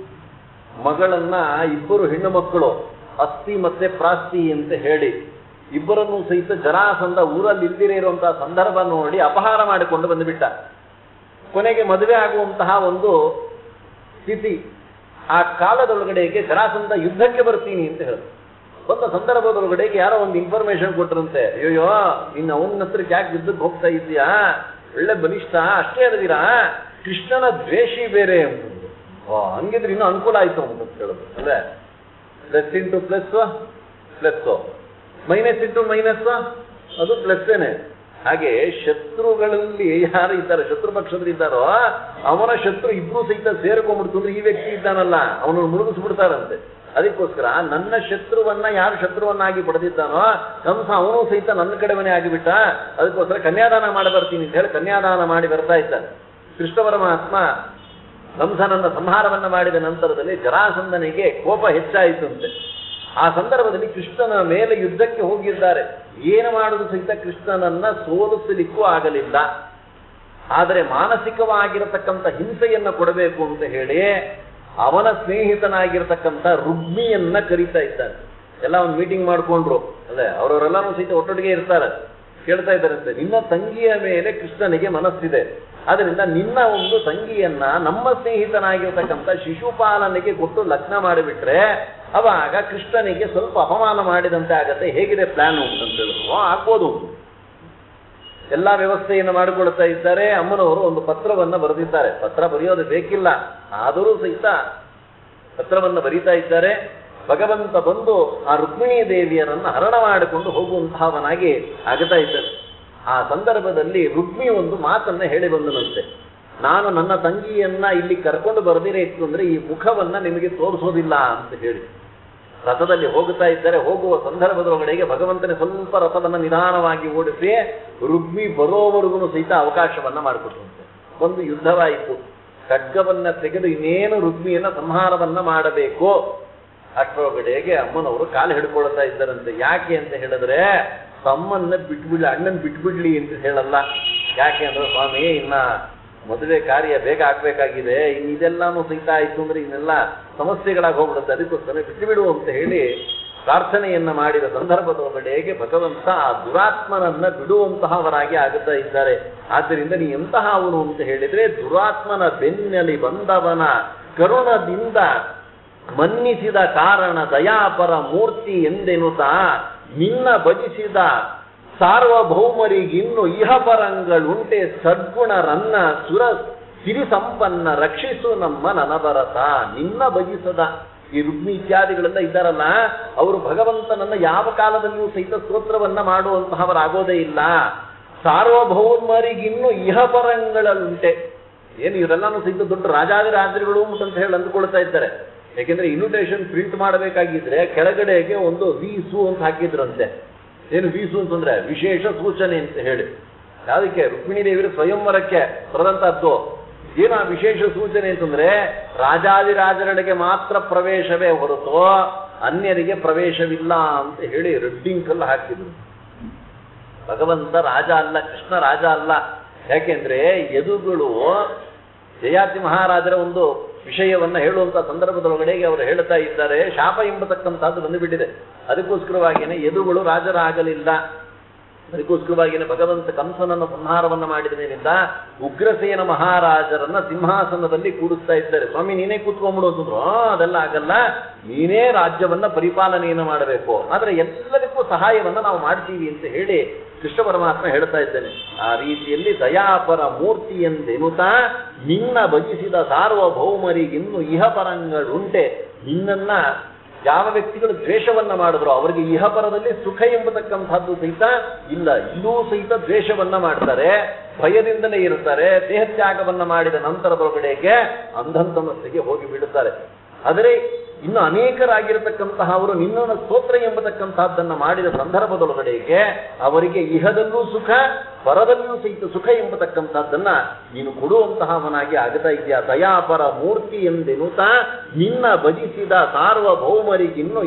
ಮಗಳನ್ನ ಇಬ್ಬರು ಹೆಣ್ಣು ಮಕ್ಕಳು ಅಸ್ತಿ ಮತ್ತೆ ಪ್ರಾಸ್ತಿ ಅಂತ ಹೇಳಿ ಇಬ್ಬರನ್ನು ಸಹಿತ ಜರಾಸಂಧ ಊರಲ್ಲಿ ಇಲ್ದಿರೇ ಇರುವಂತಹ ಸಂದರ್ಭ ನೋಡಿ ಅಪಹಾರ ಮಾಡಿಕೊಂಡು ಬಂದುಬಿಟ್ಟ. ಕೊನೆಗೆ ಮದುವೆ ಆಗುವಂತಹ ಒಂದು ಸ್ಥಿತಿ. ಆ ಕಾಲದೊಳಗಡೆಗೆ ಜರಾಸಂಧ ಯುದ್ಧಕ್ಕೆ ಬರ್ತೀನಿ ಅಂತ ಹೇಳಿದ್ರು. ಬಂದ ಸಂದರ್ಭದೊಳಗಡೆಗೆ ಯಾರೋ ಒಂದು ಇನ್ಫಾರ್ಮೇಶನ್ ಕೊಟ್ಟರಂತೆ, ಅಯ್ಯೋ ಇನ್ನು ಅವನ ಹತ್ರಕ್ಕೆ ಯಾಕೆ ಯುದ್ಧಕ್ಕೆ ಹೋಗ್ತಾ ಇದೀಯಾ, ಒಳ್ಳೆ ಬಲಿಷ್ಠ, ಅಷ್ಟೇ ಅದೀರಾ ಕೃಷ್ಣನ ದ್ವೇಷಿ ಬೇರೆ ಅಂತಂದು. ಹಂಗಿದ್ರೆ ಇನ್ನೂ ಅನುಕೂಲ ಆಯ್ತು ಅಂತ ಹೇಳುದು. ಅಂದ್ರೆ plus into plus plus, minus into minus ಅದು ಪ್ಲಸ್ಸೇನೆ. ಹಾಗೆ ಶತ್ರುಗಳಲ್ಲಿ ಯಾರು ಇದ್ದಾರೆ, ಶತ್ರು ಪಕ್ಷದಲ್ಲಿದ್ದಾರೋ ಅವನ ಶತ್ರು ಇಬ್ರು ಸಹಿತ ಸೇರ್ಕೊಂಡ್ಬಿಡ್ತು ಅಂದ್ರೆ ಈ ವ್ಯಕ್ತಿ ಇದ್ದಾನಲ್ಲ ಅವನನ್ನು ಮುಳುಗಿಸ್ಬಿಡ್ತಾರಂತೆ. ಅದಕ್ಕೋಸ್ಕರ ನನ್ನ ಶತ್ರುವನ್ನ ಯಾರು ಶತ್ರುವನ್ನಾಗಿ ಪಡೆದಿದ್ದಾನೋ ಕಂಸ ಅವನು ಸಹಿತ ನನ್ನ ಕಡೆವನೇ ಆಗಿಬಿಟ್ಟ. ಅದಕ್ಕೋಸ್ಕರ ಕನ್ಯಾದಾನ ಮಾಡಿ ಬರ್ತೀನಿ ಅಂತ ಹೇಳಿ ಕನ್ಯಾದಾನ ಮಾಡಿ ಬರ್ತಾ ಇದ್ದಾನೆ. ಕೃಷ್ಣ ಪರಮಾತ್ಮ ಕಂಸನನ್ನ ಸಂಹಾರವನ್ನ ಮಾಡಿದ ನಂತರದಲ್ಲಿ ಜರಾಸಂಧನಿಗೆ ಕೋಪ ಹೆಚ್ಚಾಯಿತಂತೆ. ಆ ಸಂದರ್ಭದಲ್ಲಿ ಕೃಷ್ಣನ ಮೇಲೆ ಯುದ್ಧಕ್ಕೆ ಹೋಗಿದ್ದಾರೆ. ಏನು ಮಾಡುವುದು ಸಹಿತ ಕೃಷ್ಣನನ್ನ ಸೋಲಿಸಲಿಕ್ಕೂ ಆಗಲಿಲ್ಲ. ಆದರೆ ಮಾನಸಿಕವಾಗಿರತಕ್ಕಂಥ ಹಿಂಸೆಯನ್ನ ಕೊಡಬೇಕು ಅಂತ ಹೇಳಿ ಅವನ ಸ್ನೇಹಿತನಾಗಿರ್ತಕ್ಕಂಥ ರುಗ್ಮಿಯನ್ನ ಕರೀತಾ ಇದ್ದಾನೆ. ಎಲ್ಲ ಒಂದು ಮೀಟಿಂಗ್ ಮಾಡ್ಕೊಂಡ್ರು, ಅಲ್ಲೇ ಅವರವರೆಲ್ಲಾನು ಸಹಿತ ಒಟ್ಟೊಟ್ಟಿಗೆ ಇರ್ತಾರೆ. ಕೇಳ್ತಾ ಇದ್ದಾರಂತೆ, ನಿನ್ನ ತಂಗಿಯ ಮೇಲೆ ಕೃಷ್ಣನಿಗೆ ಮನಸ್ಸಿದೆ, ಆದ್ರಿಂದ ನಿನ್ನ ಒಂದು ತಂಗಿಯನ್ನ ನಮ್ಮ ಸ್ನೇಹಿತನಾಗಿರ್ತಕ್ಕಂಥ ಶಿಶುಪಾಲನಿಗೆ ಕೊಟ್ಟು ಲಗ್ನ ಮಾಡಿಬಿಟ್ರೆ ಅವಾಗ ಕೃಷ್ಣನಿಗೆ ಸ್ವಲ್ಪ ಅಪಮಾನ ಮಾಡಿದಂತೆ ಆಗತ್ತೆ, ಹೇಗಿದೆ ಪ್ಲಾನ್ ಅಂತ ಹೇಳಿದ್ರು. ಆಗ್ಬೋದು. ಎಲ್ಲಾ ವ್ಯವಸ್ಥೆಯನ್ನು ಮಾಡಿಕೊಳ್ತಾ ಇದ್ದಾರೆ. ಅಮ್ಮನವರು ಒಂದು ಪತ್ರವನ್ನ ಬರೆದಿದ್ದಾರೆ. ಪತ್ರ ಬರೆಯೋದು ಬೇಕಿಲ್ಲ, ಆದರೂ ಸಹಿತ ಪತ್ರವನ್ನು ಬರೀತಾ ಇದ್ದಾರೆ. ಭಗವಂತ ಬಂದು ಆ ರುಕ್ಮಿಣೀ ದೇವಿಯರನ್ನ ಹರಣ ಮಾಡಿಕೊಂಡು ಹೋಗುವಂತಹವನಾಗಿ ಆಗ್ತಾ ಇದ್ದಾನೆ. ಆ ಸಂದರ್ಭದಲ್ಲಿ ರುಕ್ಮಿ ಒಂದು ಮಾತನ್ನ ಹೇಳಿ ಬಂದನಂತೆ, ನಾನು ನನ್ನ ತಂಗಿಯನ್ನ ಇಲ್ಲಿ ಕರ್ಕೊಂಡು ಬರದಿರೇ ಇತ್ತು ಅಂದ್ರೆ ಈ ಮುಖವನ್ನ ನಿಮಗೆ ತೋರಿಸೋದಿಲ್ಲ ಅಂತ ಹೇಳಿ ರಥದಲ್ಲಿ ಹೋಗುತ್ತಾ ಇದ್ದಾರೆ. ಹೋಗುವ ಸಂದರ್ಭದೊಳಗಡೆಗೆ ಭಗವಂತನೇ ಸ್ವಲ್ಪ ರಥವನ್ನ ನಿಧಾನವಾಗಿ ಓಡಿಸಿ ರುಕ್ಮಿ ಬರೋವರೆಗೂ ಸಹಿತ ಅವಕಾಶವನ್ನ ಮಾಡಿಕೊಟ್ಟಂತೆ. ಒಂದು ಯುದ್ಧವಾಯಿತು. ಖಡ್ಗವನ್ನ ತೆಗೆದು ಇನ್ನೇನು ರುಕ್ಮಿಯನ್ನ ಸಂಹಾರವನ್ನ ಮಾಡಬೇಕು. ಅಷ್ಟರೊಳಗಡೆಗೆ ಅಮ್ಮನವರು ಕಾಲು ಹಿಡ್ಕೊಳ್ತಾ ಇದ್ದಾರಂತೆ. ಯಾಕೆ ಅಂತ ಹೇಳಿದ್ರೆ ತಮ್ಮನ್ನ ಬಿಟ್ಬಿಡ್ಲಿ, ಅಣ್ಣನ್ ಬಿಟ್ಬಿಡ್ಲಿ ಅಂತ ಹೇಳಲ್ಲ. ಯಾಕೆ ಅಂದ್ರೆ ಸ್ವಾಮಿ ಇನ್ನ ಮದುವೆ ಕಾರ್ಯ ಬೇಗ ಆಗ್ಬೇಕಾಗಿದೆ, ಇದೆಲ್ಲಾನು ಸಹಿತ ಆಯ್ತು ಅಂದ್ರೆ ಇನ್ನೆಲ್ಲ ಸಮಸ್ಯೆಗಳಾಗಿ ಹೋಗ್ಬಿಡುತ್ತೆ, ಅದಕ್ಕೋಸ್ಕರ ಬಿಟ್ಟುಬಿಡು ಅಂತ ಹೇಳಿ ಪ್ರಾರ್ಥನೆಯನ್ನ ಮಾಡಿದ ಸಂದರ್ಭದೊಳಗಡೆಗೆ ಭಗವಂತ ಆ ದುರಾತ್ಮನನ್ನ ಬಿಡುವಂತಹವರಾಗಿ ಆಗುತ್ತಾ ಇದ್ದಾರೆ. ಆದ್ದರಿಂದ ನೀ ಎಂತಹ ಅವನು ಅಂತ ಹೇಳಿದ್ರೆ ದುರಾತ್ಮನ ಬೆನ್ನಲ್ಲಿ ಬಂದವನ ಕರುಣದಿಂದ ಮನ್ನಿಸಿದ ಕಾರಣ ದಯಾಪರ ಮೂರ್ತಿ ಎಂದೆನುತಾ ನಿನ್ನ ಭಜಿಸಿದ ಸಾರ್ವಭೌಮರಿಗಿನ್ನು ಇಹಪರಂಗಳುಂಟೆ ಸದ್ಗುಣರನ್ನ ಸಿರಿ ಸಂಪನ್ನ ರಕ್ಷಿಸು ನಮ್ಮ ನನಭರತ. ನಿನ್ನ ಭಜಿಸದ ಈ ರುಕ್ಮಿ ಇತ್ಯಾದಿಗಳೆಲ್ಲ ಇದ್ದಾರಲ್ಲ, ಅವರು ಭಗವಂತನನ್ನ ಯಾವ ಕಾಲದಲ್ಲಿಯೂ ಸಹಿತ ಸ್ತೋತ್ರವನ್ನ ಮಾಡುವಂತಹವರಾಗೋದೇ ಇಲ್ಲ. ಸಾರ್ವಭೌಮರಿಗಿನ್ನು ಇಹಪರಂಗಳಲ್ಲುಂಟೆ. ಏನು ಇವರೆಲ್ಲಾನು ಸಹಿತ ದೊಡ್ಡ ರಾಜಾದಿರಾಜರುಗಳು ಅಂತ ಹೇಳಿ ಅಂದುಕೊಳ್ತಾ ಇದ್ದಾರೆ. ಯಾಕೆಂದ್ರೆ ಇನ್ವಿಟೇಷನ್ ಪ್ರಿಂಟ್ ಮಾಡಬೇಕಾಗಿದ್ರೆ ಕೆಳಗಡೆಗೆ ಒಂದು ವೀಸು ಅಂತ ಹಾಕಿದ್ರಂತೆ. ಏನು ವೀಸು ಅಂತಂದ್ರೆ ವಿಶೇಷ ಸೂಚನೆ ಅಂತ ಹೇಳಿ, ಅದಕ್ಕೆ ರುಕ್ಮಿಣಿ ದೇವಿಯ ಸ್ವಯಂವರಕ್ಕೆ ಬರೆದಂತಹದ್ದು. ಏನು ಆ ವಿಶೇಷ ಸೂಚನೆ ಅಂತಂದ್ರೆ ರಾಜಾದಿರಾಜರಿಗೆ ಮಾತ್ರ ಪ್ರವೇಶವೇ ಹೊರತು ಅನ್ಯರಿಗೆ ಪ್ರವೇಶವಿಲ್ಲ ಅಂತ ಹೇಳಿ ರೆಡ್ಡಿಂಗ್ ಕಲ್ಲು ಹಾಕಿದ್ರು. ಭಗವಂತ ರಾಜ ಅಲ್ಲ, ಕೃಷ್ಣ ರಾಜ ಅಲ್ಲ. ಯಾಕೆಂದ್ರೆ ಯದುಗಳು ಜಯಾತಿ ಮಹಾರಾಜರ ಒಂದು ವಿಷಯವನ್ನ ಹೇಳುವಂತ ಸಂದರ್ಭದೊಳಗಡೆಗೆ ಅವರು ಹೇಳ್ತಾ ಇದ್ದಾರೆ, ಶಾಪ ಎಂಬತಕ್ಕಂಥದ್ದು ಬಂದುಬಿಟ್ಟಿದೆ. ಅದಕ್ಕೋಸ್ಕರವಾಗಿಯೇ ಯದುಗಳು ರಾಜರಾಗಲಿಲ್ಲ. ಅದಕ್ಕೋಸ್ಕರವಾಗಿಯೇ ಭಗವಂತ ಕಂಸನನ್ನು ಸಂಹಾರವನ್ನ ಮಾಡಿದ ಮೇಲಿಂದ ಉಗ್ರಸೇನ ಮಹಾರಾಜರನ್ನ ಸಿಂಹಾಸನದಲ್ಲಿ ಕೂಡಿಸ್ತಾ ಇದ್ದಾರೆ. ಸ್ವಾಮಿ ನೀನೇ ಕೂತ್ಕೊಂಡ್ಬಿಡು ಅಂತಂದ್ರು. ಅದೆಲ್ಲ ಆಗಲ್ಲ, ನೀನೇ ರಾಜ್ಯವನ್ನ ಪರಿಪಾಲನೆಯನ್ನು ಮಾಡಬೇಕು, ಆದ್ರೆ ಎಲ್ಲದಕ್ಕೂ ಸಹಾಯವನ್ನ ನಾವು ಮಾಡ್ತೀವಿ ಅಂತ ಹೇಳಿ ಕೃಷ್ಣ ಪರಮಾತ್ಮ ಹೇಳ್ತಾ ಇದ್ದೇನೆ. ಆ ರೀತಿಯಲ್ಲಿ ದಯಾಪರ ಮೂರ್ತಿ ಎಂದೆನುತ್ತಾ ನಿನ್ನ ಭಜಿಸಿದ ಸಾರ್ವಭೌಮರಿಗಿನ್ನು ಇಹಪರಂಗಳುಂಟೆ. ನಿನ್ನನ್ನ ಯಾವ ವ್ಯಕ್ತಿಗಳು ದ್ವೇಷವನ್ನ ಮಾಡಿದ್ರು ಅವರಿಗೆ ಇಹಪರದಲ್ಲಿ ಸುಖ ಎಂಬತಕ್ಕಂಥದ್ದು ಸಹಿತ ಇಲ್ಲ. ಇಲ್ಲೂ ಸಹಿತ ದ್ವೇಷವನ್ನ ಮಾಡ್ತಾರೆ, ಭಯದಿಂದಲೇ ಇರ್ತಾರೆ. ದೇಹತ್ಯಾಗವನ್ನ ಮಾಡಿದ ನಂತರದೊಳಗಡೆಗೆ ಅಂಧಂತಮಸ್ಸಿಗೆ ಹೋಗಿ ಬಿಡುತ್ತಾರೆ. ಆದರೆ ಇನ್ನು ಅನೇಕರಾಗಿರತಕ್ಕಂತಹ ಅವರು ನಿನ್ನನ್ನು ಸ್ತೋತ್ರ ಎಂಬತಕ್ಕಂತಹದ್ದನ್ನು ಮಾಡಿದ ಸಂದರ್ಭದೊಳಗಡೆಗೆ ಅವರಿಗೆ ಇಹದಲ್ಲೂ ಸುಖ, ಪರದಲ್ಲೂ ಸಹಿತ ಸುಖ ಎಂಬತಕ್ಕಂಥದ್ದನ್ನ ನೀನು ಕೊಡುವಂತಹವನಾಗಿ ಆಗ್ತಾ ಇದೆಯಾ. ದಯಾಪರ ಮೂರ್ತಿ ಎಂದೆನುತ್ತಾ ನಿನ್ನ ಭಜಿಸಿದ ಸಾರ್ವಭೌಮರಿಗಿನ್ನು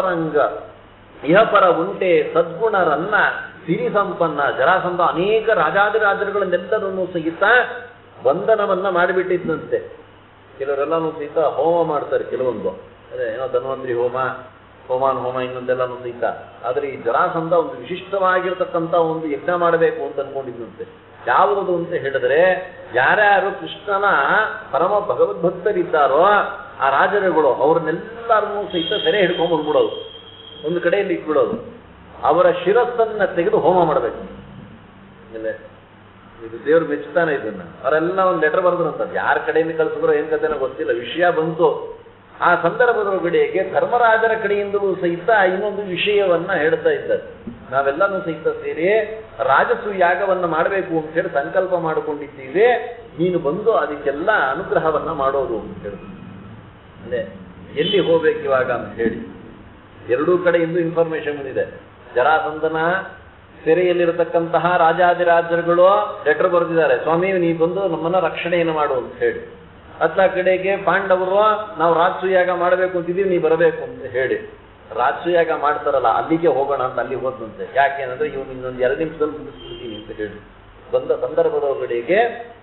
ಇಹಪರ ಉಂಟೆ ಸದ್ಗುಣರನ್ನ ಸಿರಿ ಸಂಪನ್ನ. ಜರಾಸಂಧ ಅನೇಕ ರಾಜಾದಿರಾಜರುಗಳನ್ನೆಲ್ಲರನ್ನೂ ಸಹಿತ ಬಂಧನವನ್ನ ಮಾಡಿಬಿಟ್ಟಿದ್ದಂತೆ. ಕೆಲವರೆಲ್ಲಾನು ಸಹಿತ ಹೋಮ ಮಾಡ್ತಾರೆ, ಕೆಲವೊಂದು ಅದೇ ಏನೋ ಧನ್ವಂತರಿ ಹೋಮಾನ್ ಹೋಮ ಇನ್ನೊಂದೆಲ್ಲಾನು ಸಹಿತ. ಆದ್ರೆ ಈ ಜರಾಸಂಧ ಒಂದು ವಿಶಿಷ್ಟವಾಗಿರ್ತಕ್ಕಂಥ ಒಂದು ಯಜ್ಞ ಮಾಡಬೇಕು ಅಂತ ಅನ್ಕೊಂಡಿದ್ದಂತೆ. ಯಾವುದದು ಅಂತ ಹೇಳಿದ್ರೆ, ಯಾರ್ಯಾರು ಕೃಷ್ಣನ ಪರಮ ಭಗವದ್ಭಕ್ತರಿದ್ದಾರೋ ಆ ರಾಜರುಗಳು ಅವ್ರನ್ನೆಲ್ಲರನ್ನೂ ಸಹಿತ ಸೆರೆ ಹಿಡ್ಕೊಂಡ್ ಬಂದ್ಬಿಡೋದು, ಒಂದು ಕಡೆಯಲ್ಲಿ ಇಟ್ಬಿಡೋದು, ಅವರ ಶಿರಸ್ಸನ್ನ ತೆಗೆದು ಹೋಮ ಮಾಡಬೇಕು. ಇದು ದೇವ್ರು ಮೆಚ್ಚುತ್ತಾನೆ ಇದನ್ನ. ಅವರೆಲ್ಲ ಒಂದು ಲೆಟರ್ ಬರೆದ್ರಂತ, ಯಾರ ಕಡೆಯಿಂದ ಕಳಿಸಿದ್ರು ಏನ್ ಕಥೆನೋ ಗೊತ್ತಿಲ್ಲ, ವಿಷಯ ಬಂತು. ಆ ಸಂದರ್ಭದೊಳಗಡೆಗೆ ಧರ್ಮರಾಜರ ಕಡೆಯಿಂದಲೂ ಸಹಿತ ಇನ್ನೊಂದು ವಿಷಯವನ್ನ ಹೇಳ್ತಾ ಇದ್ದಾರೆ. ನಾವೆಲ್ಲಾನು ಸಹಿತ ಸೇರಿ ರಾಜಸು ಯಾಗವನ್ನ ಮಾಡಬೇಕು ಅಂತ ಹೇಳಿ ಸಂಕಲ್ಪ ಮಾಡಿಕೊಂಡಿದ್ದೀವಿ, ನೀನು ಬಂದು ಅದಕ್ಕೆಲ್ಲ ಅನುಗ್ರಹವನ್ನ ಮಾಡೋದು ಅಂತ ಹೇಳಿದ್ರು. ಅಲ್ಲೇ ಎಲ್ಲಿ ಹೋಗ್ಬೇಕು ಇವಾಗ ಅಂತ ಹೇಳಿ ಎರಡೂ ಕಡೆಯಿಂದ ಇನ್ಫಾರ್ಮೇಶನ್ ಬಂದಿದೆ. ಜರಾಸಂಧನ ಸೆರೆಯಲ್ಲಿರತಕ್ಕಂತಹ ರಾಜಾದಿರಾಜರುಗಳು ಲೆಟರ್ ಬರೆದಿದ್ದಾರೆ, ಸ್ವಾಮಿ ನೀ ಬಂದು ನಮ್ಮನ್ನ ರಕ್ಷಣೆಯನ್ನು ಮಾಡು ಅಂತ ಹೇಳಿ. ಅತ್ಲ ಕಡೆಗೆ ಪಾಂಡವರು ನಾವು ರಾಜಸೂಯಾಗ ಮಾಡಬೇಕು ಅಂತಿದ್ದೀವಿ, ನೀ ಬರಬೇಕು ಅಂತ ಹೇಳಿ. ರಾಜಸೂಯಾಗ ಮಾಡ್ತಾರಲ್ಲ ಅಲ್ಲಿಗೆ ಹೋಗೋಣ ಅಂತ ಅಲ್ಲಿ ಹೋದಂತೆ. ಯಾಕೆಂದ್ರೆ ಇವ್ನು ಇನ್ನೊಂದು 2 ನಿಮಿಷದಲ್ಲಿ ಮುಗಿಸ್ಬಿಡ್ತೀನಿ ಅಂತ ಹೇಳಿ ಬಂದ ಸಂದರ್ಭದೊಳಗಡೆಗೆ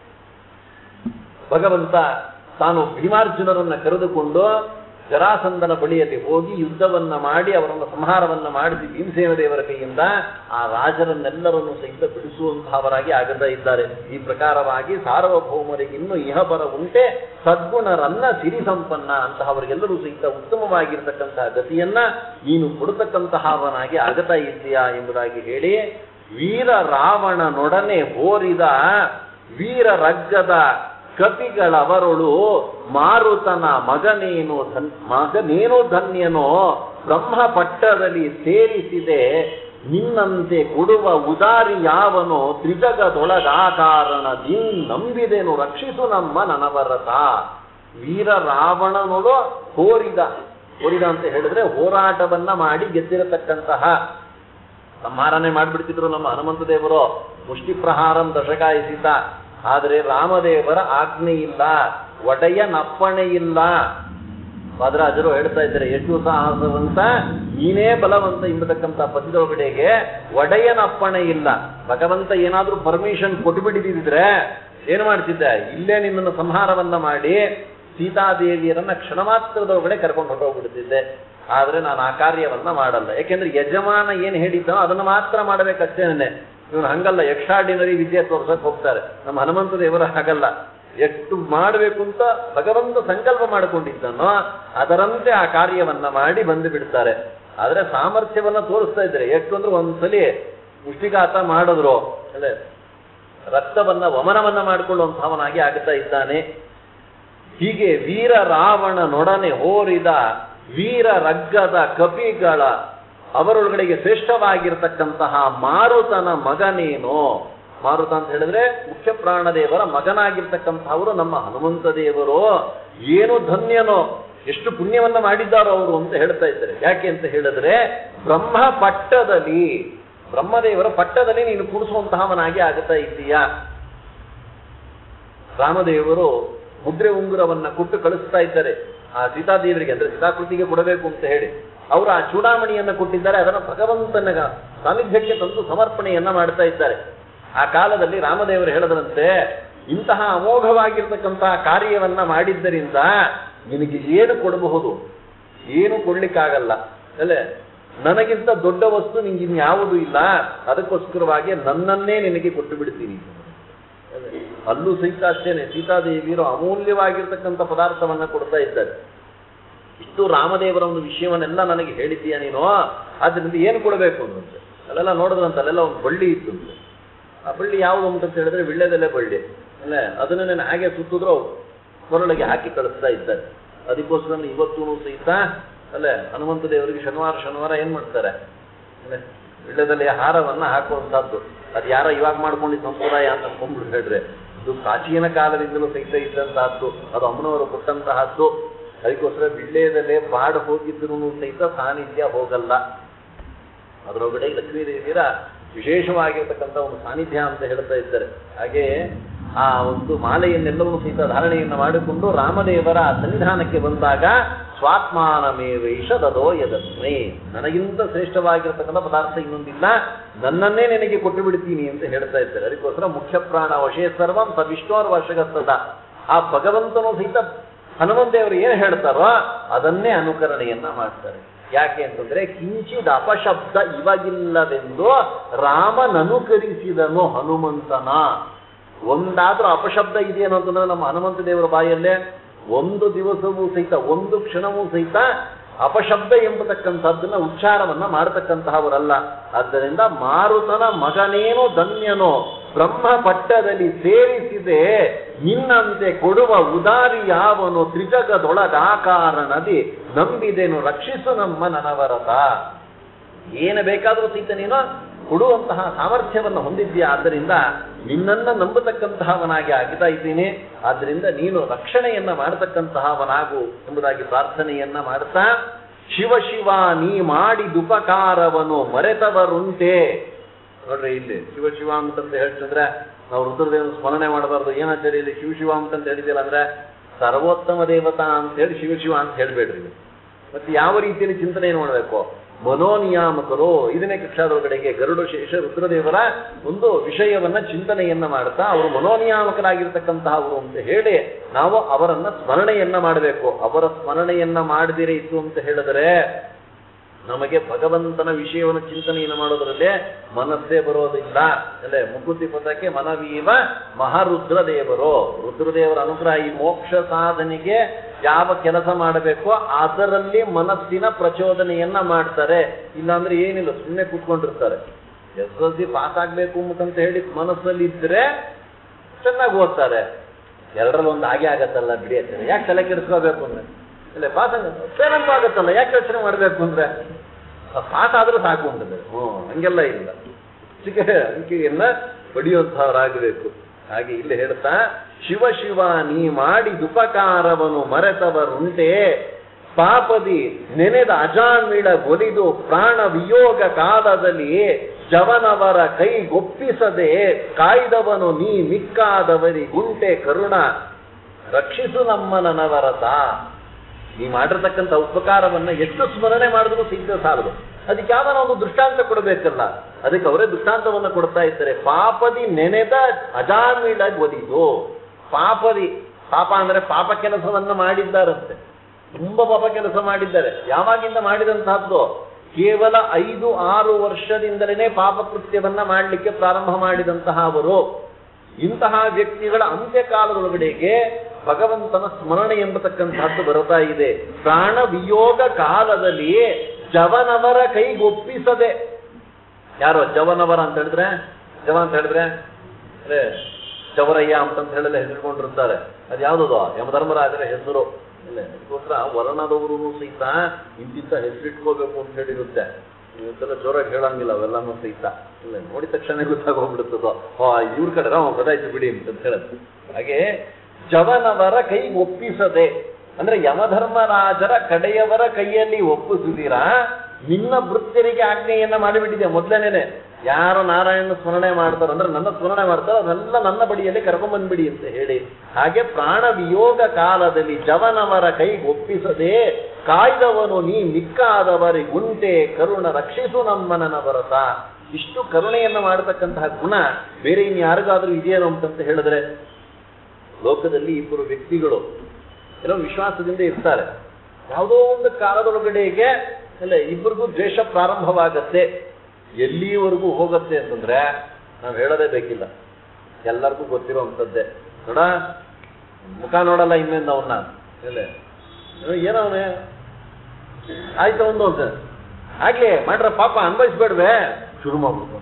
ಭಗವಂತ ತಾನು ಭೀಮಾರ್ಜುನರನ್ನ ಕರೆದುಕೊಂಡು ಜರಾಸಂಧನ ಬಳಿಯಲ್ಲಿ ಹೋಗಿ ಯುದ್ಧವನ್ನ ಮಾಡಿ ಅವರನ್ನು ಸಂಹಾರವನ್ನ ಮಾಡಿಸಿ ಭೀಮಸೇನ ದೇವರ ಕೈಯಿಂದ ಆ ರಾಜರನ್ನೆಲ್ಲರನ್ನು ಸಹಿತ ಬಿಡಿಸುವಂತಹವರಾಗಿ ಆಗತಾ ಇದ್ದಾರೆ. ಈ ಪ್ರಕಾರವಾಗಿ ಸಾರ್ವಭೌಮರಿಗಿನ್ನು ಇಹಪರ ಉಂಟೆ ಸದ್ಗುಣರನ್ನ ಸಿರಿ ಸಂಪನ್ನ ಅಂತಹವರಿಗೆಲ್ಲರೂ ಸಹಿತ ಉತ್ತಮವಾಗಿರ್ತಕ್ಕಂತಹ ಗತಿಯನ್ನ ನೀನು ಕೊಡತಕ್ಕಂತಹವನಾಗಿ ಆಗತಾ ಇದ್ದೀಯಾ ಎಂಬುದಾಗಿ ಹೇಳಿ, ವೀರ ರಾವಣನೊಡನೆ ಹೋರಿದ ವೀರ ರಗ್ಗದ ಕಪಿಗಳವರೊಳು ಮಾರುತನ ಮಗನೇನೋ ಧನ್ಯನೋ ಬ್ರಹ್ಮ ಪಟ್ಟದಲ್ಲಿ ಸೇರಿಸಿದೆ, ನಿನ್ನಂತೆ ಕೊಡುವ ಉದಾರಿ ಯಾವನೋ ತ್ರಿಜಗದೊಳಗಾಕಾರಣದಿ ನಂಬಿದೆನು ರಕ್ಷಿಸು ನಮ್ಮ ನನವರತ. ವೀರ ರಾವಣನೊಳು ಹೋರಿದ ಅಂತ ಹೇಳಿದ್ರೆ ಹೋರಾಟವನ್ನ ಮಾಡಿ ಗೆದ್ದಿರತಕ್ಕಂತಹ, ಸಂಹಾರನೆ ಮಾಡಿಬಿಡ್ತಿದ್ರು ನಮ್ಮ ಹನುಮಂತ ದೇವರು, ಮುಷ್ಟಿ ಪ್ರಹಾರಂ ದಶಕಾಯಿಸಿತ. ಆದರೆ ರಾಮದೇವರ ಆಜ್ಞೆ ಇಲ್ಲ, ಒಡೆಯನಪ್ಪಣೆ ಇಲ್ಲ. ವಾದರಾಜರು ಹೇಳ್ತಾ ಇದ್ದಾರೆ, ಎಷ್ಟು ಸಾಹಸವಂತ ನೀನೇ ಬಲವಂತ ಎಂಬತಕ್ಕಂಥ ಪದ್ಯದೊಳಗಡೆಗೆ ಒಡೆಯನಪ್ಪಣೆ ಇಲ್ಲ. ಭಗವಂತ ಏನಾದ್ರೂ ಪರ್ಮಿಷನ್ ಕೊಟ್ಟುಬಿಟ್ಟಿದ್ರೆ ಏನು ಮಾಡ್ತಿದ್ದೆ, ಇಲ್ಲೇ ನಿನ್ನನ್ನು ಸಂಹಾರವನ್ನ ಮಾಡಿ ಸೀತಾದೇವಿಯರನ್ನ ಕ್ಷಣ ಮಾತ್ರದೊಳಗಡೆ ಕರ್ಕೊಂಡು ಹೊರಟೋಗ್ಬಿಡ್ತಿದ್ದೆ. ಆದ್ರೆ ನಾನು ಆ ಕಾರ್ಯವನ್ನ ಮಾಡಲ್ಲ. ಯಾಕೆಂದ್ರೆ ಯಜಮಾನ ಏನ್ ಹೇಳಿದ್ದಾನೋ ಅದನ್ನು ಮಾತ್ರ ಮಾಡಬೇಕಷ್ಟೇನೆ. ಇವನು ಹಂಗಲ್ಲ, ಎಕ್ಸ್ಟ್ರಾರ್ಡಿನರಿ ವಿದ್ಯೆ ತೋರ್ಸಕ್ ಹೋಗ್ತಾರೆ. ನಮ್ಮ ಹನುಮಂತ ದೇವರ ಹಾಗಲ್ಲ, ಎಷ್ಟು ಮಾಡಬೇಕು ಅಂತ ಭಗವಂತ ಸಂಕಲ್ಪ ಮಾಡಿಕೊಂಡಿದ್ದಾನೋ ಅದರಂತೆ ಆ ಕಾರ್ಯವನ್ನ ಮಾಡಿ ಬಂದು ಬಿಡ್ತಾರೆ. ಆದ್ರೆ ಸಾಮರ್ಥ್ಯವನ್ನ ತೋರಿಸ್ತಾ ಇದ್ರೆ ಎಷ್ಟು ಅಂದ್ರೆ ಒಂದ್ಸಲಿ ಮುಷ್ಟಿಘಾತ ಮಾಡಿದ್ರು ಅಲ್ಲೇ ರಕ್ತವನ್ನ ವಮನವನ್ನ ಮಾಡಿಕೊಳ್ಳುವಂತಹವನಾಗಿ ಆಗ್ತಾ ಇದ್ದಾನೆ. ಹೀಗೆ ವೀರ ರಾವಣನೊಡನೆ ಹೋರಿದ ವೀರ ರಗ್ಗದ ಕಪಿಗಳ ಅವರೊಳಗಡೆಗೆ ಶ್ರೇಷ್ಠವಾಗಿರ್ತಕ್ಕಂತಹ ಮಾರುತನ ಮಗನೇನೋ. ಮಾರುತ ಅಂತ ಹೇಳಿದ್ರೆ ಮುಖ್ಯ ಪ್ರಾಣದೇವರ ಮಗನಾಗಿರ್ತಕ್ಕಂಥವರು ನಮ್ಮ ಹನುಮಂತ ದೇವರು. ಏನು ಧನ್ಯನೋ, ಎಷ್ಟು ಪುಣ್ಯವನ್ನ ಮಾಡಿದ್ದಾರೋ ಅವರು ಅಂತ ಹೇಳ್ತಾ ಇದ್ದಾರೆ. ಯಾಕೆ ಅಂತ ಹೇಳಿದ್ರೆ ಬ್ರಹ್ಮ ಪಟ್ಟದಲ್ಲಿ, ಬ್ರಹ್ಮದೇವರ ಪಟ್ಟದಲ್ಲಿ ನೀನು ಕೂಡಿಸುವಂತಹವನಾಗಿ ಆಗುತ್ತಾ ಇದ್ದೀಯಾ. ರಾಮದೇವರು ಮುದ್ರೆ ಉಂಗುರವನ್ನ ಕೊಟ್ಟು ಕಳಿಸ್ತಾ ಇದ್ದಾರೆ ಆ ಸೀತಾದೇವರಿಗೆ, ಅಂದ್ರೆ ಸೀತಾಕೃತಿಗೆ ಕೊಡಬೇಕು ಅಂತ ಹೇಳಿ. ಅವರು ಆ ಚೂಡಾಮಣಿಯನ್ನ ಕೊಟ್ಟಿದ್ದಾರೆ, ಅದನ್ನು ಭಗವಂತನ ಸಾನ್ನಿಧ್ಯಕ್ಕೆ ತಂದು ಸಮರ್ಪಣೆಯನ್ನ ಮಾಡ್ತಾ ಇದ್ದಾರೆ. ಆ ಕಾಲದಲ್ಲಿ ರಾಮದೇವರು ಹೇಳದಂತೆ, ಇಂತಹ ಅಮೋಘವಾಗಿರ್ತಕ್ಕಂತಹ ಕಾರ್ಯವನ್ನ ಮಾಡಿದ್ದರಿಂದ ನಿನಗೆ ಏನು ಕೊಡಬಹುದು, ಏನು ಕೊಡ್ಲಿಕ್ಕಾಗಲ್ಲ ಅಲ್ಲೇ, ನನಗಿಂತ ದೊಡ್ಡ ವಸ್ತು ನಿಂಗೆ ಇನ್ಯಾವುದೂ ಇಲ್ಲ, ಅದಕ್ಕೋಸ್ಕರವಾಗಿ ನನ್ನನ್ನೇ ನಿನಗೆ ಕೊಟ್ಟು ಬಿಡ್ತೀನಿ. ಅಲ್ಲೂ ಸಹಿತ ಅಷ್ಟೇನೆ, ಸೀತಾದೇವಿಯರು ಅಮೂಲ್ಯವಾಗಿರ್ತಕ್ಕಂಥ ಪದಾರ್ಥವನ್ನ ಕೊಡ್ತಾ ಇದ್ದಾರೆ. ಇಷ್ಟು ರಾಮದೇವರ ಒಂದು ವಿಷಯವನ್ನೆಲ್ಲ ನನಗೆ ಹೇಳಿದ್ದೀಯ ನೀನು, ಆದ್ರಿಂದ ಏನು ಕೊಡಬೇಕು ಅಂತಂತೆ. ಅಲ್ಲೆಲ್ಲ ನೋಡಿದ್ರಂತ, ಅಲ್ಲೆಲ್ಲ ಒಂದು ಬಳ್ಳಿ ಇತ್ತು ಅಂತೆ. ಆ ಬಳ್ಳಿ ಯಾವುದು ಅಂತಂತ ಹೇಳಿದ್ರೆ ವಿಳ್ಳೆದೆಲೆ ಬಳ್ಳಿ ಅಲ್ಲೇ, ಅದನ್ನ ನಾನು ಹಾಗೆ ಸುತ್ತಿದ್ರು ಕೊರಳಿಗೆ ಹಾಕಿ ಕಳಿಸ್ತಾ ಇದ್ದಾರೆ. ಅದಕ್ಕೋಸ್ಕರ ಇವತ್ತೂ ಸಹಿತ ಅಲ್ಲೇ ಹನುಮಂತ ದೇವರಿಗೆ ಶನಿವಾರ ಏನ್ ಮಾಡ್ತಾರೆ ಅಲ್ಲೇ, ವಿಳ್ಳೆದೆಲೆಯ ಹಾರವನ್ನ ಹಾಕುವಂತಹದ್ದು. ಅದು ಯಾರ ಇವಾಗ ಮಾಡ್ಕೊಂಡಿದ್ದ ಸಂಪ್ರದಾಯ ಅಂತ ಅನ್ಕೊಂಡ್ಬಿಟ್ಟು ಹೇಳ್ರೆ, ಇದು ಪ್ರಾಚೀನ ಕಾಲದಿಂದಲೂ ಸಹಿತ ಇದ್ದಂತಹದ್ದು, ಅದು ಅಮ್ಮನವರು ಕೊಟ್ಟಂತಹದ್ದು. ಅದಕ್ಕೋಸ್ಕರ ವಿಳ್ಳೆದೆಲೆ ಬಾಡು ಹೋಗಿದ್ರು ಸಹಿತ ಸಾನ್ನಿಧ್ಯ ಹೋಗಲ್ಲ. ಅದರೊಳಗಡೆ ಲಕ್ಷ್ಮೀದೇವಿಯರ ವಿಶೇಷವಾಗಿರ್ತಕ್ಕಂಥ ಒಂದು ಸಾನ್ನಿಧ್ಯ ಅಂತ ಹೇಳ್ತಾ ಇದ್ದಾರೆ. ಹಾಗೆ ಆ ಒಂದು ಮಾಲೆಯನ್ನೆಲ್ಲವೂ ಸಹಿತ ಧಾರಣೆಯನ್ನು ಮಾಡಿಕೊಂಡು ರಾಮದೇವರ ಸನ್ನಿಧಾನಕ್ಕೆ ಬಂದಾಗ ಸ್ವಾತ್ಮಾನಮೇವೈಷ ದದೋ ಯದಸ್ಮೈ, ನನಗಿಂತ ಶ್ರೇಷ್ಠವಾಗಿರ್ತಕ್ಕಂಥ ಪದಾರ್ಥ ಇನ್ನೊಂದಿಲ್ಲ, ನನ್ನನ್ನೇ ನಿನಗೆ ಕೊಟ್ಟು ಬಿಡ್ತೀನಿ ಅಂತ ಹೇಳ್ತಾ ಇದ್ದಾರೆ. ಅದಕ್ಕೋಸ್ಕರ ಮುಖ್ಯ ಪ್ರಾಣ ವಶೇ ಸರ್ವಂ ಸವಿಷ್ಣೋರ್ ವಶಗಸ್ತದ. ಆ ಭಗವಂತನು ಸಹಿತ ಹನುಮಂತೇವರು ಏನು ಹೇಳ್ತಾರೋ ಅದನ್ನೇ ಅನುಕರಣೆಯನ್ನ ಮಾಡ್ತಾರೆ. ಯಾಕೆ ಅಂತಂದ್ರೆ ಕಿಂಚಿದ ಅಪಶಬ್ದ ಇವಾಗಿಲ್ಲವೆಂದು ರಾಮನನುಕರಿಸಿದನು ಹನುಮಂತನ. ಒಂದಾದ್ರೂ ಅಪಶಬ್ದ ಇದೆಯೇನೋ ಅಂತಂದ್ರೆ ನಮ್ಮ ಹನುಮಂತ ದೇವರ ಬಾಯಲ್ಲೇ ಒಂದು ದಿವಸವೂ ಸಹಿತ, ಒಂದು ಕ್ಷಣವೂ ಸಹಿತ ಅಪಶಬ್ದ ಎಂಬತಕ್ಕಂಥದ್ದನ್ನ ಉಚ್ಚಾರವನ್ನ ಮಾಡತಕ್ಕಂತಹವರಲ್ಲ. ಆದ್ದರಿಂದ ಮಾರುತನ ಮಗನೇನೋ ಧನ್ಯನೋ, ಬ್ರಹ್ಮ ಪಟ್ಟದಲ್ಲಿ ಸೇರಿಸಿದೆ ನಿನ್ನಂತೆ ಕೊಡುವ ಉದಾರಿ ಯಾವನು, ತ್ರಿಜಗದೊಳಗಾಕಾರನದಿ ನಂಬಿದೆನು ರಕ್ಷಿಸು ನಮ್ಮ ನನವರತ. ಏನು ಬೇಕಾದರೂ ಸಹಿತ ನೀನು ಕೊಡುವಂತಹ ಸಾಮರ್ಥ್ಯವನ್ನು ಹೊಂದಿದ್ದೀಯ, ಆದ್ದರಿಂದ ನಿನ್ನನ್ನ ನಂಬತಕ್ಕಂತಹವನಾಗಿ ಆಗ್ತಾ ಇದ್ದೀನಿ. ಆದ್ದರಿಂದ ನೀನು ರಕ್ಷಣೆಯನ್ನ ಮಾಡತಕ್ಕಂತಹವನಾಗು ಎಂಬುದಾಗಿ ಪ್ರಾರ್ಥನೆಯನ್ನ ಮಾಡ್ತಾ, ಶಿವ ಶಿವ ನೀ ಮಾಡಿದುಪಕಾರವನ್ನು ಮರೆತವರುಂಟೆ. ನೋಡ್ರಿ, ಇಲ್ಲಿ ಶಿವ ಶಿವ ಅಂತಂತ ಹೇಳ್ತಿದ್ರೆ ನಾವು ರುದ್ರದೇವನ ಸ್ಮರಣೆ ಮಾಡಬಾರ್ದು. ಏನಾಚಾರ್ಯ ಇಲ್ಲಿ ಶಿವ ಶಿವ ಅಂತಂತ ಹೇಳಿದಿಲ್ಲ ಅಂದ್ರೆ ಸರ್ವೋತ್ತಮ ದೇವತಾ ಅಂತ ಹೇಳಿ ಶಿವ ಶಿವ ಅಂತ ಹೇಳ್ಬೇಡ್ರಿ. ಮತ್ತೆ ಯಾವ ರೀತಿಯಲ್ಲಿ ಚಿಂತನೆಯನ್ನು ಮಾಡಬೇಕು? ಮನೋನಿಯಾಮಕರು. ಇದನ್ನೇ ಕಕ್ಷಾದೊಳಗಡೆಗೆ ಗರುಡ ಶೇಷ ರುದ್ರದೇವರ ಒಂದು ವಿಷಯವನ್ನ ಚಿಂತನೆಯನ್ನ ಮಾಡ್ತಾ ಅವರು ಮನೋನಿಯಾಮಕರಾಗಿರ್ತಕ್ಕಂತಹವರು ಅಂತ ಹೇಳಿ ನಾವು ಅವರನ್ನ ಸ್ಮರಣೆಯನ್ನ ಮಾಡಬೇಕು. ಅವರ ಸ್ಮರಣೆಯನ್ನ ಮಾಡದಿರೇ ಇತ್ತು ಅಂತ ಹೇಳಿದರೆ ನಮಗೆ ಭಗವಂತನ ವಿಷಯವನ್ನು ಚಿಂತನೆಯನ್ನು ಮಾಡೋದ್ರಲ್ಲೇ ಮನಸ್ಸೇ ಬರೋದಿಲ್ಲ. ಅಲ್ಲೇ ಮುಕುತಿ ಪದಕ್ಕೆ ಮನವೀವ ಮಹಾರುದ್ರದೇವರು, ರುದ್ರದೇವರ ಅನುಗ್ರಹ ಈ ಮೋಕ್ಷ ಸಾಧನೆಗೆ ಯಾವ ಕೆಲಸ ಮಾಡಬೇಕೋ ಅದರಲ್ಲಿ ಮನಸ್ಸಿನ ಪ್ರಚೋದನೆಯನ್ನ ಮಾಡ್ತಾರೆ. ಇಲ್ಲಾಂದ್ರೆ ಏನಿಲ್ಲ, ಸುಮ್ಮನೆ ಕೂತ್ಕೊಂಡಿರ್ತಾರೆ. SSLC ಪಾಸ್ ಆಗ್ಬೇಕು ಅಂತ ಹೇಳಿ ಮನಸ್ಸಲ್ಲಿ ಇದ್ರೆ ಚೆನ್ನಾಗಿ ಓದ್ತಾರೆ. ಎರಡರಲ್ಲಿ ಒಂದು ಹಾಗೆ ಆಗತ್ತಲ್ಲ ಬಿಡಿ ಅಂತಾರೆ. ಯಾಕೆ ತಲೆ ಕೆಡಿಸ್ಕೋಬೇಕು ಅಂದ್ರೆ, ಇಲ್ಲ ಪಾಸ್ ಏನಂತ ಆಗತ್ತಲ್ಲ, ಯಾಕೆ ಯೋಚನೆ ಮಾಡ್ಬೇಕು ಅಂದ್ರೆ ಪಾಸ್ ಆದ್ರೂ ಸಾಕು ಅಂತಂದ್ರೆ ಹಂಗೆಲ್ಲ ಇಲ್ಲ, ಅಂಕಿಯನ್ನ ಪಡೆಯುವಂತಹವರಾಗಬೇಕು. ಹಾಗೆ ಇಲ್ಲಿ ಹೇಳ್ತಾ, ಶಿವ ಶಿವ ನೀ ಮಾಡಿದುಪಕಾರವನ್ನು ಮರೆತವರುಂಟೆ, ಪಾಪದಿ ನೆನೆದ ಅಜಾಮಿಳ ಗೊಲಿದು ಪ್ರಾಣ ವಿಯೋಗ ಕಾಲದಲ್ಲಿ ಜವನವರ ಕೈಗೊಪ್ಪಿಸದೆ ಕಾಯ್ದವನು ನೀ ಮಿಕ್ಕಾದವರಿಗುಂಟೆ ಕರುಣ ರಕ್ಷಿಸು ನಮ್ಮ ನನವರತ. ನೀ ಮಾಡಿರ್ತಕ್ಕಂಥ ಉಪಕಾರವನ್ನ ಎಷ್ಟು ಸ್ಮರಣೆ ಮಾಡಿದ್ರು ಸಿದ್ಧ ಸಾಲದು. ಅದಕ್ಕೆ ಯಾವನ ಒಂದು ದೃಷ್ಟಾಂತ ಕೊಡಬೇಕಲ್ಲ, ಅದಕ್ಕೆ ಅವರೇ ದೃಷ್ಟಾಂತವನ್ನ ಕೊಡ್ತಾ ಇದ್ದಾರೆ. ಪಾಪದಿ ನೆನೆದ ಅಜಾಮಿಳ ಗೊಲಿದು. ಪಾಪದಿ, ಪಾಪ ಅಂದ್ರೆ ಪಾಪ ಕೆಲಸವನ್ನ ಮಾಡಿದ್ದಾರಂತೆ, ತುಂಬಾ ಪಾಪ ಕೆಲಸ ಮಾಡಿದ್ದಾರೆ. ಯಾವಾಗಿಂದ ಮಾಡಿದಂತಹದ್ದು? ಕೇವಲ 5-6 ವರ್ಷದಿಂದಲೇ ಪಾಪ ಕೃತ್ಯವನ್ನ ಮಾಡಲಿಕ್ಕೆ ಪ್ರಾರಂಭ ಮಾಡಿದಂತಹ ಅವರು. ಇಂತಹ ವ್ಯಕ್ತಿಗಳ ಅಂತ್ಯಕಾಲದೊಳಗಡೆಗೆ ಭಗವಂತನ ಸ್ಮರಣೆ ಎಂಬತಕ್ಕಂತಹದ್ದು ಬರುತ್ತಾ ಇದೆ. ಪ್ರಾಣ ವಿಯೋಗ ಕಾಲದಲ್ಲಿ ಜವನವರ ಕೈಗೊಪ್ಪಿಸದೆ. ಯಾರೋ ಜವನವರ ಅಂತ ಹೇಳಿದ್ರೆ, ಜವ ಅಂತ ಹೇಳಿದ್ರೆ ಜವರಯ್ಯ ಅಂತಂತ ಹೇಳಲ್ಲ ಹೆಸರುಕೊಂಡಿರ್ತಾರೆ. ಅದು ಯಾವುದದು? ಯಮಧರ್ಮರಾಜರ ಹೆಸರು. ಇಲ್ಲ ಅದಕ್ಕೋಸ್ಕರ ವರ್ಣದವರು ಸಹಿತ ಇಂತಿಂತ ಹೆಸರಿಟ್ಕೋಬೇಕು ಅಂತ ಹೇಳಿರುತ್ತೆ. ಇವತ್ತೆಲ್ಲ ಜೋರಾಗಿ ಹೇಳಂಗಿಲ್ಲ ಅವೆಲ್ಲನೂ ಸಹಿತ. ಇಲ್ಲ ನೋಡಿದ ತಕ್ಷಣ ಗೊತ್ತಾಗೋಗ್ಬಿಡುತ್ತದೋ ಇವ್ರ ಕಡೆ ಗೊತ್ತಾಯ್ತು ಬಿಡಿ ಅಂತ ಹೇಳುತ್ತೆ. ಹಾಗೆ ಜವನವರ ಕೈ ಒಪ್ಪಿಸದೆ ಅಂದ್ರೆ ಯಮಧರ್ಮರಾಜರ ಕಡೆಯವರ ಕೈಯಲ್ಲಿ ಒಪ್ಪಿಸಿದಿರಾ ನಿನ್ನ ವೃತ್ತಿಯರಿಗೆ ಆಜ್ಞೆಯನ್ನ ಮಾಡಿಬಿಟ್ಟಿದೆ. ಮೊದಲನೇನೆ ಯಾರು ನಾರಾಯಣ ಸ್ಮರಣೆ ಮಾಡ್ತಾರೋ ಅಂದ್ರೆ ನನ್ನ ಸ್ಮರಣೆ ಮಾಡ್ತಾರೋ ಅದೆಲ್ಲ ನನ್ನ ಬಡಿಯಲ್ಲಿ ಕರ್ಕೊಂಡ್ಬಂದ್ಬಿಡಿ ಅಂತ ಹೇಳಿ. ಹಾಗೆ ಪ್ರಾಣ ವಿಯೋಗ ಕಾಲದಲ್ಲಿ ಜವನವರ ಕೈ ಒಪ್ಪಿಸದೆ ಕಾಯ್ದವನು ನೀ ಮಿಕ್ಕಾದವರಿ ಗುಂಟೆ ಕರುಣ ರಕ್ಷಿಸು ನಮ್ಮನನ ಬರತ. ಇಷ್ಟು ಕರುಣೆಯನ್ನ ಮಾಡತಕ್ಕಂತಹ ಗುಣ ಬೇರೆ ಇನ್ಯಾರಿಗಾದ್ರೂ ಇದೆಯೇನೋ ಅಂತಂತ ಹೇಳಿದ್ರೆ, ಲೋಕದಲ್ಲಿ ಇಬ್ಬರು ವ್ಯಕ್ತಿಗಳು ಏನೋ ವಿಶ್ವಾಸದಿಂದ ಇರ್ತಾರೆ. ಯಾವುದೋ ಒಂದು ಕಾಲದೊಳಗಡೆಗೆ ಅಲ್ಲ ಇಬ್ಬರಿಗೂ ದ್ವೇಷ ಪ್ರಾರಂಭವಾಗತ್ತೆ. ಎಲ್ಲಿವರೆಗೂ ಹೋಗತ್ತೆ ಅಂತಂದ್ರೆ ನಾವು ಹೇಳೋದೇ ಬೇಕಿಲ್ಲ, ಎಲ್ಲರಿಗೂ ಗೊತ್ತಿರೋವಂಥದ್ದೇ. ನೋಡ ಮುಖ ನೋಡಲ್ಲ ಇನ್ನೇನು ಅವನ್ನ ಇಲ್ಲ ಏನವನೇ ಆಯ್ತು ಒಂದು ಅಂತ ಆಗ್ಲಿ ಮಾಡ್ರ ಪಾಪ ಅನ್ಭವಿಸ್ಬೇಡ್ವೆ ಶುರು ಮಾಡ್ಬೇಕು.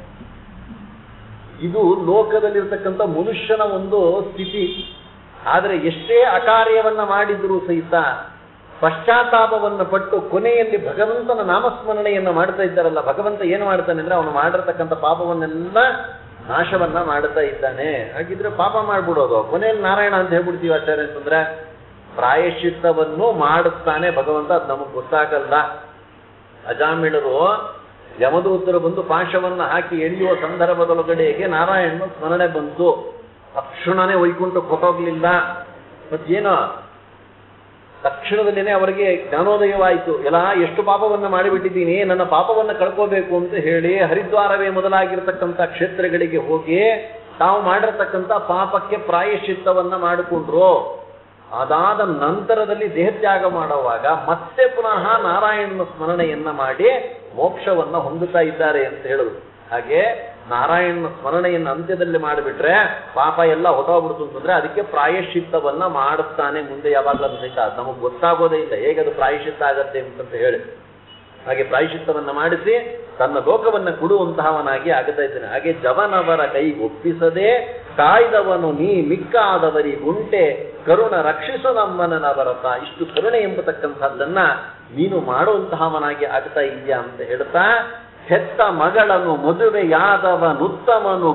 ಇದು ಲೋಕದಲ್ಲಿರ್ತಕ್ಕಂಥ ಮನುಷ್ಯನ ಒಂದು ಸ್ಥಿತಿ. ಆದರೆ ಎಷ್ಟೇ ಅಕಾರ್ಯವನ್ನ ಮಾಡಿದ್ರೂ ಸಹಿತ ಪಶ್ಚಾತ್ತಾಪವನ್ನು ಪಟ್ಟು ಕೊನೆಯಲ್ಲಿ ಭಗವಂತನ ನಾಮಸ್ಮರಣೆಯನ್ನ ಮಾಡ್ತಾ ಇದ್ದಾರಲ್ಲ, ಭಗವಂತ ಏನು ಮಾಡ್ತಾನೆ ಅಂದ್ರೆ ಅವನು ಮಾಡಿರ್ತಕ್ಕಂಥ ಪಾಪವನ್ನೆಲ್ಲ ನಾಶವನ್ನ ಮಾಡ್ತಾ ಇದ್ದಾನೆ. ಹಾಗಿದ್ರೆ ಪಾಪ ಮಾಡ್ಬಿಡೋದು, ಕೊನೆಯಲ್ಲಿ ನಾರಾಯಣ ಅಂತ ಹೇಳ್ಬಿಡ್ತೀವಿ ಆಚಾರ್ಯ ಅಂತಂದ್ರೆ ಪ್ರಾಯಶ್ಚಿತ್ತವನ್ನು ಮಾಡುತ್ತಾನೆ ಭಗವಂತ. ಅದು ನಮಗ್ ಗೊತ್ತಾಗಲ್ಲ. ಅಜಾಮಿಳರು ಯಮದೂತರು ಬಂದು ಪಾಶವನ್ನ ಹಾಕಿ ಎಳೆಯುವ ಸಂದರ್ಭದೊಳಗಡೆಗೆ ನಾರಾಯಣನ ಸ್ಮರಣೆ ಬಂತು. ತಕ್ಷಣನೇ ವೈಕುಂಠಕ್ಕೆ ಹೊಟ್ಟೋಗ್ಲಿಲ್ಲ. ಮತ್ತೇನೋ ತಕ್ಷಣದಲ್ಲೇನೆ ಅವರಿಗೆ ಜ್ಞಾನೋದಯವಾಯಿತು. ಎಲ್ಲ ಎಷ್ಟು ಪಾಪವನ್ನು ಮಾಡಿಬಿಟ್ಟಿದ್ದೀನಿ, ನನ್ನ ಪಾಪವನ್ನು ಕಳ್ಕೋಬೇಕು ಅಂತ ಹೇಳಿ ಹರಿದ್ವಾರವೇ ಮೊದಲಾಗಿರ್ತಕ್ಕಂಥ ಕ್ಷೇತ್ರಗಳಿಗೆ ಹೋಗಿ ತಾವು ಮಾಡಿರ್ತಕ್ಕಂಥ ಪಾಪಕ್ಕೆ ಪ್ರಾಯಶ್ಚಿತ್ತವನ್ನ ಮಾಡಿಕೊಂಡ್ರು. ಅದಾದ ನಂತರದಲ್ಲಿ ದೇಹತ್ಯಾಗ ಮಾಡುವಾಗ ಮತ್ತೆ ಪುನಃ ನಾರಾಯಣನ ಸ್ಮರಣೆಯನ್ನ ಮಾಡಿ ಮೋಕ್ಷವನ್ನ ಹೊಂದುತ್ತಾ ಇದ್ದಾರೆ ಅಂತ ಹೇಳುದು. ಹಾಗೆ ನಾರಾಯಣನ ಸ್ಮರಣೆಯನ್ನು ಅಂತ್ಯದಲ್ಲಿ ಮಾಡಿಬಿಟ್ರೆ ಪಾಪ ಎಲ್ಲ ಹೊಟ್ಟೋಗ್ಬಿಡ್ತು ಅಂತಂದ್ರೆ ಅದಕ್ಕೆ ಪ್ರಾಯಶ್ಚಿತ್ತವನ್ನ ಮಾಡುತ್ತಾನೆ ಮುಂದೆ ಯಾವಾಗಲೂ ಸಹಿತ. ನಮಗೆ ಗೊತ್ತಾಗೋದೇ ಇಲ್ಲ ಹೇಗದು ಪ್ರಾಯಶ್ಚಿತ್ತ ಆಗತ್ತೆ ಅಂತಂತ ಹೇಳಿ. ಹಾಗೆ ಪ್ರಾಯಶ್ಚಿತ್ತವನ್ನ ಮಾಡಿಸಿ ತನ್ನ ಲೋಕವನ್ನ ಕೊಡುವಂತಹವನಾಗಿ ಆಗ್ತಾ ಇದ್ದಾನೆ. ಹಾಗೆ ಜವನವರ ಕೈ ಒಪ್ಪಿಸದೆ ಕಾಯ್ದವನು ನೀ ಮಿಕ್ಕಾದವರಿ ಗುಂಟೆ ಕರುಣ ರಕ್ಷಿಸು ನಮ್ಮನನ ಬರತ. ಇಷ್ಟು ಕರುಣೆ ಎಂಬತಕ್ಕಂಥದ್ದನ್ನ ನೀನು ಮಾಡುವಂತಹವನಾಗಿ ಆಗ್ತಾ ಇದೆಯಾ ಅಂತ ಹೇಳ್ತಾ, ಹೆತ್ತ ಮಗಳನ್ನು ಮದುವೆಯಾದವನುತ್ತಮನು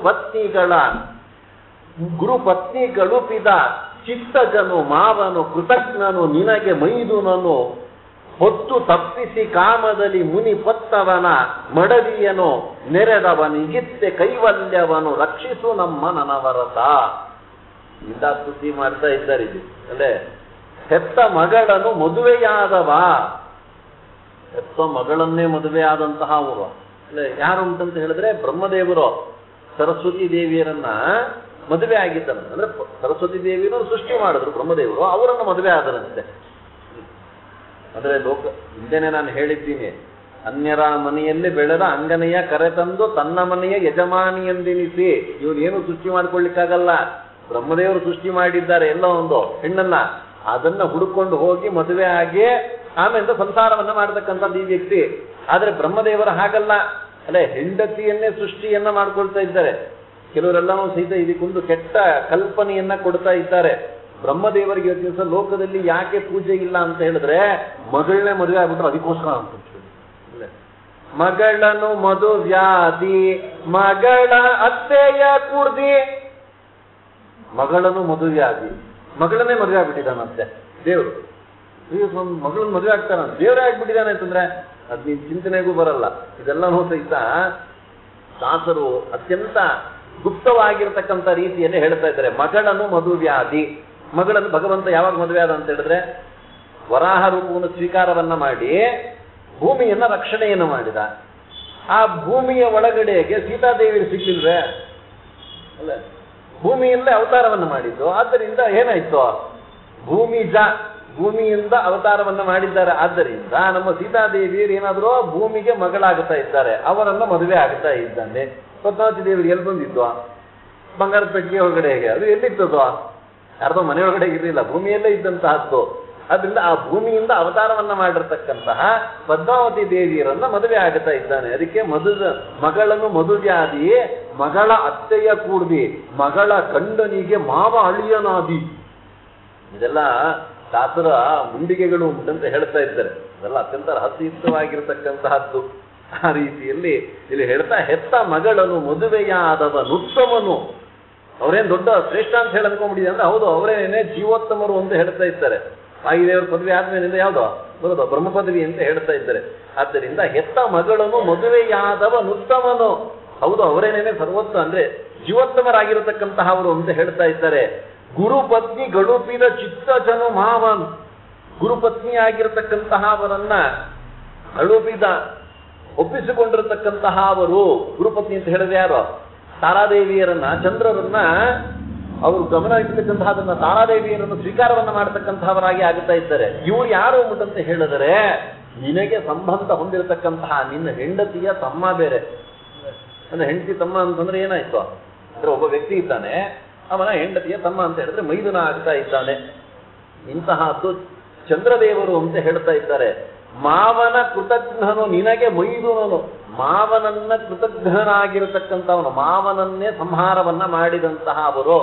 ಗುರು ಪತ್ನಿಗಳುಪಿದ ಚಿತ್ತಜನು ಮಾವನು ಕೃತಜ್ಞನು ನಿನಗೆ ಮೈದುನನು ಹೊತ್ತು ತಪ್ಪಿಸಿ ಕಾಮದಲ್ಲಿ ಮುನಿ ಪತ್ತವನ ಮಡವಿಯನು ನೆರೆದವನಿಗಿತ್ತೆ ಕೈವಲ್ಯವನು ರಕ್ಷಿಸು ನಮ್ಮ ನನವರತ. ಇಂದ ಸ್ತುತಿ ಮಾಡ್ತಾ ಇದ್ದಾರೆ ಇದು ಅಲ್ಲೇ. ಹೆತ್ತ ಮಗಳನ್ನು ಮದುವೆಯಾದವ, ಹೆತ್ತ ಮಗಳನ್ನೇ ಮದುವೆ ಆದಂತಹ ಅವರು ಅಲ್ಲೇ ಯಾರು ಅಂತಂತ ಹೇಳಿದ್ರೆ ಬ್ರಹ್ಮದೇವರು ಸರಸ್ವತಿ ದೇವಿಯರನ್ನ ಮದುವೆ ಆಗಿದ್ದಾರಂತೆ. ಅಂದ್ರೆ ಸರಸ್ವತಿ ದೇವಿಯರು ಸೃಷ್ಟಿ ಮಾಡಿದ್ರು ಬ್ರಹ್ಮದೇವರು, ಅವರನ್ನು ಮದುವೆ ಆದರಂತೆ. ಅಂದ್ರೆ ಲೋಕ ಹಿಂದೆನೆ ನಾನು ಹೇಳಿದ್ದೀನಿ, ಅನ್ಯರ ಮನೆಯಲ್ಲಿ ಬೆಳೆದ ಅಂಗನೆಯ ಕರೆತಂದು ತನ್ನ ಮನೆಯ ಯಜಮಾನಿಯೆಂದೆನಿಸಿ. ಇವನೇನು ಸೃಷ್ಟಿ ಮಾಡ್ಕೊಳ್ಳಿಕ್ಕಾಗಲ್ಲ, ಬ್ರಹ್ಮದೇವರು ಸೃಷ್ಟಿ ಮಾಡಿದ್ದಾರೆ ಎಲ್ಲ ಒಂದು ಹೆಣ್ಣನ್ನ, ಅದನ್ನ ಹುಡುಕೊಂಡು ಹೋಗಿ ಮದುವೆ ಆಗಿ ಆಮೇಲೆ ಸಂಸಾರವನ್ನ ಮಾಡತಕ್ಕಂಥದ್ದು ಈ ವ್ಯಕ್ತಿ. ಆದ್ರೆ ಬ್ರಹ್ಮದೇವರ ಹಾಗಲ್ಲ, ಅಲ್ಲೇ ಹೆಂಡತಿಯನ್ನೇ ಸೃಷ್ಟಿಯನ್ನ ಮಾಡ್ಕೊಳ್ತಾ ಇದ್ದಾರೆ. ಕೆಲವರೆಲ್ಲವೂ ಸಹಿತ ಇದಕ್ಕೊಂದು ಕೆಟ್ಟ ಕಲ್ಪನೆಯನ್ನ ಕೊಡ್ತಾ ಇದ್ದಾರೆ. ಬ್ರಹ್ಮದೇವರಿಗೆ ಇವತ್ತಿನ ದಿವಸ ಲೋಕದಲ್ಲಿ ಯಾಕೆ ಪೂಜೆ ಇಲ್ಲ ಅಂತ ಹೇಳಿದ್ರೆ ಮಗಳನ್ನೇ ಮದುವೆ ಆಗ್ಬಿಟ್ರು ಅದಕ್ಕೋಸ್ಕರ ಅಂತ. ಮಗಳನ್ನು ಮದುವ್ಯಾದಿ ಮಗಳ ಅತ್ತೆಯ ಕುರ್ದಿ, ಮಗಳನ್ನು ಮದುವ್ಯಾದಿ, ಮಗಳನ್ನೇ ಮದುವೆ ಆಗ್ಬಿಟ್ಟಿದ್ದಾನಂತೆ ದೇವರು. ಮಗಳನ್ನ ಮದುವೆ ಆಗ್ತಾನ ದೇವರೇ ಆಗ್ಬಿಟ್ಟಿದ್ದಾನೆ ಅಂತಂದ್ರೆ ಅದ್ ನಿನ್ ಚಿಂತನೆಗೂ ಬರಲ್ಲ. ಇದೆಲ್ಲನೂ ಸಹಿತ ದಾಸರು ಅತ್ಯಂತ ಗುಪ್ತವಾಗಿರ್ತಕ್ಕಂಥ ರೀತಿಯಲ್ಲಿ ಹೇಳ್ತಾ ಇದ್ದಾರೆ. ಮಗಳನ್ನು ಮದುವ್ಯಾದಿ, ಮಗಳನ್ನು ಭಗವಂತ ಯಾವಾಗ ಮದುವೆ ಆದ ಅಂತ ಹೇಳಿದ್ರೆ ವರಾಹ ರೂಪವನ್ನು ಸ್ವೀಕಾರವನ್ನ ಮಾಡಿ ಭೂಮಿಯನ್ನ ರಕ್ಷಣೆಯನ್ನು ಮಾಡಿದ. ಆ ಭೂಮಿಯ ಒಳಗಡೆಗೆ ಸೀತಾದೇವಿ ಸಿಗ್ಲಿಲ್ವೇ ಅಲ್ಲ, ಭೂಮಿಯಲ್ಲೇ ಅವತಾರವನ್ನ ಮಾಡಿದ್ದು. ಆದ್ದರಿಂದ ಏನಾಯ್ತು, ಭೂಮಿಯಿಂದ ಅವತಾರವನ್ನ ಮಾಡಿದ್ದಾರೆ. ಆದ್ದರಿಂದ ನಮ್ಮ ಸೀತಾದೇವಿಯರು ಏನಾದರೂ ಭೂಮಿಗೆ ಮಗಳಾಗುತ್ತಾ ಇದ್ದಾರೆ, ಅವರನ್ನ ಮದುವೆ ಆಗ್ತಾ ಇದ್ದಾನೆ. ಪದ್ಮಾವತಿ ದೇವಿಗೆ ಎಲ್ಲಿ ಬಂದಿದ್ವಾ, ಬಂಗಾರದ ಪೆಟ್ಟಿಗೆ ಒಳಗಡೆಗೆ, ಅದು ಎಲ್ಲಿದ್ದದು, ಯಾರ್ದೋ ಮನೆ ಒಳಗಡೆ ಇರಲಿಲ್ಲ, ಭೂಮಿಯಲ್ಲೇ ಇದ್ದಂತಹದ್ದು. ಅದರಿಂದ ಆ ಭೂಮಿಯಿಂದ ಅವತಾರವನ್ನ ಮಾಡಿರ್ತಕ್ಕಂತಹ ಪದ್ಮಾವತಿ ದೇವಿಯರನ್ನ ಮದುವೆ ಆಗುತ್ತಾ ಇದ್ದಾನೆ. ಅದಕ್ಕೆ ಮಗಳನ್ನು ಮದುವ್ಯಾದಿ, ಮಗಳ ಅತ್ತೆಯ ಕೂಡ್ದಿ, ಮಗಳ ಗಂಡನಿಗೆ ಮಾವ ಅಳಿಯನಾದಿ. ಇದೆಲ್ಲ ಚಾತುರ ಮುಂಡಿಗೆಗಳು ಉಂಟಂತ ಹೇಳ್ತಾ ಇದ್ದಾರೆ. ಅದೆಲ್ಲ ಅತ್ಯಂತ ರಹಸ್ಯಯುಕ್ತವಾಗಿರತಕ್ಕಂತಹದ್ದು. ಆ ರೀತಿಯಲ್ಲಿ ಇಲ್ಲಿ ಹೇಳ್ತಾ, ಹೆತ್ತ ಮಗಳನ್ನು ಮದುವೆಯಾದವನುತ್ತಮನು. ಅವರೇನು ದೊಡ್ಡ ಶ್ರೇಷ್ಠ ಅಂತ ಹೇಳಿ ಅನ್ಕೊಂಡ್ಬಿಟ್ಟಿದೆ ಅಂದ್ರೆ ಹೌದು, ಅವರೇನೇ ಜೀವೋತ್ತಮರು ಅಂತ ಹೇಳ್ತಾ ಇದ್ದಾರೆ. ವಾಯುದೇವರ ಪದವಿ ಆದ್ಮೇಲಿಂದ ಯಾವುದೋ ಬರೋದು ಬ್ರಹ್ಮ ಪದವಿ ಅಂತ ಹೇಳ್ತಾ ಇದ್ದಾರೆ. ಆದ್ದರಿಂದ ಹೆತ್ತ ಮಗಳನ್ನು ಮದುವೆಯಾದವನುತ್ತಮನು, ಹೌದು ಅವರೇನೇನೆ ಸರ್ವೋತ್ತ ಅಂದ್ರೆ ಜೀವೋತ್ತಮರಾಗಿರತಕ್ಕಂತಹ ಅವರು ಅಂತ ಹೇಳ್ತಾ ಇದ್ದಾರೆ. ಗುರುಪತ್ನಿ ಗಳುಪಿದ ಚಿತ್ತಜನು ಮಾವನ್, ಗುರುಪತ್ನಿ ಆಗಿರತಕ್ಕಂತಹ ಅವರನ್ನ ಅಳುಪಿದ ಒಪ್ಪಿಸಿಕೊಂಡಿರತಕ್ಕಂತಹ ಅವರು. ಗುರುಪತ್ನಿ ಅಂತ ಹೇಳಿದ್ರೆ ಯಾರು? ತಾರಾದೇವಿಯರನ್ನ, ಚಂದ್ರರನ್ನ ಅವರು ಗಮನ ಇರ್ತಕ್ಕಂತಹ ಅದನ್ನ ತಾರಾದೇವಿಯರನ್ನು ಸ್ವೀಕಾರವನ್ನ ಮಾಡತಕ್ಕಂತಹವರಾಗಿ ಆಗುತ್ತಾ ಇದ್ದಾರೆ. ಇವ್ರು ಯಾರು ಅಂತ ಹೇಳಿದರೆ, ನಿನಗೆ ಸಂಬಂಧ ಹೊಂದಿರತಕ್ಕಂತಹ ನಿನ್ನ ಹೆಂಡತಿಯ ತಮ್ಮ ಬೇರೆ. ಅಂದ್ರೆ ಹೆಂಡತಿ ತಮ್ಮ ಅಂತಂದ್ರೆ ಏನಾಯ್ತು ಅಂದ್ರೆ, ಒಬ್ಬ ವ್ಯಕ್ತಿ ಇದ್ದಾನೆ, ಅವನ ಹೆಂಡತಿಯ ತಮ್ಮ ಅಂತ ಹೇಳಿದ್ರೆ ಮೈದುನ ಆಗ್ತಾ ಇದ್ದಾನೆ. ಇಂತಹದ್ದು ಚಂದ್ರದೇವರು ಅಂತ ಹೇಳ್ತಾ ಇದ್ದಾರೆ. ಮಾವನ ಕೃತಜ್ಞನು ನಿನಗೆ ಮೈದುನನು, ಮಾವನನ್ನ ಕೃತಜ್ಞನಾಗಿರತಕ್ಕಂಥವನು, ಮಾವನನ್ನೇ ಸಂಹಾರವನ್ನ ಮಾಡಿದಂತಹ ಅವರು.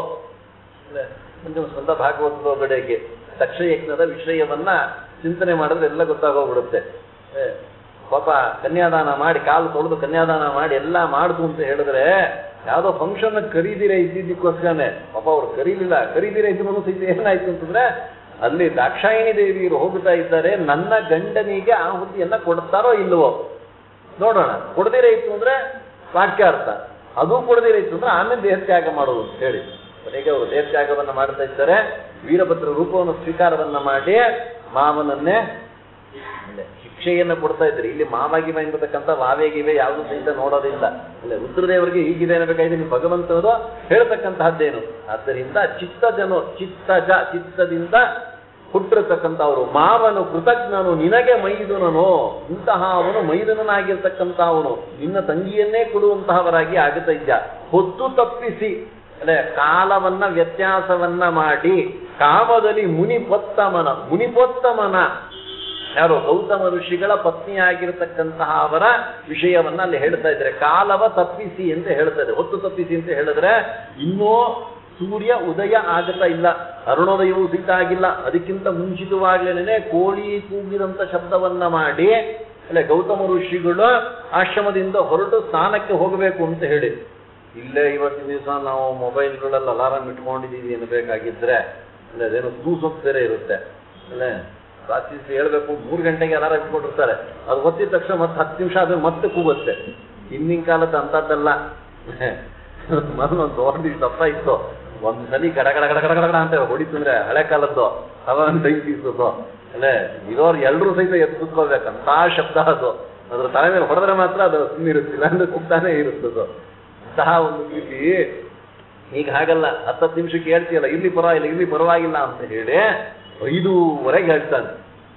ಸ್ವಂತ ಭಾಗವತದ ಕಡೆಗೆ ದಕ್ಷಯಜ್ಞದ ವಿಷಯವನ್ನ ಚಿಂತನೆ ಮಾಡಿದ್ರೆ ಎಲ್ಲ ಗೊತ್ತಾಗೋಗ್ಬಿಡುತ್ತೆ. ಪಾಪ ಕನ್ಯಾದಾನ ಮಾಡಿ, ಕಾಲು ತೊಳೆದು ಕನ್ಯಾದಾನ ಮಾಡಿ ಎಲ್ಲ ಮಾಡುದು ಅಂತ ಹೇಳಿದ್ರೆ, ಯಾವುದೋ ಫಂಕ್ಷನ್ ಕರೀದಿರ ಇದ್ದಿದ್ದಕ್ಕೋಸ್ಕರನೇ ಪಾಪ ಅವ್ರು ಕರೀಲಿಲ್ಲ. ಕರೀದಿರ ಇದ್ದು ಸಹಿತ ಏನಾಯ್ತು ಅಂತಂದ್ರೆ, ಅಲ್ಲಿ ದಾಕ್ಷಾಯಿಣಿ ದೇವಿಯರು ಹೋಗ್ತಾ ಇದ್ದಾರೆ, ನನ್ನ ಗಂಡನಿಗೆ ಆಹುತಿಯನ್ನ ಕೊಡ್ತಾರೋ ಇಲ್ವೋ ನೋಡೋಣ. ಕೊಡದಿರ ಇತ್ತು ಅಂದ್ರೆ ವಾಕ್ಯಾರ್ಥ, ಅದು ಕೊಡದಿರ ಇತ್ತು ಅಂದ್ರೆ ಆಮೇಲೆ ದೇಹತ್ಯಾಗ ಮಾಡೋದು ಅಂತ ಹೇಳಿ ಕೊನೆಗೆ ಅವರು ದೇಹತ್ಯಾಗವನ್ನ ಮಾಡ್ತಾ ಇದ್ದಾರೆ. ವೀರಭದ್ರ ರೂಪವನ್ನು ಸ್ವೀಕಾರವನ್ನ ಮಾಡಿ ಮಾವನನ್ನೇ ಶಿಕ್ಷೆಯನ್ನ ಕೊಡ್ತಾ ಇದ್ದಾರೆ. ಇಲ್ಲಿ ಮಾವಾಗಿವೆ ಎಂಬತಕ್ಕಂಥ ವಾವೇಗಿವೆ ಯಾವುದು ಸಹಿತ ನೋಡೋದಿಲ್ಲ. ಅಲ್ಲೇ ರುದ್ರದೇವರಿಗೆ ಹೀಗಿದೆ ಅನ್ನಬೇಕಾಗಿದೆ, ನೀವು ಭಗವಂತನದು ಹೇಳ್ತಕ್ಕಂತಹದ್ದೇನು. ಆದ್ದರಿಂದ ಚಿತ್ತಜನು, ಚಿತ್ತಜ ಚಿತ್ತದಿಂದ ಹುಟ್ಟಿರತಕ್ಕಂಥವ್ರು. ಮಾವನು ಕೃತಜ್ಞನು ನಿನಗೆ ಮೈದುನನು, ಇಂತಹ ಅವನು ಮೈದುನನಾಗಿರ್ತಕ್ಕಂಥ ಅವನು ನಿನ್ನ ತಂಗಿಯನ್ನೇ ಕೊಡುವಂತಹವರಾಗಿ ಆಗುತ್ತಾ ಇದ್ದ. ಹೊತ್ತು ತಪ್ಪಿಸಿ ಅಲ್ಲೇ ಕಾಲವನ್ನ ವ್ಯತ್ಯಾಸವನ್ನ ಮಾಡಿ ಕಾಮದಲ್ಲಿ ಮುನಿಪೋತ್ತಮನ ಯಾರು ಗೌತಮ ಋಷಿಗಳ ಪತ್ನಿಯಾಗಿರ್ತಕ್ಕಂತಹ ಅವರ ವಿಷಯವನ್ನ ಅಲ್ಲಿ ಹೇಳ್ತಾ ಇದ್ದಾರೆ. ಕಾಲವ ತಪ್ಪಿಸಿ ಅಂತ ಹೇಳ್ತಾ ಇದೆ. ಹೊತ್ತು ತಪ್ಪಿಸಿ ಅಂತ ಹೇಳಿದ್ರೆ ಇನ್ನೂ ಸೂರ್ಯ ಉದಯ ಆಗತಾ ಇಲ್ಲ, ಅರುಣೋದಯವೂ ಸಿದ್ಧ ಆಗಿಲ್ಲ. ಅದಕ್ಕಿಂತ ಮುಂಚಿತವಾಗ್ಲೇನೆ ಕೋಳಿ ಕೂಗಿದಂತ ಶಬ್ದವನ್ನ ಮಾಡಿ ಅಲ್ಲೇ ಗೌತಮ ಋಷಿಗಳು ಆಶ್ರಮದಿಂದ ಹೊರಟು ಸ್ನಾನಕ್ಕೆ ಹೋಗಬೇಕು ಅಂತ ಹೇಳಿ, ಇಲ್ಲೇ ಇವತ್ತಿನ ದಿವಸ ನಾವು ಮೊಬೈಲ್ಗಳಲ್ಲಿ ಅಲಾರಾಮ್ ಇಟ್ಕೊಂಡಿದ್ದೀವಿ ಅನ್ನಬೇಕಾಗಿದ್ರೆ ಅಲ್ಲೇ ಅದೇನೋ ಕೂಸೊತ್ತು ಬೇರೆ ಇರುತ್ತೆ. ಅಲ್ಲೇ ರಾತ್ರಿ ಹೇಳ್ಬೇಕು 3 ಗಂಟೆಗೆ ಅಲಾರಾಮ್ ಇಟ್ಕೊಂಡಿರ್ತಾರೆ. ಅದು ಹೊತ್ತಿದ ತಕ್ಷಣ ಮತ್ತೆ 10 ನಿಮಿಷ ಆದ್ರೆ ಮತ್ತೆ ಕೂಗುತ್ತೆ. ಹಿಂದಿನ ಕಾಲದ ಅಂತದ್ದಲ್ಲ. ಮೊದಲು ಒಂದು ದೊಡ್ಡ ದಪ್ಪ ಇತ್ತು, ಒಂದ್ಸಲಿ ಗಡ ಗಡ ಗಡ ಗಡ ಗಡ ಅಂತ ಹೊಡಿತಂದ್ರೆ ಹಳೆ ಕಾಲದ್ದು 790s ಅಲ್ಲೇ ಇರೋರು ಎಲ್ರೂ ಸಹಿತ ಎದ್ದು ಕುತ್ಕೋಬೇಕಂತ ಶಬ್ದ ಅದು. ಅದ್ರ ತಲೆ ಮೇಲೆ ಹೊಡೆದ್ರೆ ಮಾತ್ರ ಅದು ಸುಮ್ಮನಿರುತ್ತಿಲ್ಲ ಅಂದ್ರೆ ಕುಗ್ತಾನೆ ಇರುತ್ತದು. ಅಂತಹ ಒಂದು ರೀತಿ ಈಗ ಹಾಗಲ್ಲ. 10 ನಿಮಿಷಕ್ಕೆ ಹೇಳ್ತೀಯಲ್ಲ, ಇಲ್ಲಿ ಪರವಾಗಿಲ್ಲ ಅಂತ ಹೇಳಿ 5:15 ಹೇಳ್ತಾನೆ.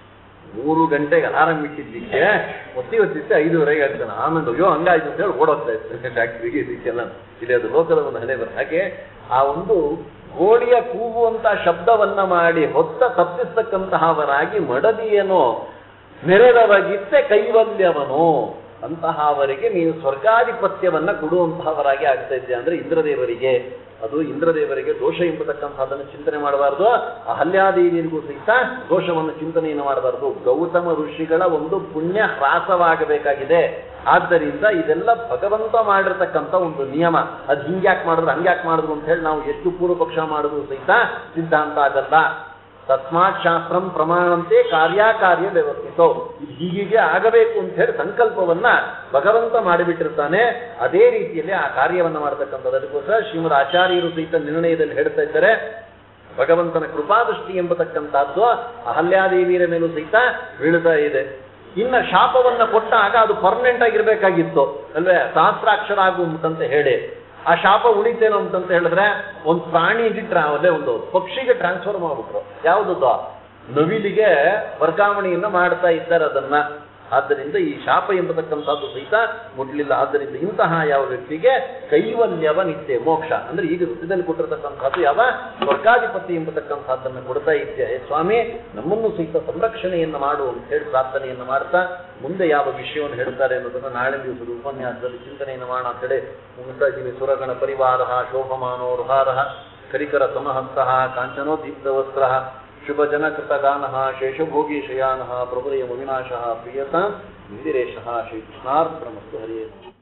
3 ಗಂಟೆಗೆ ಅಲಾರಾಮ್ ಇಟ್ಟಿದ್ದಕ್ಕೆ ಒತ್ತಿ 5:15 ಹೇಳ್ತಾನೆ. ಆಮೇಲೆ ಅಯ್ಯೋ ಹಂಗಾಯ್ತು ಅಂತ ಹೇಳಿ ಓಡೋಗ್ತಾ ಇರ್ತಾನೆ ಫ್ಯಾಕ್ಟ್ರಿಗೆ. ಇದಕ್ಕೆಲ್ಲ ಇಲ್ಲಿ ಅದು ಲೋಕದ ಒಂದು ಹಣೆ ಬರ. ಹಾಗೆ ಆ ಒಂದು ಗೋಳಿಯ ಕೂಗುವಂತ ಶಬ್ದವನ್ನ ಮಾಡಿ ಹೊತ್ತ ತಪ್ಪಿಸ್ತಕ್ಕಂತಹವರಾಗಿ ಮಡದಿಯೇನೋ ನೆರೆದವಗಿತ್ತೆ ಕೈವಲ್ಯವನು, ಅಂತಹವರಿಗೆ ನೀನು ಸ್ವರ್ಗಾಧಿಪತ್ಯವನ್ನ ಕೊಡುವಂತಹವರಾಗಿ ಆಗ್ತಾ ಇದ್ದೆ. ಅಂದ್ರೆ ಇಂದ್ರದೇವರಿಗೆ, ಅದು ಇಂದ್ರದೇವರಿಗೆ ದೋಷ ಎಂಬತಕ್ಕಂಥದ್ದನ್ನು ಚಿಂತನೆ ಮಾಡಬಾರ್ದು. ಅಹಲ್ಯಾದೇವಿಯರಿಗೂ ಸಹಿತ ದೋಷವನ್ನು ಚಿಂತನೆಯನ್ನು ಮಾಡಬಾರ್ದು. ಗೌತಮ ಋಷಿಗಳ ಒಂದು ಪುಣ್ಯ ಹ್ರಾಸವಾಗಬೇಕಾಗಿದೆ. ಆದ್ದರಿಂದ ಇದೆಲ್ಲ ಭಗವಂತ ಮಾಡಿರ್ತಕ್ಕಂಥ ಒಂದು ನಿಯಮ. ಅದು ಹಿಂಗ್ಯಾಕ್ ಮಾಡಿದ್ರು ಹಂಗ್ಯಾಕ್ ಮಾಡಿದ್ರು ಅಂತ ಹೇಳಿ ನಾವು ಎಷ್ಟು ಪೂರ್ವ ಪಕ್ಷ ಮಾಡಿದ್ರು ಸಹಿತ ಸಿದ್ಧಾಂತ ಆಗಲ್ಲ. ತಸ್ಮಾತ್ ಶಾಸ್ತ್ರಂ ಪ್ರಮಾಣಂತೆ ಕಾರ್ಯಕಾರ್ಯ ವ್ಯವಸ್ಥಿತೋ, ಇದು ಹೀಗೆ ಆಗಬೇಕು ಅಂತ ಹೇಳಿ ಸಂಕಲ್ಪವನ್ನ ಭಗವಂತ ಮಾಡಿಬಿಟ್ಟಿರ್ತಾನೆ. ಅದೇ ರೀತಿಯಲ್ಲಿ ಆ ಕಾರ್ಯವನ್ನ ಮಾಡತಕ್ಕಂಥದ್ದು. ಅದಕ್ಕೋಸ್ಕರ ಶ್ರೀಮದ್ ಆಚಾರ್ಯರು ಸಹಿತ ನಿರ್ಣಯದಲ್ಲಿ ಹೇಳ್ತಾ ಇದ್ದಾರೆ, ಭಗವಂತನ ಕೃಪಾದೃಷ್ಟಿ ಎಂಬತಕ್ಕಂಥದ್ದು ಅಹಲ್ಯಾದೇವಿಯರ ಮೇಲೂ ಸಹಿತ ಬೀಳ್ತಾ ಇದೆ. ಇನ್ನ ಶಾಪವನ್ನ ಕೊಟ್ಟಾಗ ಅದು ಪರ್ಮನೆಂಟ್ ಆಗಿರ್ಬೇಕಾಗಿತ್ತು ಅಲ್ವೇ, ಸಹಸ್ರಾಕ್ಷರ ಆಗುವಂತಂತ ಹೇಳಿ. ಆ ಶಾಪ ಉಳಿತೇನೋ ಅಂತಂತ ಹೇಳಿದ್ರೆ ಒಂದು ಪ್ರಾಣಿ ಇದ್ದಿಟ್ರೆ ಅವಲ್ಲೇ ಒಂದು ಪಕ್ಷಿಗೆ ಟ್ರಾನ್ಸ್ಫರ್ ಮಾಡ್ಬಿಟ್ರು. ಯಾವುದದು ನವಿಲಿಗೆ ವರ್ಗಾವಣೆಯನ್ನ ಮಾಡ್ತಾ ಇದ್ದಾರೆ ಅದನ್ನ. ಆದ್ದರಿಂದ ಈ ಶಾಪ ಎಂಬತಕ್ಕಂಥದ್ದು ಸಹಿತ ಮುಟ್ಲಿಲ್ಲ. ಆದ್ದರಿಂದ ಇಂತಹ ಯಾವ ವ್ಯಕ್ತಿಗೆ ಕೈವಲ್ಯವ ನಿತ್ಯ ಮೋಕ್ಷ ಅಂದ್ರೆ ಈಗ ವೃತ್ತಿದಲ್ಲಿ ಕೊಟ್ಟಿರತಕ್ಕಂಥದ್ದು ಯಾವ ಸ್ವರ್ಗಾಧಿಪತಿ ಎಂಬತಕ್ಕಂಥದ್ದನ್ನು ಕೊಡ್ತಾ ಇದ್ದೆ. ಸ್ವಾಮಿ ನಮ್ಮನ್ನು ಸಹಿತ ಸಂರಕ್ಷಣೆಯನ್ನು ಮಾಡು ಅಂತ ಹೇಳಿ ಪ್ರಾರ್ಥನೆಯನ್ನು ಮಾಡ್ತಾ ಮುಂದೆ ಯಾವ ವಿಷಯವನ್ನು ಹೇಳ್ತಾರೆ ಅನ್ನೋದನ್ನು ನಾಳೆ ದಿವಸದ ಉಪನ್ಯಾಸದಲ್ಲಿ ಚಿಂತನೆಯನ್ನು ಮಾಡೋಣ ಅಂತ ಹೇಳಿ ಮುಗಿಸ್ತಾ ಸುರಗಣ ಪರಿವಾರ ಶೋಭಮಾನೋ ರುಹಾರ ಕರಿಕರ ಸಮಹಸ್ತಃ ಕಾಂಚನೋ ದೀಪ್ತವಸ್ತ್ರ ಶುಭಜನಕೃತಗಾನಃ ಶೇಷಭೋಗಿ ಶಯಾನಃ ಪ್ರಭುರಯಮವಿನಾಶಃ ಪ್ರಿಯತಾಂ ಇಂದಿರೇಶಃ ಶ್ರೀಕೃಷ್ಣಾರ್ಪಣಮಸ್ತು ಹರಿಯೇ